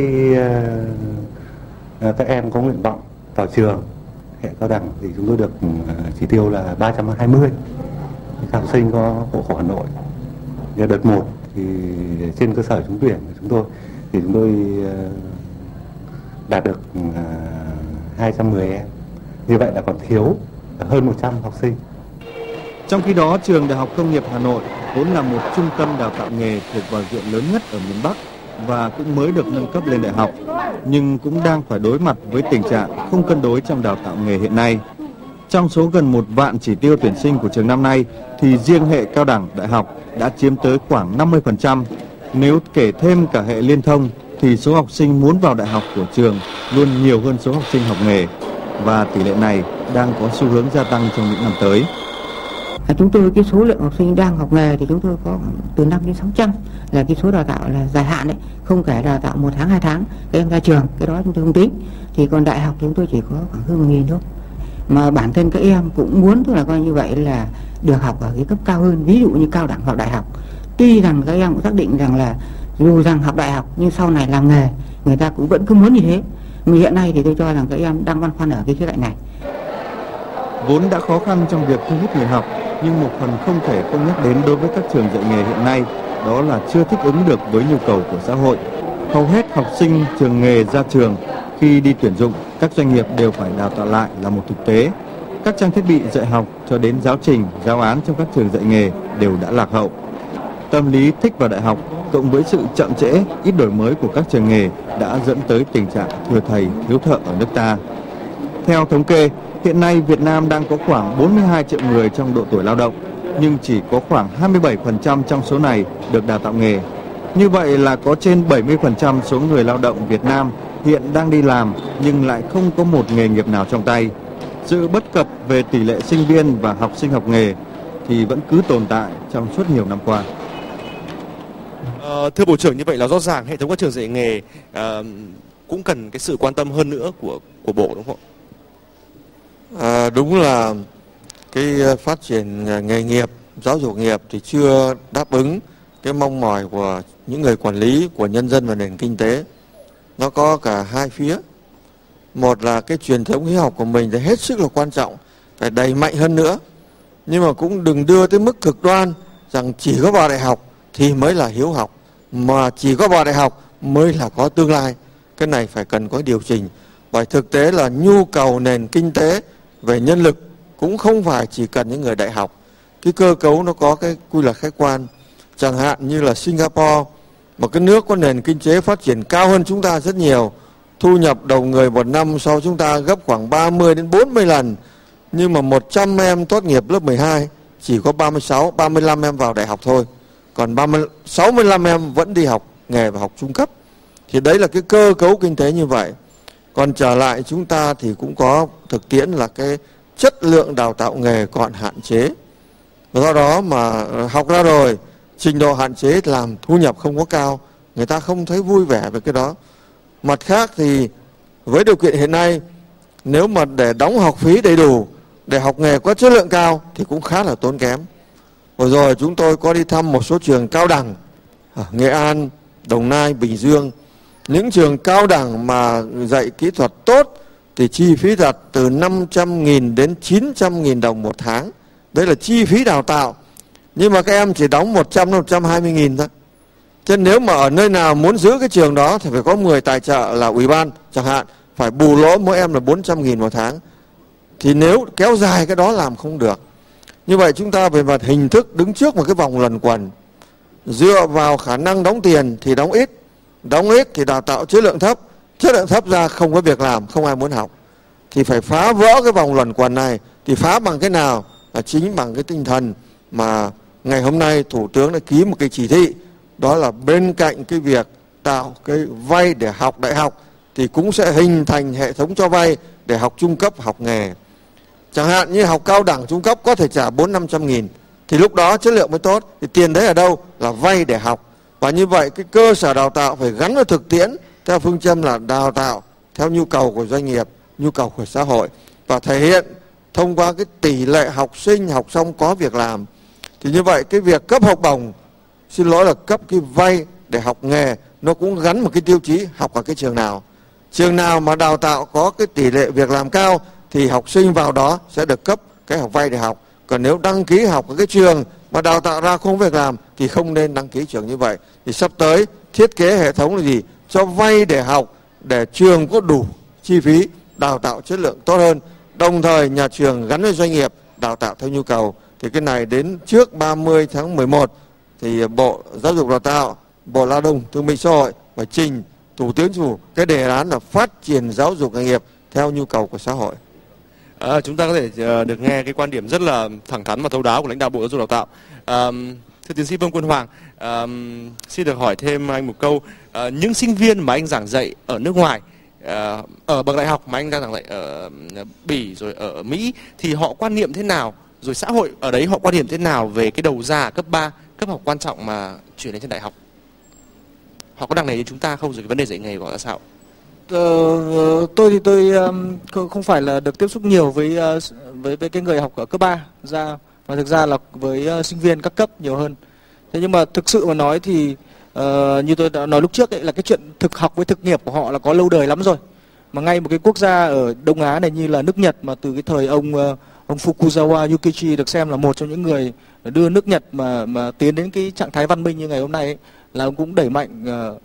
các em có nguyện vọng vào trường hệ cao đẳng thì chúng tôi được chỉ tiêu là 320 học sinh có hộ khẩu Hà Nội. Đợt 1 thì trên cơ sở trúng tuyển của chúng tôi thì chúng tôi đạt được 210 em. Như vậy là còn thiếu hơn 100 học sinh. Trong khi đó, trường Đại học Công nghiệp Hà Nội vốn là một trung tâm đào tạo nghề thuộc vào diện lớn nhất ở miền Bắc và cũng mới được nâng cấp lên đại học, nhưng cũng đang phải đối mặt với tình trạng không cân đối trong đào tạo nghề hiện nay. Trong số gần 1 vạn chỉ tiêu tuyển sinh của trường năm nay thì riêng hệ cao đẳng đại học đã chiếm tới khoảng 50%. Nếu kể thêm cả hệ liên thông thì số học sinh muốn vào đại học của trường luôn nhiều hơn số học sinh học nghề, và tỷ lệ này đang có xu hướng gia tăng trong những năm tới. Chúng tôi cái số lượng học sinh đang học nghề thì chúng tôi có từ 5 đến 600 là cái số đào tạo là dài hạn đấy, không kể đào tạo 1 tháng 2 tháng các em ra trường, cái đó chúng tôi không tính. Thì còn đại học chúng tôi chỉ có khoảng hơn 1.000 thôi. Mà bản thân các em cũng muốn, tức là coi như vậy là được học ở cái cấp cao hơn, ví dụ như cao đẳng hoặc đại học. Tuy rằng các em cũng xác định rằng là dù rằng học đại học nhưng sau này làm nghề người ta cũng vẫn cứ muốn như thế. Mà hiện nay thì tôi cho rằng các em đang băn khoăn ở cái khía cạnh này. Vốn đã khó khăn trong việc thu hút người học, nhưng một phần không thể không nhắc đến đối với các trường dạy nghề hiện nay, đó là chưa thích ứng được với nhu cầu của xã hội. hầu hết học sinh trường nghề ra trường khi đi tuyển dụng, các doanh nghiệp đều phải đào tạo lại là một thực tế. Các trang thiết bị dạy học cho đến giáo trình, giáo án trong các trường dạy nghề đều đã lạc hậu. Tâm lý thích vào đại học cộng với sự chậm trễ, ít đổi mới của các trường nghề đã dẫn tới tình trạng thừa thầy, thiếu thợ ở nước ta. Theo thống kê, hiện nay Việt Nam đang có khoảng 42 triệu người trong độ tuổi lao động, nhưng chỉ có khoảng 27% trong số này được đào tạo nghề. Như vậy là có trên 70% số người lao động Việt Nam hiện đang đi làm nhưng lại không có một nghề nghiệp nào trong tay. Sự bất cập về tỷ lệ sinh viên và học sinh học nghề thì vẫn cứ tồn tại trong suốt nhiều năm qua. Thưa Bộ trưởng, như vậy là rõ ràng hệ thống các trường dạy nghề cũng cần cái sự quan tâm hơn nữa của Bộ, đúng không ạ? Đúng là cái phát triển nghề nghiệp, giáo dục nghiệp thì chưa đáp ứng cái mong mỏi của những người quản lý, của nhân dân và nền kinh tế. Nó có cả hai phía. Một là cái truyền thống hiếu học của mình thì hết sức là quan trọng, phải đẩy mạnh hơn nữa. Nhưng mà cũng đừng đưa tới mức cực đoan rằng chỉ có vào đại học thì mới là hiếu học, mà chỉ có vào đại học mới là có tương lai. Cái này phải cần có điều chỉnh. Bởi thực tế là nhu cầu nền kinh tế về nhân lực cũng không phải chỉ cần những người đại học. Cái cơ cấu nó có cái quy luật khách quan. Chẳng hạn như là Singapore, một cái nước có nền kinh tế phát triển cao hơn chúng ta rất nhiều, thu nhập đầu người một năm sau chúng ta gấp khoảng 30 đến 40 lần. Nhưng mà 100 em tốt nghiệp lớp 12 chỉ có 36, 35 em vào đại học thôi. Còn 65 em vẫn đi học nghề và học trung cấp. Thì đấy là cái cơ cấu kinh tế như vậy. Còn trở lại chúng ta thì cũng có thực tiễn là cái chất lượng đào tạo nghề còn hạn chế. Do đó mà học ra rồi, trình độ hạn chế làm thu nhập không có cao, người ta không thấy vui vẻ về cái đó. Mặt khác thì với điều kiện hiện nay, nếu mà để đóng học phí đầy đủ, để học nghề có chất lượng cao thì cũng khá là tốn kém. Vừa rồi chúng tôi có đi thăm một số trường cao đẳng ở Nghệ An, Đồng Nai, Bình Dương. Những trường cao đẳng mà dạy kỹ thuật tốt thì chi phí thật từ 500.000 đến 900.000 đồng một tháng. Đấy là chi phí đào tạo. Nhưng mà các em chỉ đóng 100 đến 120.000 thôi. Chứ nếu mà ở nơi nào muốn giữ cái trường đó thì phải có người tài trợ là ủy ban chẳng hạn, phải bù lỗ mỗi em là 400.000 một tháng. Thì nếu kéo dài cái đó làm không được. Như vậy chúng ta về mặt hình thức đứng trước một cái vòng luẩn quẩn. Dựa vào khả năng đóng tiền thì đóng ít thì đào tạo chất lượng thấp ra không có việc làm, không ai muốn học. Thì phải phá vỡ cái vòng luẩn quẩn này. Thì phá bằng cái nào? Là chính bằng cái tinh thần mà ngày hôm nay Thủ tướng đã ký một cái chỉ thị. Đó là bên cạnh cái việc tạo cái vay để học đại học thì cũng sẽ hình thành hệ thống cho vay để học trung cấp, học nghề. Chẳng hạn như học cao đẳng trung cấp có thể trả 400-500.000 thì lúc đó chất lượng mới tốt. Thì tiền đấy ở đâu? Là vay để học. Và như vậy cái cơ sở đào tạo phải gắn với thực tiễn theo phương châm là đào tạo theo nhu cầu của doanh nghiệp, nhu cầu của xã hội và thể hiện thông qua cái tỷ lệ học sinh học xong có việc làm. Thì như vậy cái việc cấp học bổng, xin lỗi là cấp cái vay để học nghề, nó cũng gắn một cái tiêu chí học ở cái trường nào. Trường nào mà đào tạo có cái tỷ lệ việc làm cao thì học sinh vào đó sẽ được cấp cái học vay để học. Còn nếu đăng ký học ở cái trường mà đào tạo ra không việc làm thì không nên đăng ký trường như vậy. Thì sắp tới thiết kế hệ thống là gì? Cho vay để học, để trường có đủ chi phí đào tạo chất lượng tốt hơn. Đồng thời nhà trường gắn với doanh nghiệp đào tạo theo nhu cầu. Thì cái này đến trước 30 tháng 11 thì Bộ Giáo dục Đào tạo, Bộ Lao động Thương binh Xã hội phải trình Thủ tướng Chính phủ cái đề án là phát triển giáo dục nghề nghiệp theo nhu cầu của xã hội. Chúng ta có thể được nghe cái quan điểm rất là thẳng thắn và thấu đáo của lãnh đạo Bộ Giáo dục Đào tạo. Thưa tiến sĩ Vương Quân Hoàng, xin được hỏi thêm anh một câu. Những sinh viên mà anh giảng dạy ở nước ngoài, ở bậc đại học mà anh đang giảng dạy ở Bỉ rồi ở Mỹ thì họ quan niệm thế nào? Rồi xã hội ở đấy họ quan niệm thế nào về cái đầu ra cấp 3, cấp học quan trọng mà chuyển đến trên đại học? Họ có đằng này như chúng ta không? Rồi cái vấn đề dạy nghề của họ là sao? Tôi thì tôi không phải là được tiếp xúc nhiều với cái người học ở cấp 3 ra, mà thực ra là với sinh viên các cấp nhiều hơn. Thế nhưng mà thực sự mà nói thì như tôi đã nói lúc trước ấy, là cái chuyện thực học với thực nghiệp của họ là có lâu đời lắm rồi. Mà ngay một cái quốc gia ở Đông Á này như là nước Nhật mà từ cái thời ông Fukuzawa Yukichi được xem là một trong những người đưa nước Nhật mà tiến đến cái trạng thái văn minh như ngày hôm nay ấy, là ông cũng đẩy mạnh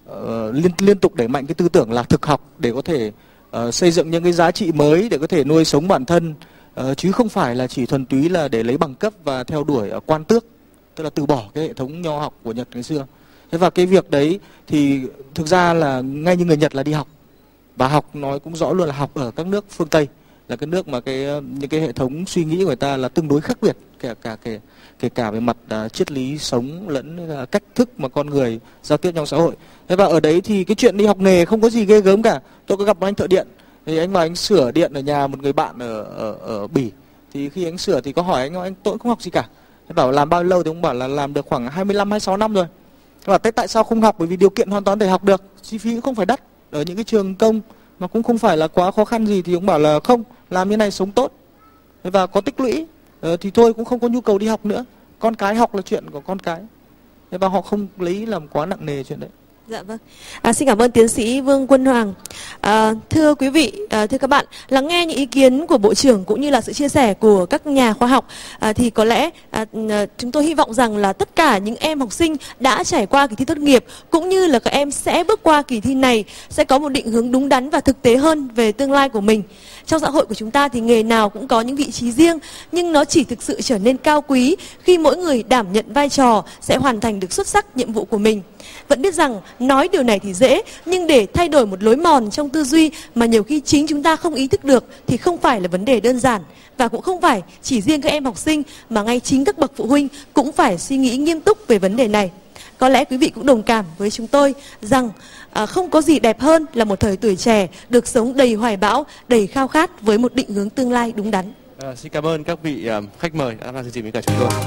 liên tục đẩy mạnh cái tư tưởng là thực học để có thể xây dựng những cái giá trị mới để có thể nuôi sống bản thân, chứ không phải là chỉ thuần túy là để lấy bằng cấp và theo đuổi quan tước, tức là từ bỏ cái hệ thống nho học của Nhật ngày xưa. Thế và cái việc đấy thì thực ra là ngay như người Nhật là đi học, và học nói cũng rõ luôn là học ở các nước phương Tây, là cái nước mà những cái hệ thống suy nghĩ của người ta là tương đối khác biệt, kể cả về mặt triết lý sống lẫn cách thức mà con người giao tiếp trong xã hội. Thế và ở đấy thì cái chuyện đi học nghề không có gì ghê gớm cả. Tôi có gặp một anh thợ điện, thì anh vào anh sửa điện ở nhà một người bạn ở Bỉ, thì khi anh sửa thì có hỏi anh tôi không học gì cả. Anh bảo làm bao lâu thì ông bảo là làm được khoảng 25-26 năm rồi. Và tại sao không học? Bởi vì điều kiện hoàn toàn để học được, chi phí cũng không phải đắt, ở những cái trường công mà cũng không phải là quá khó khăn gì. Thì ông bảo là không, làm như này sống tốt và có tích lũy, thì thôi cũng không có nhu cầu đi học nữa. Con cái học là chuyện của con cái, và họ không lấy làm quá nặng nề chuyện đấy. Dạ vâng. Xin cảm ơn tiến sĩ Vương Quân Hoàng. Thưa quý vị, thưa các bạn, lắng nghe những ý kiến của Bộ trưởng cũng như là sự chia sẻ của các nhà khoa học, thì có lẽ chúng tôi hy vọng rằng là tất cả những em học sinh đã trải qua kỳ thi tốt nghiệp cũng như là các em sẽ bước qua kỳ thi này sẽ có một định hướng đúng đắn và thực tế hơn về tương lai của mình. Trong xã hội của chúng ta thì nghề nào cũng có những vị trí riêng, nhưng nó chỉ thực sự trở nên cao quý khi mỗi người đảm nhận vai trò sẽ hoàn thành được xuất sắc nhiệm vụ của mình. Vẫn biết rằng nói điều này thì dễ, nhưng để thay đổi một lối mòn trong tư duy mà nhiều khi chính chúng ta không ý thức được thì không phải là vấn đề đơn giản. Và cũng không phải chỉ riêng các em học sinh mà ngay chính các bậc phụ huynh cũng phải suy nghĩ nghiêm túc về vấn đề này. Có lẽ quý vị cũng đồng cảm với chúng tôi rằng không có gì đẹp hơn là một thời tuổi trẻ được sống đầy hoài bão, đầy khao khát với một định hướng tương lai đúng đắn. Xin cảm ơn các vị khách mời đã tham gia chương trình với cả chúng tôi.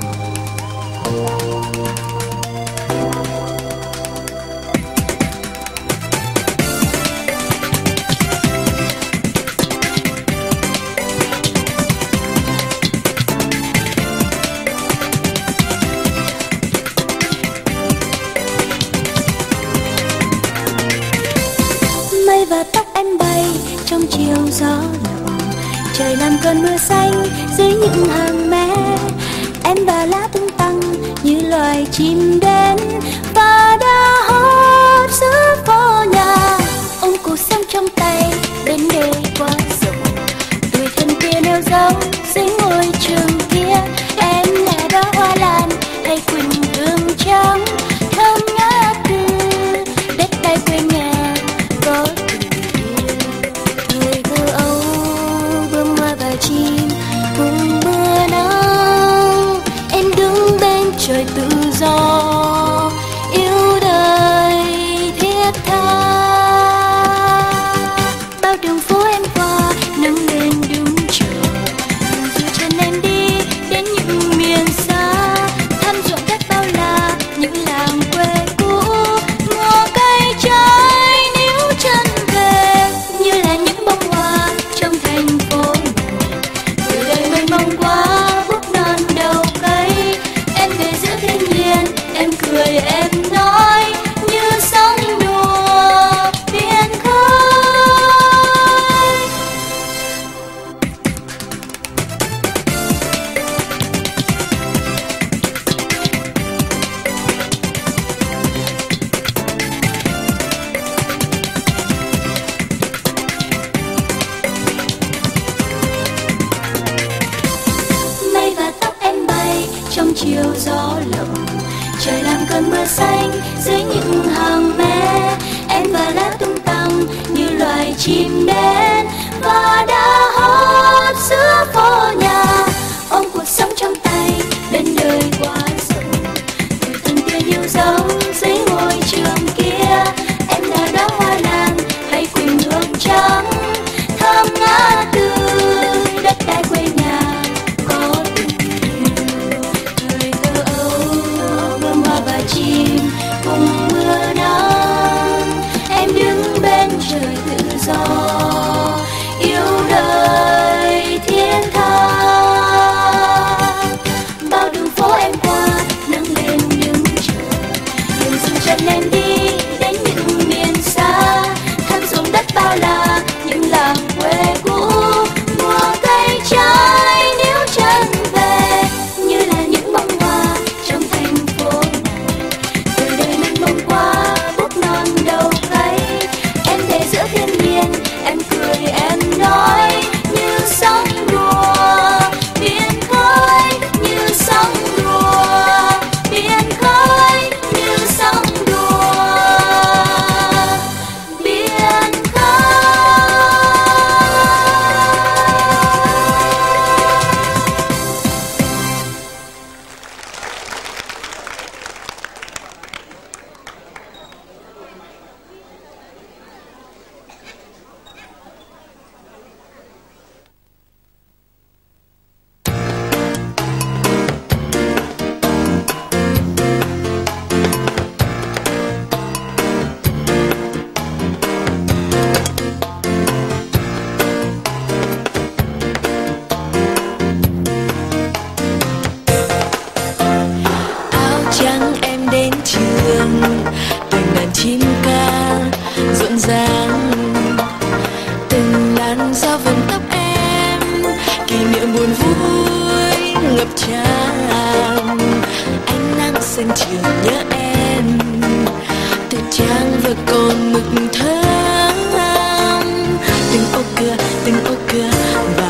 Mây và tóc em bay trong chiều gió lộng, trời làm cơn mưa xanh dưới những hàng mé. Em và lá tung tăng như loài chim đến và đã hót giữa phố nhà. Ôm cuộc sống trong tay bên đời quá rộng, tuổi thân kia nêu dấu dưới ngôi trường kia. Em là đóa hoa lan hay quỳnh hương trắng, thơm ngát từ đất đai quê nhà. Có thời thơ ấu bướm hoa và chim cùng mưa nắng, em đứng bên trời tự do yêu đời thiết tha. Bao đường phố em qua nắng lên đúng trời, dù chân em đi đến những miền xa, thăm ruộng đất bao la những làng quê cũ. Mùa cây trái níu chân về như là những bông hoa trong thành phố này. Người đời mênh mông quá bút non đầu cây, em về giữa thiên nhiên, em cười em nói như sóng đùa biển khơi. Mây và tóc em bay trong chiều gió lộng, trời làm cơn mưa xanh dưới những hàng mé. Em và lá tung tăng như loài chim đến và đã hót giữa phố nhà. Ôm cuộc sống trong tay bên đời quá rộng, người thân kia yêu dấu dưới ngôi trường kia. Em là đóa hoa lan hay quỳnh hương trắng, thơm ngát từ đất đai quê nhà. Có tình yêu thời thơ ấu bướm hoa và chim cùng mưa nắng, em đứng bên trời tự do yêu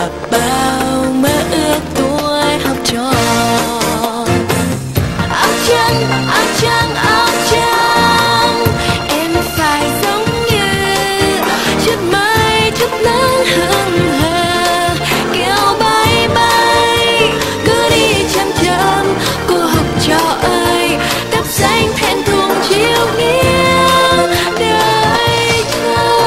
và bao mơ ước tuổi học trò. Áo trắng, áo trắng, áo trắng, em phải giống như chút mây, chút nắng hừng hờ, kêu bay bay, cứ đi chăm chăm, cô học trò ơi, tóc xanh thẹn thùng chiều nghiêng đời chờ.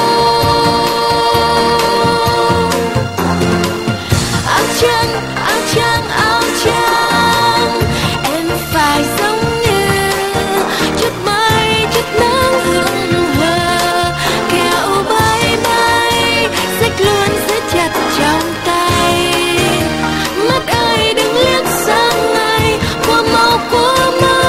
Áo trắng, áo trắng, áo trắng, em phải giống như chút mây, chút nắng hừng hờ, kẹo bay bay, xách luôn giữ chặt trong tay. Mắt ơi đừng liếc sang ngay, qua mau qua mau.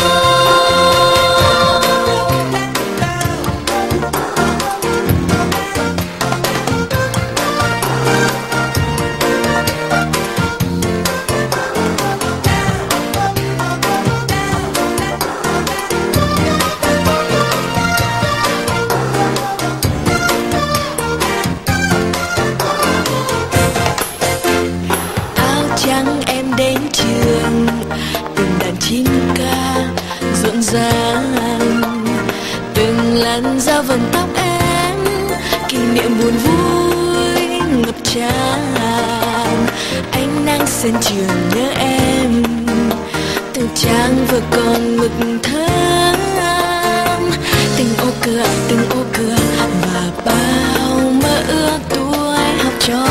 Áo trắng em đến trường, từng đàn chim ca rộn ràng, từng làn dao vần tóc em, kỷ niệm buồn vui ngập tràn. Ánh nắng sân trường nhớ em, từng trang vừa còn ngực thơm, từng ô cửa và bao mơ ước tuổi học trò.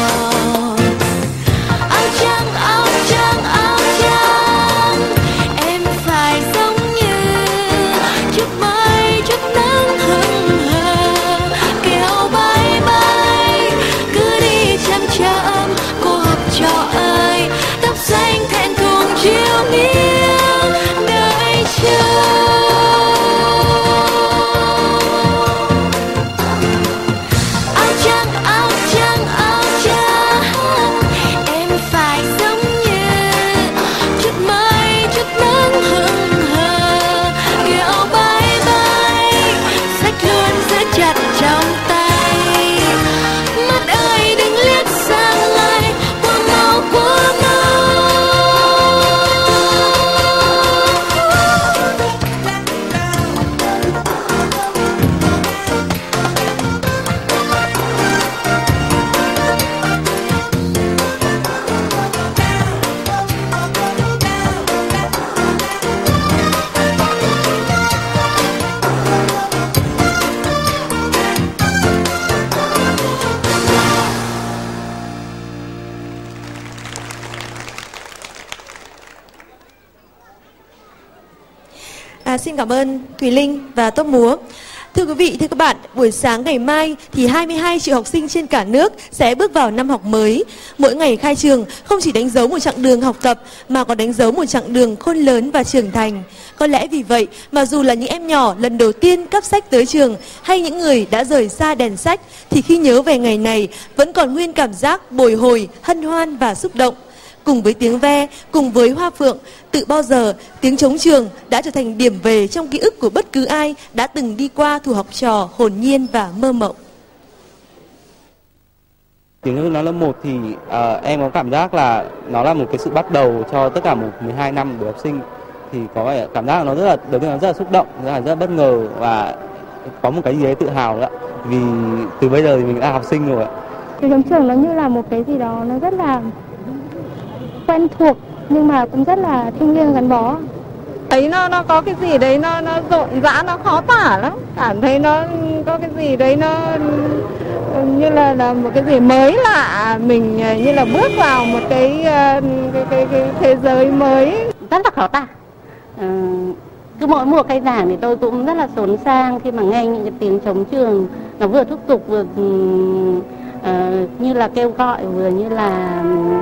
Áo trắng, áo trắng, áo trắng, em phải giống như chút mây, chút nắng hừng hờ, kẹo bay bay, cứ đi chăm chăm, cô học trò ơi, tóc xanh thẹn thùng chiều nghiêng đời chờ. Áo trắng, áo trắng, áo trắng, em phải giống như chút mây, chút nắng hừng hờ, kẹo bay bay, xách luôn giữ chặt trong tay. Mắt ơi đừng liếc sang ngay, qua mau qua mau. Xin cảm ơn Thùy Linh và Top Múa. Thưa quý vị, thưa các bạn, buổi sáng ngày mai thì 22 triệu học sinh trên cả nước sẽ bước vào năm học mới. Mỗi ngày khai trường không chỉ đánh dấu một chặng đường học tập mà còn đánh dấu một chặng đường khôn lớn và trưởng thành. Có lẽ vì vậy mà dù là những em nhỏ lần đầu tiên cắp sách tới trường hay những người đã rời xa đèn sách thì khi nhớ về ngày này vẫn còn nguyên cảm giác bồi hồi, hân hoan và xúc động. Cùng với tiếng ve, cùng với hoa phượng, tự bao giờ tiếng trống trường đã trở thành điểm về trong ký ức của bất cứ ai đã từng đi qua thủ học trò hồn nhiên và mơ mộng. Tiếng Hương nó lớp 1 thì em có cảm giác là nó là một cái sự bắt đầu cho tất cả 12 năm của học sinh. Thì có vẻ cảm giác là nó rất là, đầu tiên nó rất là xúc động, rất là bất ngờ và có một cái gì đấy tự hào nữa. Vì từ bây giờ thì mình đã học sinh rồi ạ. Tiếng trống trường nó như là một cái gì đó nó rất là quen thuộc nhưng mà cũng rất là thiêng liêng gắn bó. Thấy nó có cái gì đấy nó rộn rã, nó khó tả lắm. Cảm thấy nó có cái gì đấy nó như là một cái gì mới lạ, mình như là bước vào một cái thế giới mới. Rất là khó tả. Cứ mỗi mùa khai giảng thì tôi cũng rất là xốn sang khi mà nghe những cái tiếng trống trường nó vừa thúc giục vừa như là kêu gọi, vừa như là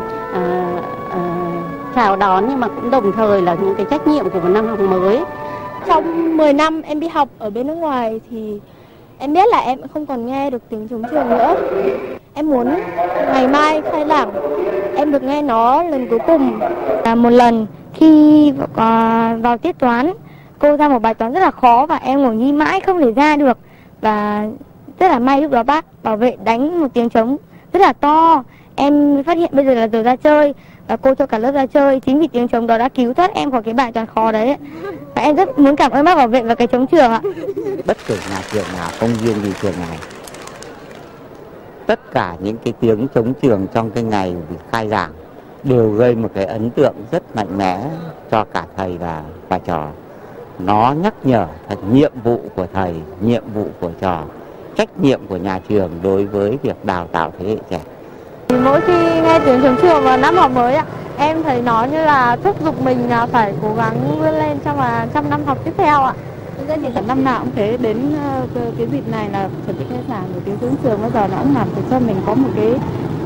chào đón, nhưng mà cũng đồng thời là những cái trách nhiệm của một năm học mới. Trong 10 năm em đi học ở bên nước ngoài thì em biết là em không còn nghe được tiếng trống trường nữa. Em muốn ngày mai khai giảng em được nghe nó lần cuối cùng. Một lần khi vào tiết toán, cô ra một bài toán rất là khó và em ngồi nghĩ mãi không thể ra được. Và rất là may lúc đó bác bảo vệ đánh một tiếng trống rất là to. Em phát hiện bây giờ là giờ ra chơi và cô cho cả lớp ra chơi. Chính vì tiếng trống đó đã cứu thoát em khỏi cái bài toàn khó đấy. Và em rất muốn cảm ơn bác bảo vệ và cái trống trường ạ. Bất kể nhà trường nào, không riêng gì trường này, tất cả những cái tiếng trống trường trong cái ngày khai giảng đều gây một cái ấn tượng rất mạnh mẽ cho cả thầy và trò. Nó nhắc nhở thật nhiệm vụ của thầy, nhiệm vụ của trò, trách nhiệm của nhà trường đối với việc đào tạo thế hệ trẻ. Mỗi khi nghe tiếng trống trường vào năm học mới ạ, em thấy nó như là thúc giục mình phải cố gắng vươn lên trong năm học tiếp theo ạ. Thực ra thì năm nào cũng thế, đến cái dịp này là chuẩn bị khai giảng của tiếng trống trường, bao giờ nó cũng làm cho mình có một cái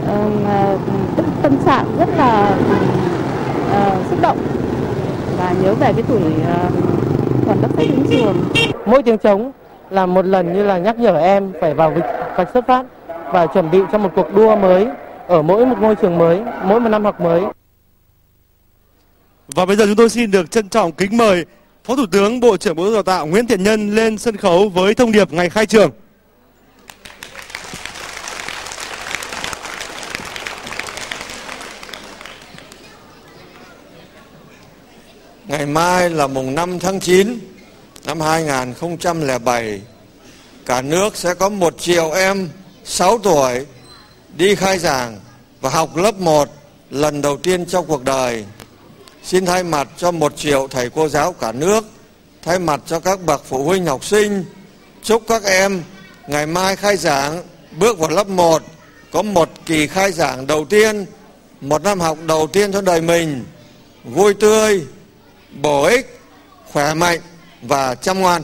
tâm trạng rất là xúc động và nhớ về cái tuổi còn đắp sách đến trường. Mỗi tiếng trống là một lần như là nhắc nhở em phải vào vạch xuất phát và chuẩn bị cho một cuộc đua mới ở mỗi một ngôi trường mới, mỗi một năm học mới. Và bây giờ chúng tôi xin được trân trọng kính mời Phó Thủ tướng Bộ trưởng Bộ Giáo dục Đào tạo Nguyễn Thiện Nhân lên sân khấu với thông điệp ngày khai trường. Ngày mai là mùng 5 tháng 9 năm 2007, cả nước sẽ có 1 triệu em 6 tuổi đi khai giảng và học lớp 1 lần đầu tiên trong cuộc đời. Xin thay mặt cho 1 triệu thầy cô giáo cả nước, thay mặt cho các bậc phụ huynh học sinh, chúc các em ngày mai khai giảng bước vào lớp 1, có một kỳ khai giảng đầu tiên, một năm học đầu tiên trong đời mình, vui tươi, bổ ích, khỏe mạnh và chăm ngoan.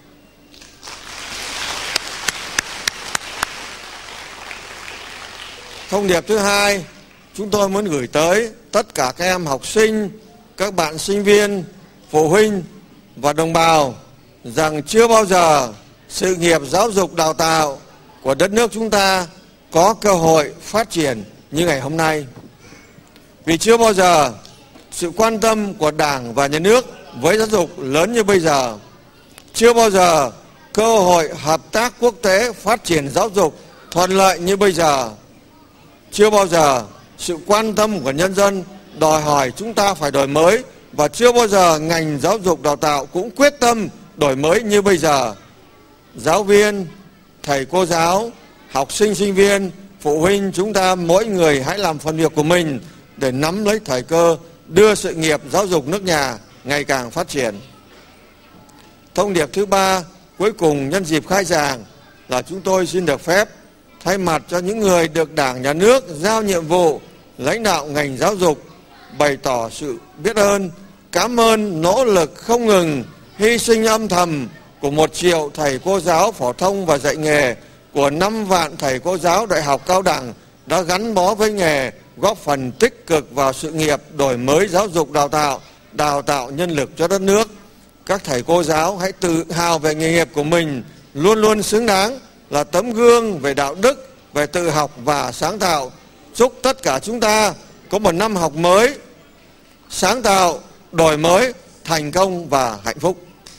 Thông điệp thứ hai, chúng tôi muốn gửi tới tất cả các em học sinh, các bạn sinh viên, phụ huynh và đồng bào rằng chưa bao giờ sự nghiệp giáo dục đào tạo của đất nước chúng ta có cơ hội phát triển như ngày hôm nay. Vì chưa bao giờ sự quan tâm của Đảng và Nhà nước với giáo dục lớn như bây giờ. Chưa bao giờ cơ hội hợp tác quốc tế phát triển giáo dục thuận lợi như bây giờ. Chưa bao giờ sự quan tâm của nhân dân đòi hỏi chúng ta phải đổi mới, và chưa bao giờ ngành giáo dục đào tạo cũng quyết tâm đổi mới như bây giờ. Giáo viên, thầy cô giáo, học sinh sinh viên, phụ huynh, chúng ta mỗi người hãy làm phần việc của mình để nắm lấy thời cơ đưa sự nghiệp giáo dục nước nhà ngày càng phát triển. Thông điệp thứ ba, cuối cùng nhân dịp khai giảng là chúng tôi xin được phép thay mặt cho những người được Đảng, Nhà nước giao nhiệm vụ lãnh đạo ngành giáo dục bày tỏ sự biết ơn, cảm ơn nỗ lực không ngừng, hy sinh âm thầm của 1 triệu thầy cô giáo phổ thông và dạy nghề, của 5 vạn thầy cô giáo đại học cao đẳng đã gắn bó với nghề, góp phần tích cực vào sự nghiệp đổi mới giáo dục đào tạo nhân lực cho đất nước. Các thầy cô giáo hãy tự hào về nghề nghiệp của mình, luôn luôn xứng đáng là tấm gương về đạo đức, về tự học và sáng tạo. Chúc tất cả chúng ta có một năm học mới, sáng tạo, đổi mới, thành công và hạnh phúc.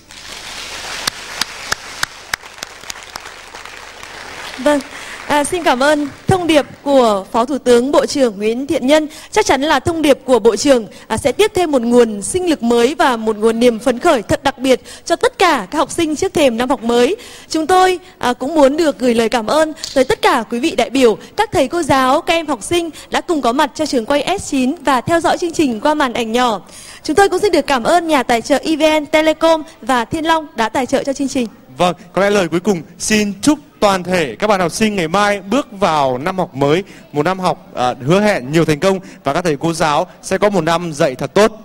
Vâng, xin cảm ơn thông điệp của Phó Thủ tướng Bộ trưởng Nguyễn Thiện Nhân. Chắc chắn là thông điệp của Bộ trưởng sẽ tiếp thêm một nguồn sinh lực mới và một nguồn niềm phấn khởi thật đặc biệt cho tất cả các học sinh trước thềm năm học mới. Chúng tôi cũng muốn được gửi lời cảm ơn tới tất cả quý vị đại biểu, các thầy cô giáo, các em học sinh đã cùng có mặt cho trường quay S9 và theo dõi chương trình qua màn ảnh nhỏ. Chúng tôi cũng xin được cảm ơn nhà tài trợ EVN, Telecom và Thiên Long đã tài trợ cho chương trình. Vâng, có lẽ lời cuối cùng xin chúc toàn thể các bạn học sinh ngày mai bước vào năm học mới, một năm học hứa hẹn nhiều thành công, và các thầy cô giáo sẽ có một năm dạy thật tốt.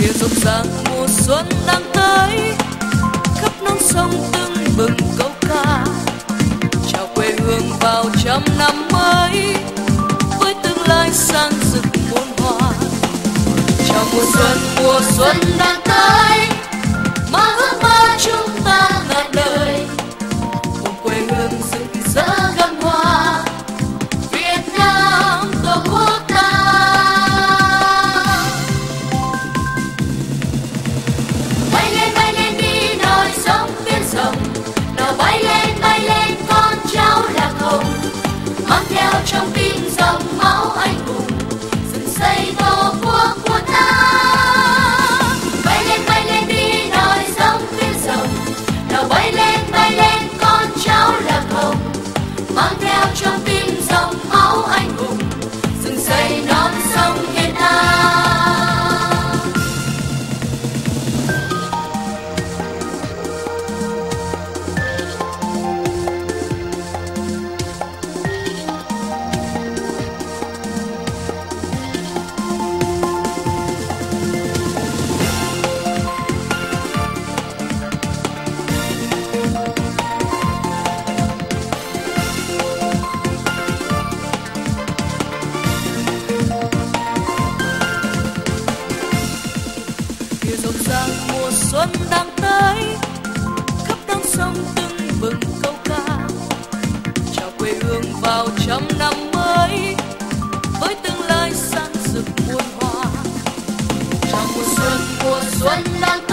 Kìa rộn ràng mùa xuân đang tới, khắp non sông tưng bừng câu ca, chào quê hương vào trăm năm mới với tương lai sang rực muôn hoa. Chào mùa xuân đang tới, mà ước mơ chúng ta ngàn đời, cùng quê hương rực rỡ gấm hoa, Việt Nam tổ quốc ta. Bay lên đi nồi sông biển rộng, nào bay lên con cháu lạc hồng, mang theo trong tim dòng máu anh hùng, dựng xây tổ quốc của ta. Bay lên đi nồi sông biển rộng, nào bay lên con cháu lạc hồng, mang theo trong tim dòng máu anh hùng, dựng xây non sông Việt Nam. Kìa rộn ràng mùa xuân đang tới, khắp non sông tưng bừng câu ca, chào quê hương vào trăm năm mới với tương lai sáng rực muôn hoa. Chào mùa xuân đang